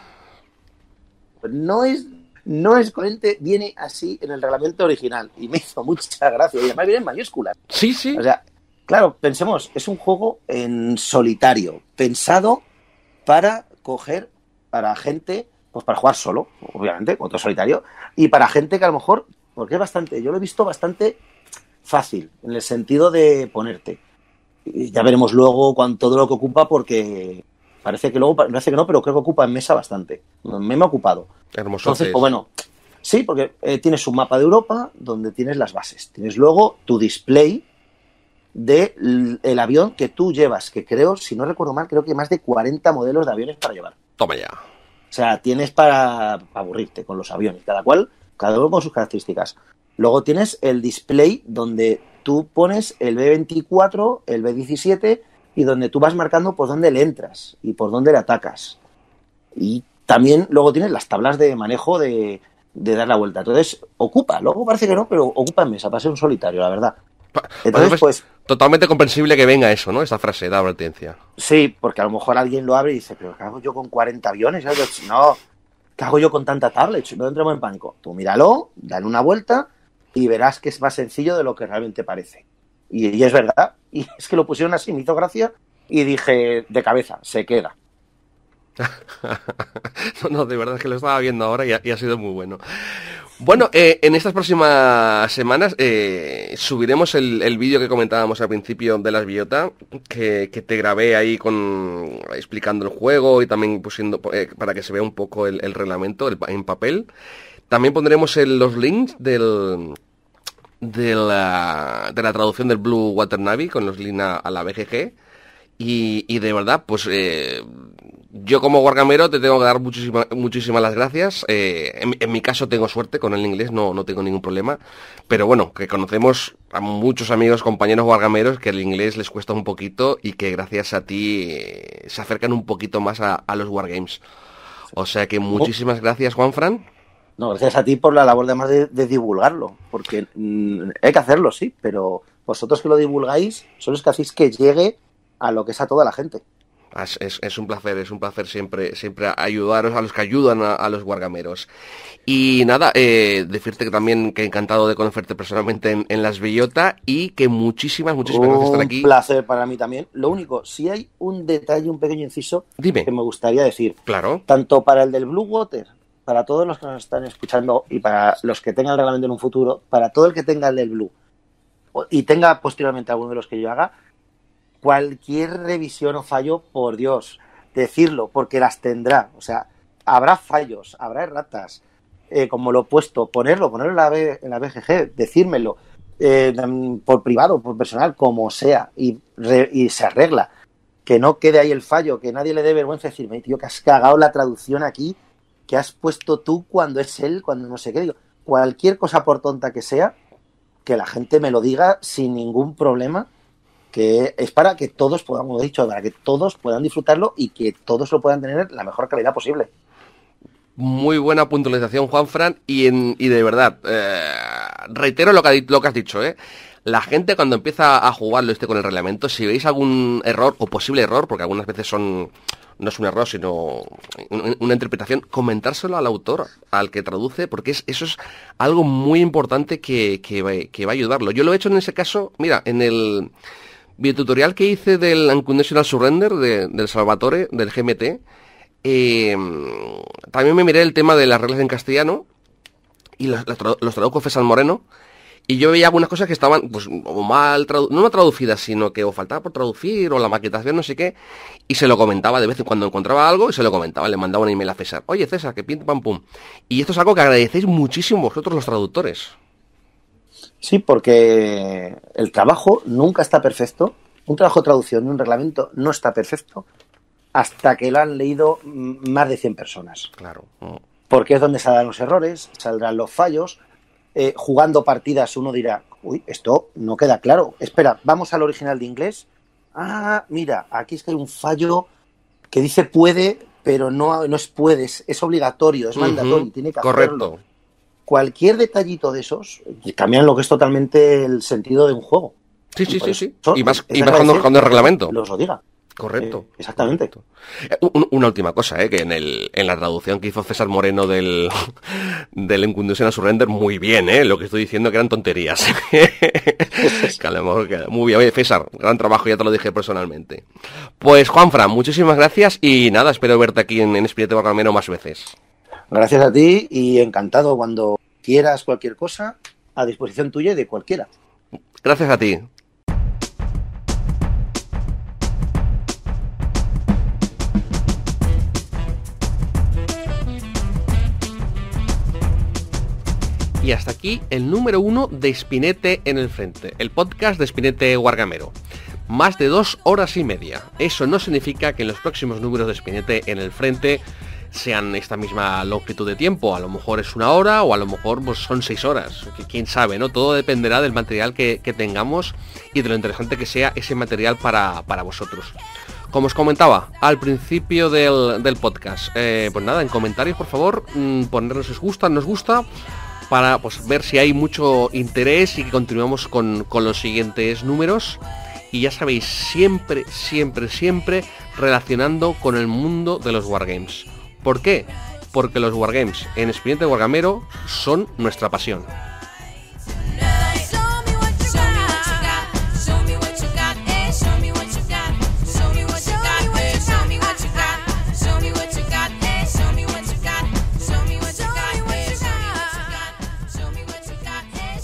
No es coherente, viene así en el reglamento original. Y me hizo mucha gracia. Y además viene en mayúsculas. Sí. O sea, claro, pensemos, es un juego en solitario, pensado para coger para gente, pues para jugar solo, obviamente, otro solitario, y para gente que a lo mejor, porque es bastante, yo lo he visto bastante fácil, en el sentido de ponerte. Y ya veremos luego todo lo que ocupa, porque parece que luego, parece que no, pero creo que ocupa en mesa bastante. Me ha ocupado. Hermoso. Entonces, pues bueno, sí, porque tienes un mapa de Europa donde tienes las bases. Tienes luego tu display del avión que tú llevas, que creo, si no recuerdo mal, creo que más de 40 modelos de aviones para llevar. Toma ya. O sea, tienes para aburrirte con los aviones, cada uno con sus características. Luego tienes el display donde tú pones el B-24, el B-17 y donde tú vas marcando por dónde le entras y por dónde le atacas. Y también luego tienes las tablas de manejo de dar la vuelta. Entonces, luego parece que no, pero ocupa en mesa para ser un solitario, la verdad. Entonces, pues totalmente comprensible que venga eso, ¿no? Esta frase de advertencia. Sí, porque a lo mejor alguien lo abre y dice, pero ¿qué hago yo con 40 aviones? No, ¿qué hago yo con tanta tablet? No entremos en pánico. Tú míralo, dale una vuelta y verás que es más sencillo de lo que realmente parece. Y es verdad. Y es que lo pusieron así, me hizo gracia y dije, de cabeza, se queda. No, de verdad es que lo estaba viendo ahora y ha sido muy bueno. Bueno, en estas próximas semanas subiremos el vídeo que comentábamos al principio de las Biota, que te grabé ahí explicando el juego y también pusiendo para que se vea un poco el reglamento en papel. También pondremos los links de la traducción del Blue Water Navy con los links a la BGG. Y de verdad, pues yo como wargamero te tengo que dar muchísimas las gracias. En mi caso tengo suerte con el inglés, no tengo ningún problema. Pero bueno, que conocemos a muchos amigos, compañeros wargameros que el inglés les cuesta un poquito y que gracias a ti se acercan un poquito más a los wargames. O sea que muchísimas gracias, Juanfran. No, gracias a ti por la labor además de divulgarlo, porque hay que hacerlo, sí, pero vosotros que lo divulgáis son los que hacéis que llegue a lo que es a toda la gente. Es un placer siempre ayudaros a los que ayudan a los wargameros. Y nada, decirte que también que encantado de conocerte personalmente en las Bellota y que muchísimas gracias por estar aquí. Un placer para mí también. Lo único, si hay un detalle, un pequeño inciso Dime. Que me gustaría decir. Claro. Tanto para el del Blue Water, para todos los que nos están escuchando y para los que tengan el reglamento en un futuro, para todo el que tenga el del Blue y tenga posteriormente alguno de los que yo haga, cualquier revisión o fallo, por Dios, decirlo, porque las tendrá. O sea, habrá fallos, habrá erratas, como lo he puesto, ponerlo en la BGG, decírmelo, por privado, por personal, como sea, y se arregla. Que no quede ahí el fallo, que nadie le dé vergüenza decirme, tío, que has cagado la traducción aquí, que has puesto tú cuando es él, cuando no sé qué. Digo, cualquier cosa por tonta que sea, que la gente me lo diga sin ningún problema, que es para que todos podamos, para que todos puedan disfrutarlo y que todos lo puedan tener la mejor calidad posible. Muy buena puntualización, Juanfran, y de verdad, reitero lo que has dicho, la gente cuando empieza a jugarlo con el reglamento, si veis algún error o posible error, porque algunas veces no es un error, sino una interpretación, comentárselo al autor, al que traduce, porque eso es algo muy importante que va a ayudarlo. Yo lo he hecho en ese caso, mira, en el videotutorial que hice del Unconditional Surrender, del Salvatore, del GMT, también me miré el tema de las reglas en castellano, y los tradujo César Moreno, y yo veía algunas cosas que estaban, pues, o mal no traducidas, sino que o faltaba por traducir, o la maquetación, no sé qué, y se lo comentaba de vez en cuando encontraba algo, y se lo comentaba, le mandaba un email a César. Oye, César, que pim, pam, pum. Y esto es algo que agradecéis muchísimo vosotros los traductores. Sí, porque el trabajo nunca está perfecto. Un trabajo de traducción de un reglamento no está perfecto hasta que lo han leído más de 100 personas. Claro. Porque es donde saldrán los errores, saldrán los fallos. Jugando partidas uno dirá, uy, esto no queda claro. Espera, vamos al original de inglés. Ah, mira, aquí es que hay un fallo que dice puede, pero no es puedes, es obligatorio, es mandatorio, tiene que hacerlo. Correcto. Cualquier detallito de esos cambian lo que es totalmente el sentido de un juego. Sí. Y más cuando el reglamento. Los lo diga. Correcto. Exactamente. Correcto. Una última cosa, que en la traducción que hizo César Moreno del Unconditional Surrender, muy bien, lo que estoy diciendo que eran tonterías. Que a lo mejor muy bien. Oye, César, gran trabajo, ya te lo dije personalmente. Pues, Juanfran, muchísimas gracias y nada, espero verte aquí en Espinete Guargamero más veces. Gracias a ti y encantado cuando quieras cualquier cosa, a disposición tuya y de cualquiera. Gracias a ti. Y hasta aquí el número 1 de Spinete en el Frente, el podcast de Spinete Guargamero. Más de 2 horas y media. Eso no significa que en los próximos números de Spinete en el Frente sean esta misma longitud de tiempo. A lo mejor es 1 hora o a lo mejor pues, son 6 horas. Quién sabe, ¿no? Todo dependerá del material que tengamos y de lo interesante que sea ese material para vosotros. Como os comentaba al principio del podcast, pues nada, en comentarios por favor, ponernos si os gusta, nos gusta, para pues, ver si hay mucho interés y que continuemos con los siguientes números. Y ya sabéis, siempre relacionando con el mundo de los Wargames. ¿Por qué? Porque los Wargames en Spinete Guargamero son nuestra pasión.